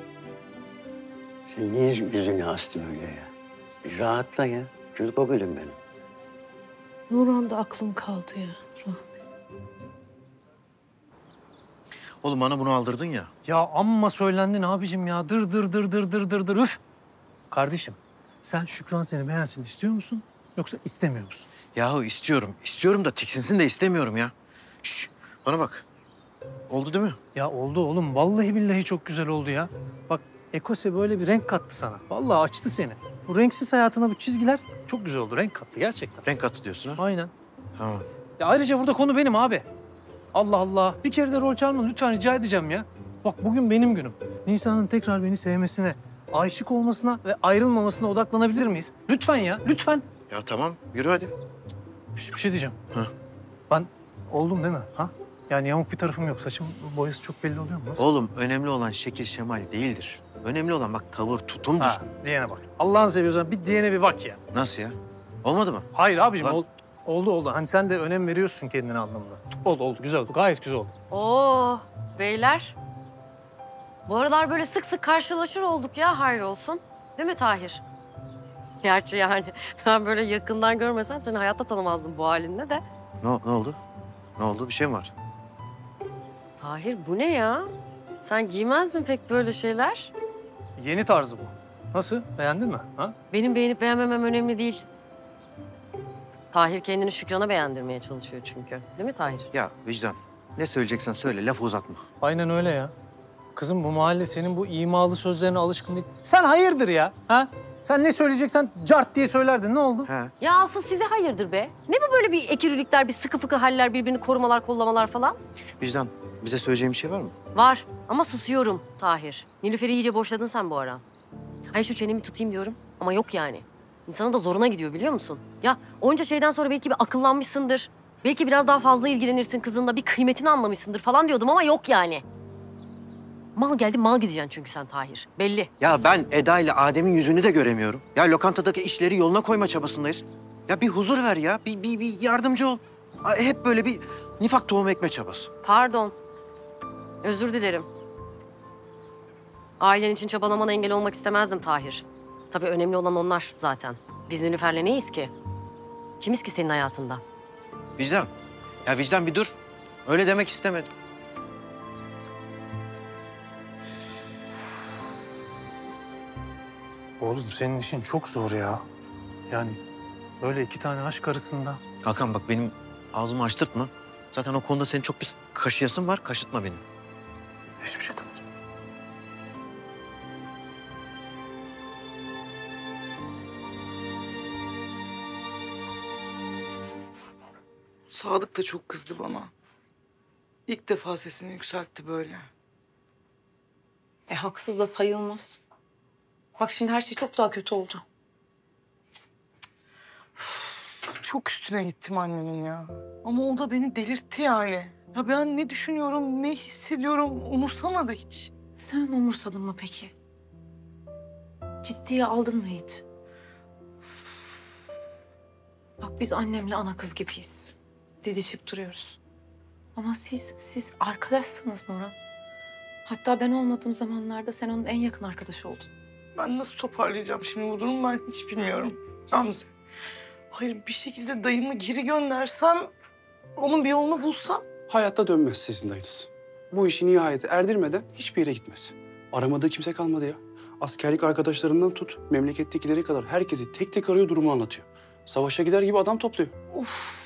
Sen niye yüzünü astın öyle ya? Bir rahatla ya. Çocuk o gülüm benim. Nurhan'da aklım kaldı ya. Oğlum bana bunu aldırdın ya. Ya amma söylendin abicim ya. Dır. Üf. Kardeşim sen Şükran seni beğensin istiyor musun? Yoksa istemiyor musun? Yahu istiyorum. İstiyorum da tiksinsin de istemiyorum ya. Şş, bana bak. Oldu değil mi? Ya oldu oğlum. Vallahi billahi çok güzel oldu ya. Bak Ekose böyle bir renk kattı sana. Vallahi açtı seni. Bu renksiz hayatına bu çizgiler çok güzel oldu. Renk kattı gerçekten. Renk kattı diyorsun ha? Aynen. Tamam. Ya ayrıca burada konu benim abi. Allah Allah. Bir kere de rol çalma lütfen rica edeceğim ya. Bak bugün benim günüm. Nisan'ın tekrar beni sevmesine, aşık olmasına ve ayrılmamasına odaklanabilir miyiz? Lütfen ya, lütfen. Ya tamam, yürü hadi. Bir şey diyeceğim. Ha. Ben oldum değil mi? Ha? Yani yamuk bir tarafım yok. Saçım boyası çok belli oluyor mu? Nasıl? Oğlum önemli olan şekil şemal değildir. Önemli olan bak tavır, tutumdur. Ha, diyene bak. Allah'ını seviyorsan bir diyene bir bak ya. Nasıl ya? Olmadı mı? Hayır abicim Lan. oldu. Hani sen de önem veriyorsun kendine anlamında. Oldu güzel oldu. Gayet güzel oldu. Oo beyler. Bu aralar böyle sık sık karşılaşır olduk ya hayır olsun. Değil mi Tahir? Gerçi yani ben böyle yakından görmesem seni hayatta tanımazdım bu halinle de. Ne oldu? Ne oldu? Bir şey mi var? Tahir bu ne ya? Sen giymezdin pek böyle şeyler. Yeni tarzı bu. Nasıl? Beğendin mi? Ha? Benim beğenip beğenmemem önemli değil. Tahir kendini Şükran'a beğendirmeye çalışıyor çünkü. Değil mi Tahir? Ya Vicdan, ne söyleyeceksen söyle, lafı uzatma. Aynen öyle ya. Kızım bu mahalle senin bu imalı sözlerine alışkın değil. Sen hayırdır ya? Ha? Sen ne söyleyeceksen cart diye söylerdin. Ne oldu? He. Ya asıl size hayırdır be. Ne bu böyle bir ekürülükler, bir sıkı fıkı haller, birbirini korumalar, kollamalar falan? Vicdan, bize söyleyeceğin bir şey var mı? Var ama susuyorum Tahir. Nilüfer'i iyice boşladın sen bu ara. Ay şu çenemi tutayım diyorum ama yok yani. İnsanın da zoruna gidiyor biliyor musun? Ya onca şeyden sonra belki bir akıllanmışsındır. Belki biraz daha fazla ilgilenirsin kızınla, bir kıymetini anlamışsındır falan diyordum ama yok yani. Mal geldi mal gideceksin çünkü sen Tahir. Belli. Ya ben Eda ile Adem'in yüzünü de göremiyorum. Ya lokantadaki işleri yoluna koyma çabasındayız. Ya bir huzur ver ya, bir yardımcı ol. Hep böyle bir nifak tohum ekme çabası. Pardon. Özür dilerim. Ailen için çabalamana engel olmak istemezdim Tahir. Tabii önemli olan onlar zaten. Biz Nilüfer'le neyiz ki? Kimiz ki senin hayatında? Vicdan, ya Vicdan bir dur. Öyle demek istemedim. Oğlum senin işin çok zor ya. Yani böyle iki tane aşk arasında. Hakan bak benim ağzımı açtırtma. Zaten o konuda senin çok bir kaşıyasın var, kaşıtma beni. Hiçbir şey demedim. Sadık da çok kızdı bana. İlk defa sesini yükseltti böyle. Haksız da sayılmaz. Bak şimdi her şey çok daha kötü oldu. Çok üstüne gittim annemin ya. Ama o da beni delirtti yani. Ya ben ne düşünüyorum, ne hissediyorum umursamadı hiç. Sen onu umursadın mı peki? Ciddiye aldın mı hiç? Bak biz annemle ana kız gibiyiz. Didişip duruyoruz. Ama siz arkadaşsınız Nurhan. Hatta ben olmadığım zamanlarda sen onun en yakın arkadaşı oldun. Ben nasıl toparlayacağım şimdi bu durumu ben hiç bilmiyorum. Gamze. Hayır bir şekilde dayımı geri göndersem, onun bir yolunu bulsam. Hayatta dönmez sizin dayınız. Bu işi nihayete erdirmeden hiçbir yere gitmez. Aramadığı kimse kalmadı ya. Askerlik arkadaşlarından tut, memlekettekileri kadar herkesi tek tek arıyor, durumu anlatıyor. Savaşa gider gibi adam topluyor. Of.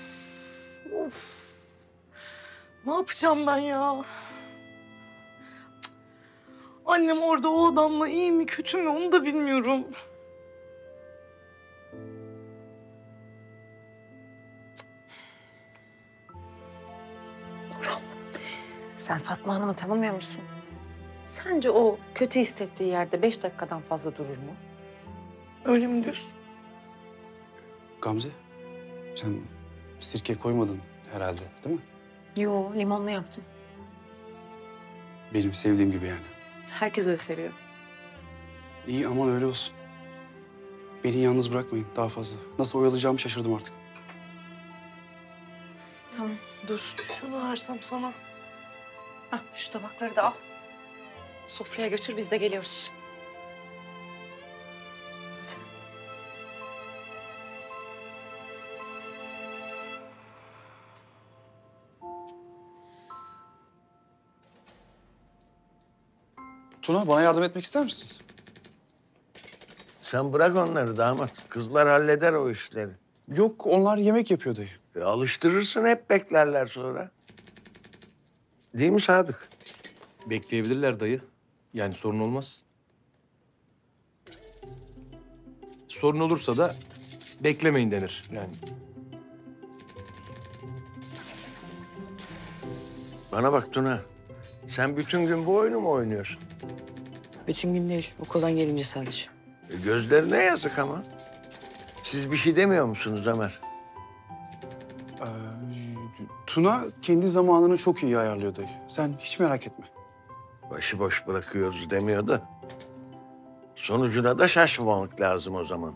Ne yapacağım ben ya? Cık. Annem orada o adamla iyi mi kötü mü onu da bilmiyorum. Sen Fatma Hanım'ı tanımıyor musun? Sence o kötü hissettiği yerde 5 dakikadan fazla durur mu? Öyle mi diyorsun? Gamze, sen sirke koymadın herhalde değil mi? Yo, limonlu yaptım. Benim sevdiğim gibi yani. Herkes öyle seviyor. İyi aman öyle olsun. Beni yalnız bırakmayın daha fazla. Nasıl oyalayacağımı şaşırdım artık. Tamam, dur. Kızı versem sana. Hah, şu tabakları da al. Sofraya götür, biz de geliyoruz. Tuna bana yardım etmek ister misin? Sen bırak onları damat. Kızlar halleder o işleri. Yok, onlar yemek yapıyor dayı. Alıştırırsın, hep beklerler sonra. Değil mi Sadık? Bekleyebilirler dayı. Yani sorun olmaz. Sorun olursa da beklemeyin denir yani. Bana bak Tuna. Sen bütün gün bu oyunu mu oynuyorsun? Bütün gün değil. Okuldan gelince sadece. Gözlerine yazık ama. Siz bir şey demiyor musunuz Ömer? Tuna kendi zamanını çok iyi ayarlıyor dayı. Sen hiç merak etme. Başıboş bırakıyoruz demiyor da. Sonucuna da şaşmamak lazım o zaman.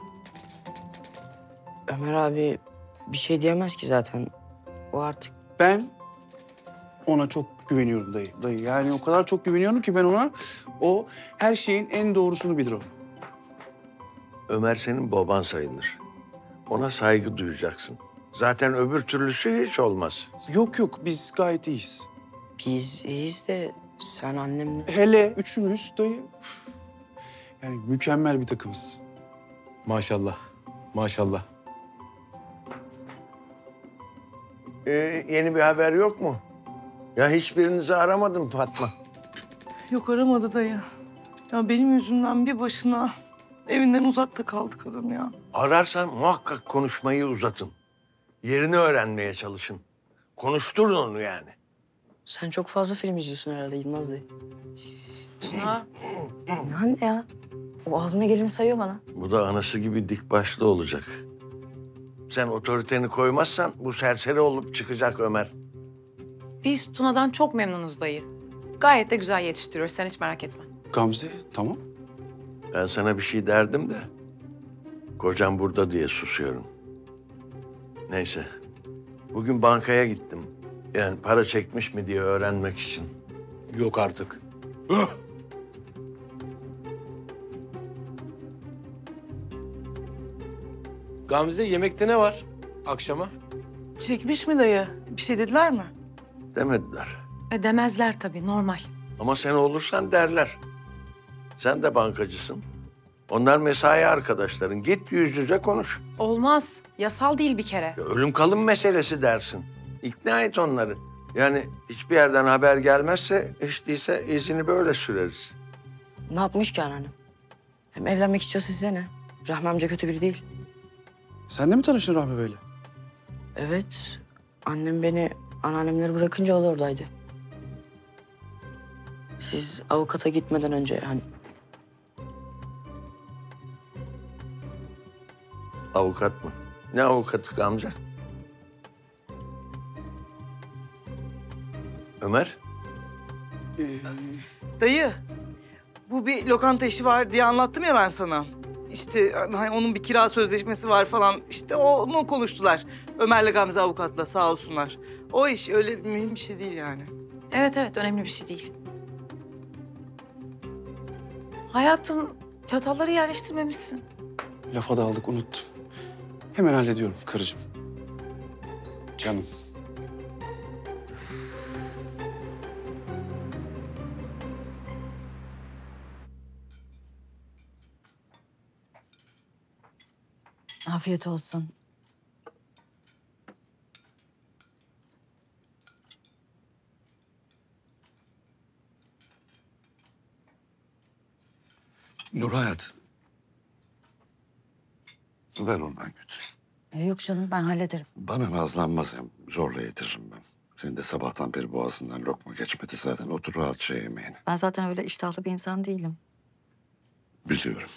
Ömer abi bir şey diyemez ki zaten. O artık... Ben ona çok güveniyorum dayı. Dayı yani o kadar çok güveniyorum ki ben ona. O her şeyin en doğrusunu bilir o. Ömer senin baban sayılır. Ona saygı duyacaksın. Zaten öbür türlüsü hiç olmaz. Yok biz gayet iyiyiz. Biz iyiyiz de sen annemle... Hele üçümüz dayı. Yani mükemmel bir takımız. Maşallah. Maşallah. Yeni bir haber yok mu? Ya hiçbirinizi aramadım Fatma. Yok aramadı dayı. Ya benim yüzümden bir başına evinden uzakta kaldı kadın ya. Ararsan muhakkak konuşmayı uzatın. Yerini öğrenmeye çalışın. Konuşturun onu yani. Sen çok fazla film izliyorsun herhalde Yılmaz dayı. Tuna. Anne ya. O ağzına geleni sayıyor bana. Bu da anası gibi dik başlı olacak. Sen otoriteni koymazsan bu serseri olup çıkacak Ömer. Biz Tuna'dan çok memnunuz dayı. Gayet de güzel yetiştiriyor. Sen hiç merak etme. Gamze tamam. Ben sana bir şey derdim de kocam burada diye susuyorum. Neyse. Bugün bankaya gittim. Yani para çekmiş mi diye öğrenmek için. Yok artık. Gamze yemekte ne var akşama? Çekmiş mi dayı? Bir şey dediler mi? Demediler. Demezler tabii, normal. Ama sen olursan derler. Sen de bankacısın. Onlar mesai arkadaşların. Git yüz yüze konuş. Olmaz. Yasal değil bir kere. Ya ölüm kalım meselesi dersin. İkna et onları. Yani hiçbir yerden haber gelmezse hiç değilse izini böyle süreriz. Ne yapmış ki anneannem? Hem evlenmek istiyorsa size ne? Rahmi amca kötü biri değil. Sen de mi tanıştın Rahmi Bey'le? Evet. Annem beni anneannemleri bırakınca o da oradaydı. Siz avukata gitmeden önce hani... Avukat mı? Ne avukatı amca? Ömer? Dayı, bu bir lokanta işi var diye anlattım ya ben sana. İşte hani onun bir kira sözleşmesi var falan. İşte onu konuştular. Ömer'le Gamze avukatla sağ olsunlar. O iş öyle mühim bir şey değil yani. Evet, önemli bir şey değil. Hayatım, çatalları yerleştirmemişsin. Lafa daldık unuttum. Hemen hallediyorum karıcığım. Canım. Afiyet olsun. Nur hayat. Ver onu ben götüreyim. Yok canım ben hallederim. Bana nazlanmaz hem zorla yediririm ben. Senin de sabahtan beri boğazından lokma geçmedi zaten. Otur rahatça yemeğini. Ben zaten öyle iştahlı bir insan değilim. Biliyorum.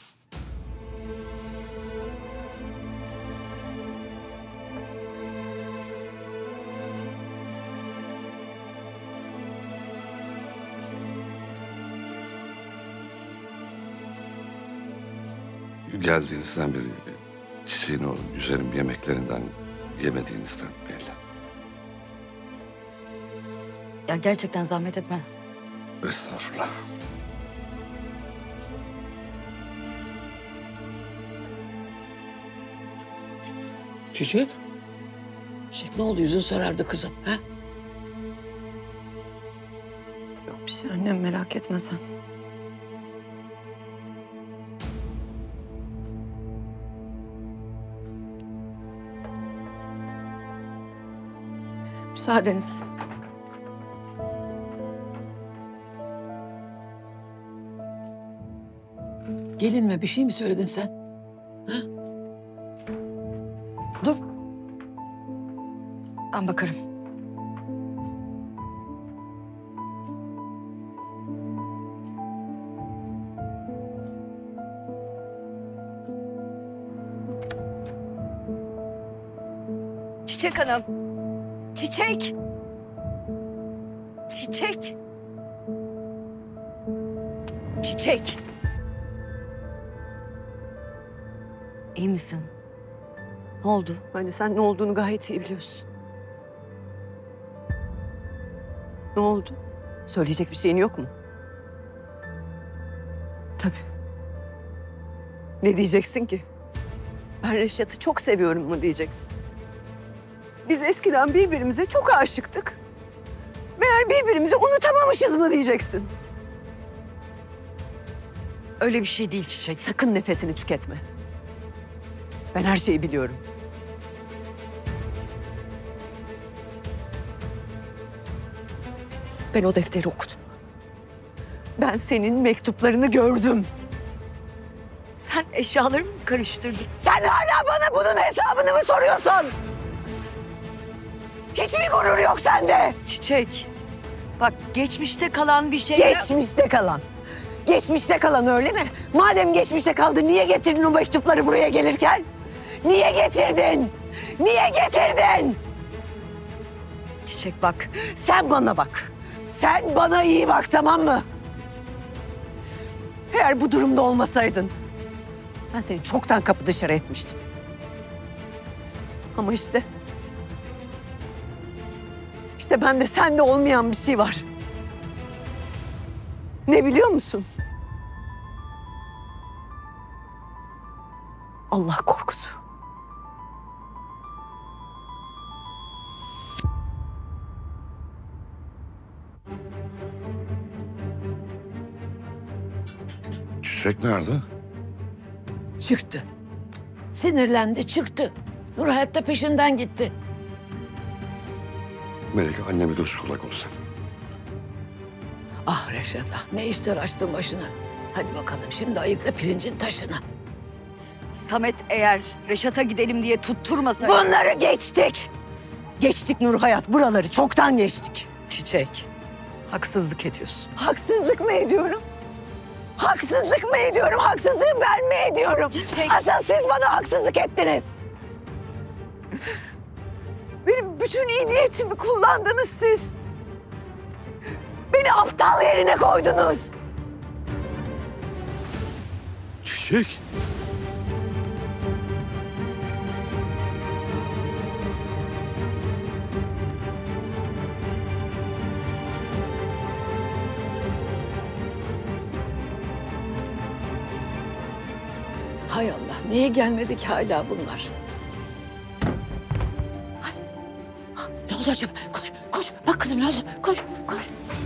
Geldiğinizden beri çiçeğin o güzelim yemeklerinden yemediğinizden belli. Ya gerçekten zahmet etme. Estağfurullah. Çiçek? Çiçek ne oldu? Yüzün sarardı kızım. Ha? Yok bir şey annem merak etme sen. Müsaadenizle. Gelinme bir şey mi söyledin sen? Dur. Ben bakarım. Çiçek Hanım. Çiçek. Çiçek. Çiçek. İyi misin? Ne oldu? Hani sen ne olduğunu gayet iyi biliyorsun. Ne oldu? Söyleyecek bir şeyin yok mu? Tabii. Ne diyeceksin ki? Ben Reşat'ı çok seviyorum mu diyeceksin? Biz eskiden birbirimize çok aşıktık. Meğer birbirimizi unutamamışız mı diyeceksin? Öyle bir şey değil Çiçek. Sakın nefesini tüketme. Ben her şeyi biliyorum. Ben o defteri okudum. Ben senin mektuplarını gördüm. Sen eşyalarımı mı karıştırdın? Sen hala bana bunun hesabını mı soruyorsun? Hiç mi gurur yok sende? Çiçek, bak geçmişte kalan bir şey... Geçmişte kalan. Geçmişte kalan öyle mi? Madem geçmişte kaldı niye getirdin o mektupları buraya gelirken? Niye getirdin? Niye getirdin? Çiçek bak. Sen bana bak. Sen bana iyi bak, tamam mı? Eğer bu durumda olmasaydın ben seni çoktan kapı dışarı etmiştim. Ama işte bende sende olmayan bir şey var. Ne biliyor musun? Allah korkusu. Çiçek nerede? Çıktı. Sinirlendi çıktı. Nurhayat da peşinden gitti. Melike anneme göz kulak olsa. Ah Reşat ah ne işler açtın başına. Hadi bakalım şimdi ayıkla pirincin taşına. Samet eğer Reşat'a gidelim diye tutturmasaydı... Bunları geçtik. Geçtik Nurhayat, buraları çoktan geçtik. Çiçek, haksızlık ediyorsun. Haksızlık mı ediyorum? Haksızlık mı ediyorum? Haksızlığı ben mi ediyorum? Asıl siz bana haksızlık ettiniz. Benim bütün iyi niyetimi kullandınız siz. Beni aptal yerine koydunuz. Çiçek. Hay Allah niye gelmedi ki hala bunlar? Ne oldu acaba? Koş, koş. Bak kızım ne oldu? Koş, koş.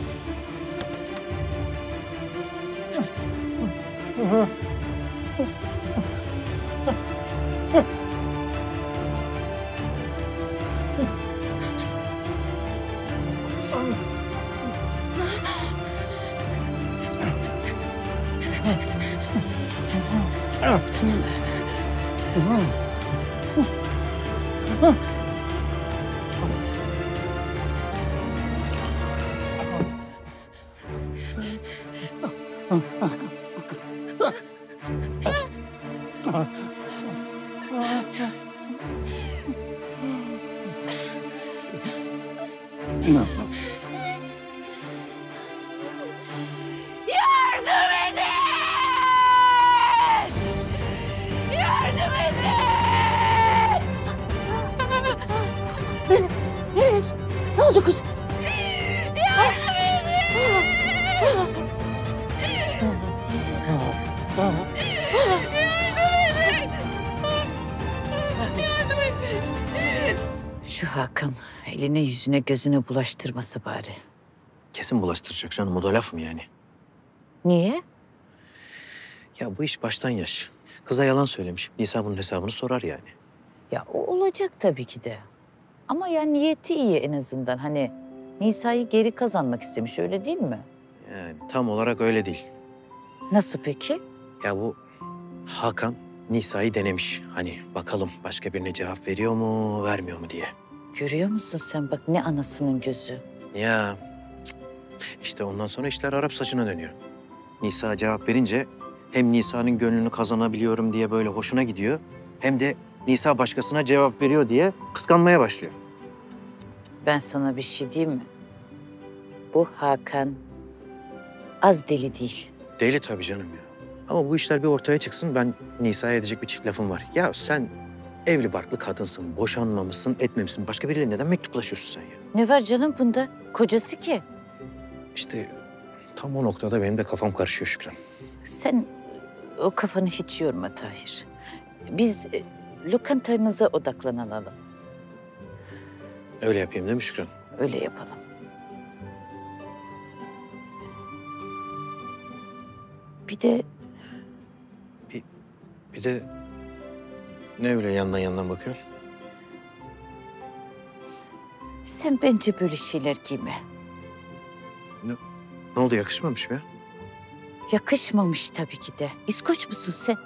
Yardım edin! Yardım edin! Melek, ne oldu kız? Yardım edin! Yardım edin! Şu Hakan eline yüzüne gözüne bulaştırması bari. Kesin bulaştıracak canım. O da laf mı yani? Niye? Ya bu iş baştan yaş. Kıza yalan söylemiş. Nisa bunun hesabını sorar yani. Ya o olacak tabii ki de. Ama ya niyeti iyi en azından. Hani Nisa'yı geri kazanmak istemiş, öyle değil mi? Yani tam olarak öyle değil. Nasıl peki? Ya bu Hakan Nisa'yı denemiş. Hani bakalım başka birine cevap veriyor mu, vermiyor mu diye. Görüyor musun sen, bak ne anasının gözü. Ya işte ondan sonra işler Arap saçına dönüyor. Nisa cevap verince hem Nisa'nın gönlünü kazanabiliyorum diye böyle hoşuna gidiyor. Hem de Nisa başkasına cevap veriyor diye kıskanmaya başlıyor. Ben sana bir şey diyeyim mi? Bu Hakan az deli değil. Deli tabii canım ya. Ama bu işler bir ortaya çıksın, ben Nisa'ya edecek bir çift lafım var. Ya sen evli barklı kadınsın, boşanmamışsın, etmemişsin. Başka biriyle neden mektuplaşıyorsun sen ya? Ne var canım bunda? Kocası ki. İşte tam o noktada benim de kafam karışıyor Şükran. Sen o kafanı hiç yorma Tahir. Biz lokantamıza odaklanalım. Öyle yapayım değil mi Şükran? Öyle yapalım. Bir de Bir de ne öyle yandan yandan bakıyorsun? sen bence böyle şeyler giyme. Ne oldu, yakışmamış mı ya? Yakışmamış tabii ki de. İskoç musun sen?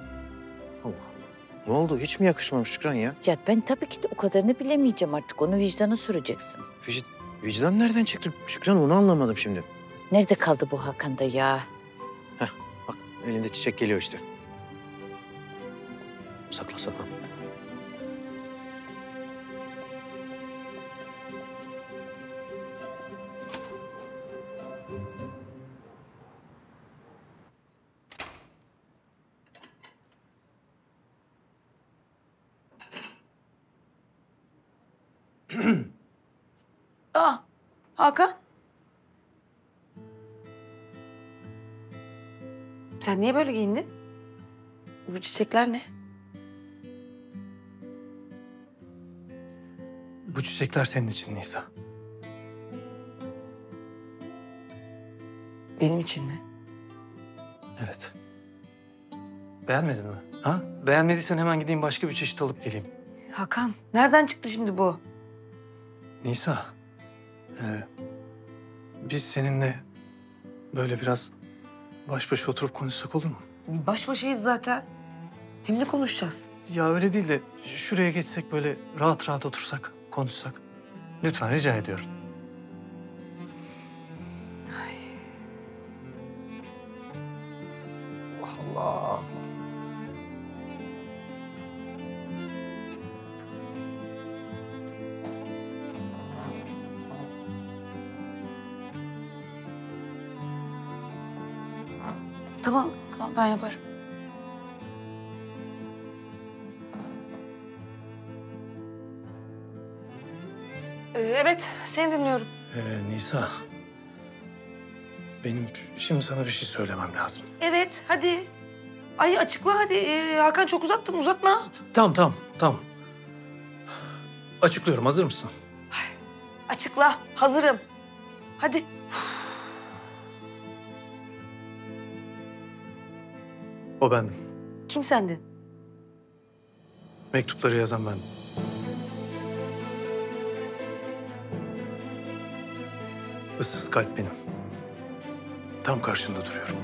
Ne oldu? Hiç mi yakışmamış Şükran ya? Ya ben tabii ki de o kadarını bilemeyeceğim artık. Onu vicdana soracaksın. Vicdan nereden çıktı Şükran? Onu anlamadım şimdi. Nerede kaldı bu Hakan'da ya? Bak elinde çiçek geliyor işte. Sakla sakla. Aa, Hakan. Sen niye böyle giyindin? Bu çiçekler ne? Bu çiçekler senin için Nisa. Benim için mi? Evet. Beğenmedin mi? Ha? Beğenmediysen hemen gideyim başka bir çeşit alıp geleyim. Hakan, nereden çıktı şimdi bu? Nisa, biz seninle böyle biraz baş başa oturup konuşsak olur mu? Baş başayız zaten. Hem ne konuşacağız? Ya öyle değil de şuraya geçsek böyle rahat rahat otursak, konuşsak. Lütfen rica ediyorum. Allah. Tamam, tamam ben yaparım. Evet, seni dinliyorum. Nisa, benim şimdi sana bir şey söylemem lazım. Evet, hadi. Ay açıkla hadi. Hakan çok uzattın, uzatma. Tamam. Açıklıyorum, hazır mısın? Açıkla, hazırım. Hadi. O bendim. Kim sendin? Mektupları yazan bendim. Issız kalp benim. Tam karşında duruyorum.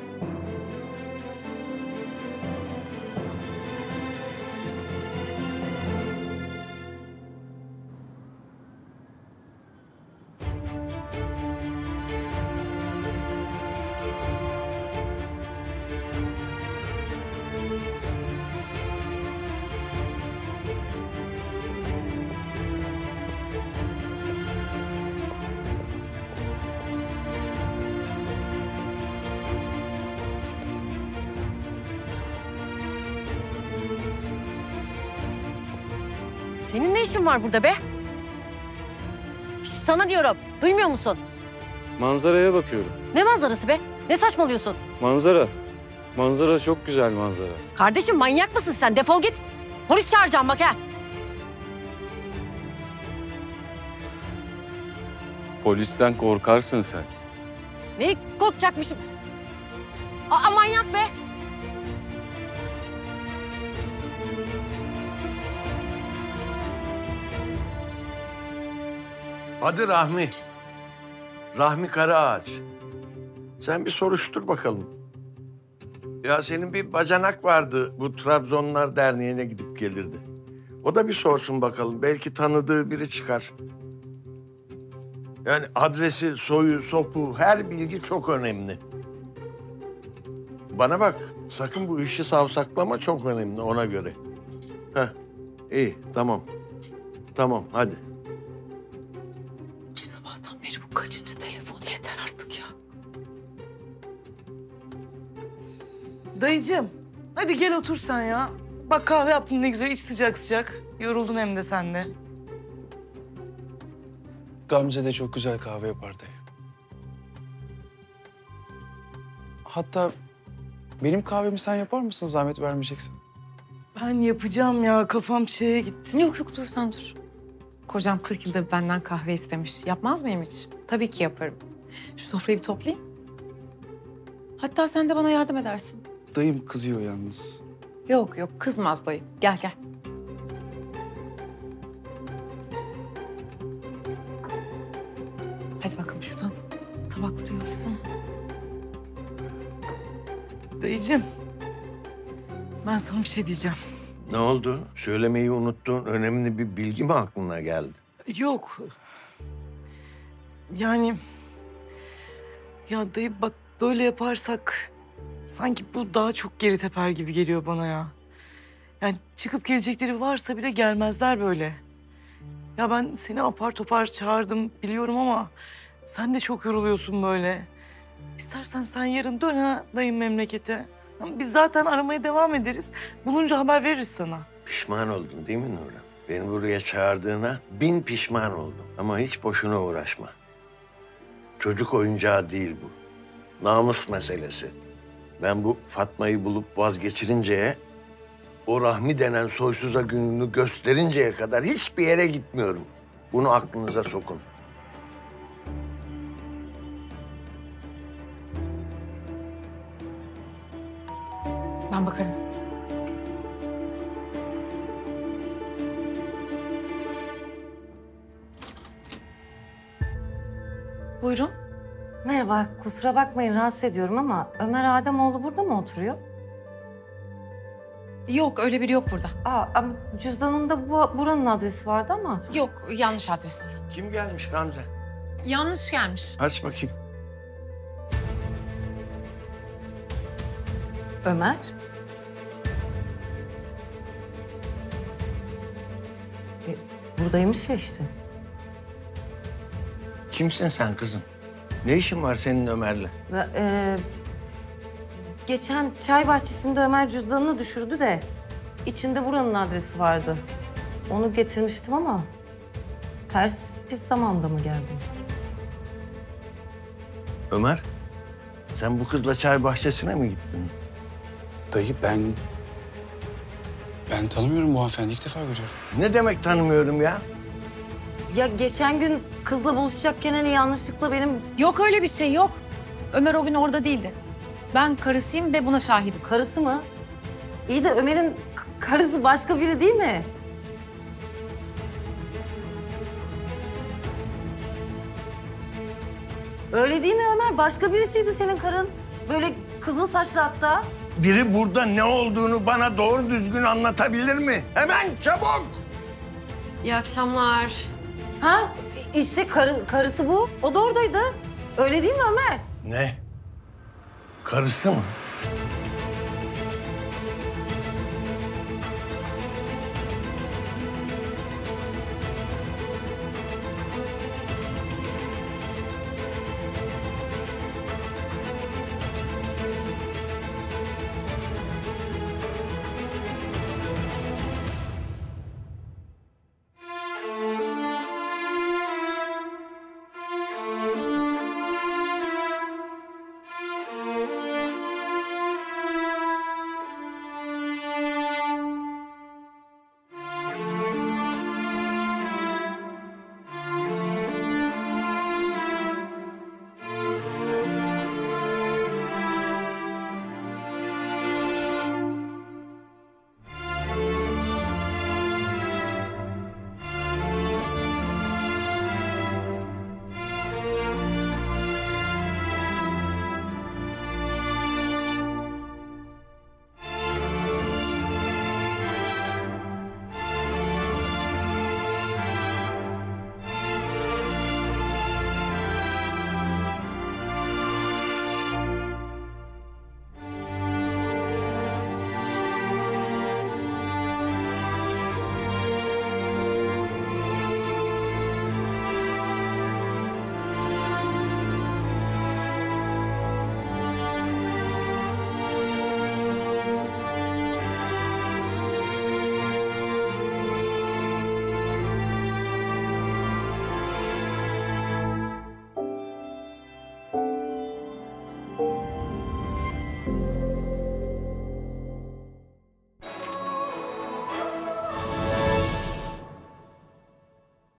Senin ne işin var burada be? Sana diyorum. Duymuyor musun? Manzaraya bakıyorum. Ne manzarası be? Ne saçmalıyorsun? Manzara. Manzara çok güzel manzara. Kardeşim manyak mısın sen? Defol git. Polis çağıracağım bak ha. Polisten korkarsın sen. Neyi korkacakmışım? Aa manyak be. Adı Rahmi. Rahmi Karaağaç. Sen bir soruştur bakalım. Ya senin bir bacanak vardı. Bu Trabzonlar Derneği'ne gidip gelirdi. O da bir sorsun bakalım. Belki tanıdığı biri çıkar. Yani adresi, soyu, sopu, her bilgi çok önemli. Bana bak, sakın bu işi savsaklama, çok önemli ona göre. Heh, iyi, tamam. Tamam, hadi. Sabahtan beri bu kaçıncı telefon, yeter artık ya. Dayıcığım, hadi gel otur sen ya. Bak kahve yaptım ne güzel, iç sıcak sıcak. Yoruldun hem de sen de. Gamze de çok güzel kahve yapar dayı. Hatta benim kahvemi sen yapar mısın zahmet vermeyeceksin? Ben yapacağım ya, kafam şeye gitti. Yok yok, dur sen dur. Kocam 40 yıldır benden kahve istemiş. Yapmaz mıyım hiç? Tabii ki yaparım. Şu sofrayı bir toplayayım. Hatta sen de bana yardım edersin. Dayım kızıyor yalnız. Yok yok, kızmaz dayı. Gel gel. Hadi bakalım şuradan tabakları yollasana. Dayıcığım, ben sana bir şey diyeceğim. Ne oldu? Söylemeyi unuttuğun önemli bir bilgi mi aklına geldi? Yok. Yani... Ya dayı bak böyle yaparsak... Sanki bu daha çok geri teper gibi geliyor bana ya. Yani çıkıp gelecekleri varsa bile gelmezler böyle. Ya ben seni apar topar çağırdım biliyorum ama... Sen de çok yoruluyorsun böyle. İstersen sen yarın dön ha dayım memlekete. Biz zaten aramaya devam ederiz. Bulunca haber veririz sana. Pişman oldun değil mi Nurhan? Beni buraya çağırdığına 1000 pişman oldum. Ama hiç boşuna uğraşma. Çocuk oyuncağı değil bu. Namus meselesi. Ben bu Fatma'yı bulup vazgeçirinceye, o Rahmi denen soysuza gününü gösterinceye kadar hiçbir yere gitmiyorum. Bunu aklınıza sokun. Ben bakarım. Buyurun. Merhaba, kusura bakmayın rahatsız ediyorum ama Ömer Ademoğlu burada mı oturuyor? Yok, öyle biri yok burada. Ama cüzdanında buranın adresi vardı ama. Yok, yanlış adres. Kim gelmiş Gamze? Yanlış gelmiş. Aç bakayım. Ömer? Buradaymış ya işte. Kimsin sen kızım? Ne işin var senin Ömer'le? Geçen çay bahçesinde Ömer cüzdanını düşürdü de içinde buranın adresi vardı. Onu getirmiştim ama ters pis zamanda mı geldim? Ömer, sen bu kızla çay bahçesine mi gittin? Dayı ben tanımıyorum bu hanımefendi. İlk defa görüyorum. Ne demek tanımıyorum ya? Ya geçen gün kızla buluşacakken hani yanlışlıkla benim... Yok öyle bir şey yok. Ömer o gün orada değildi. Ben karısıyım ve buna şahidim. Karısı mı? İyi de Ömer'in karısı başka biri değil mi? Öyle değil mi Ömer? Başka birisiydi senin karın. Böyle kızıl saçlı hatta. Biri burada ne olduğunu bana doğru düzgün anlatabilir mi? Hemen çabuk! İyi akşamlar. Ha? İşte karısı bu. O da oradaydı. Öyle değil mi Ömer? Ne? Karısı mı?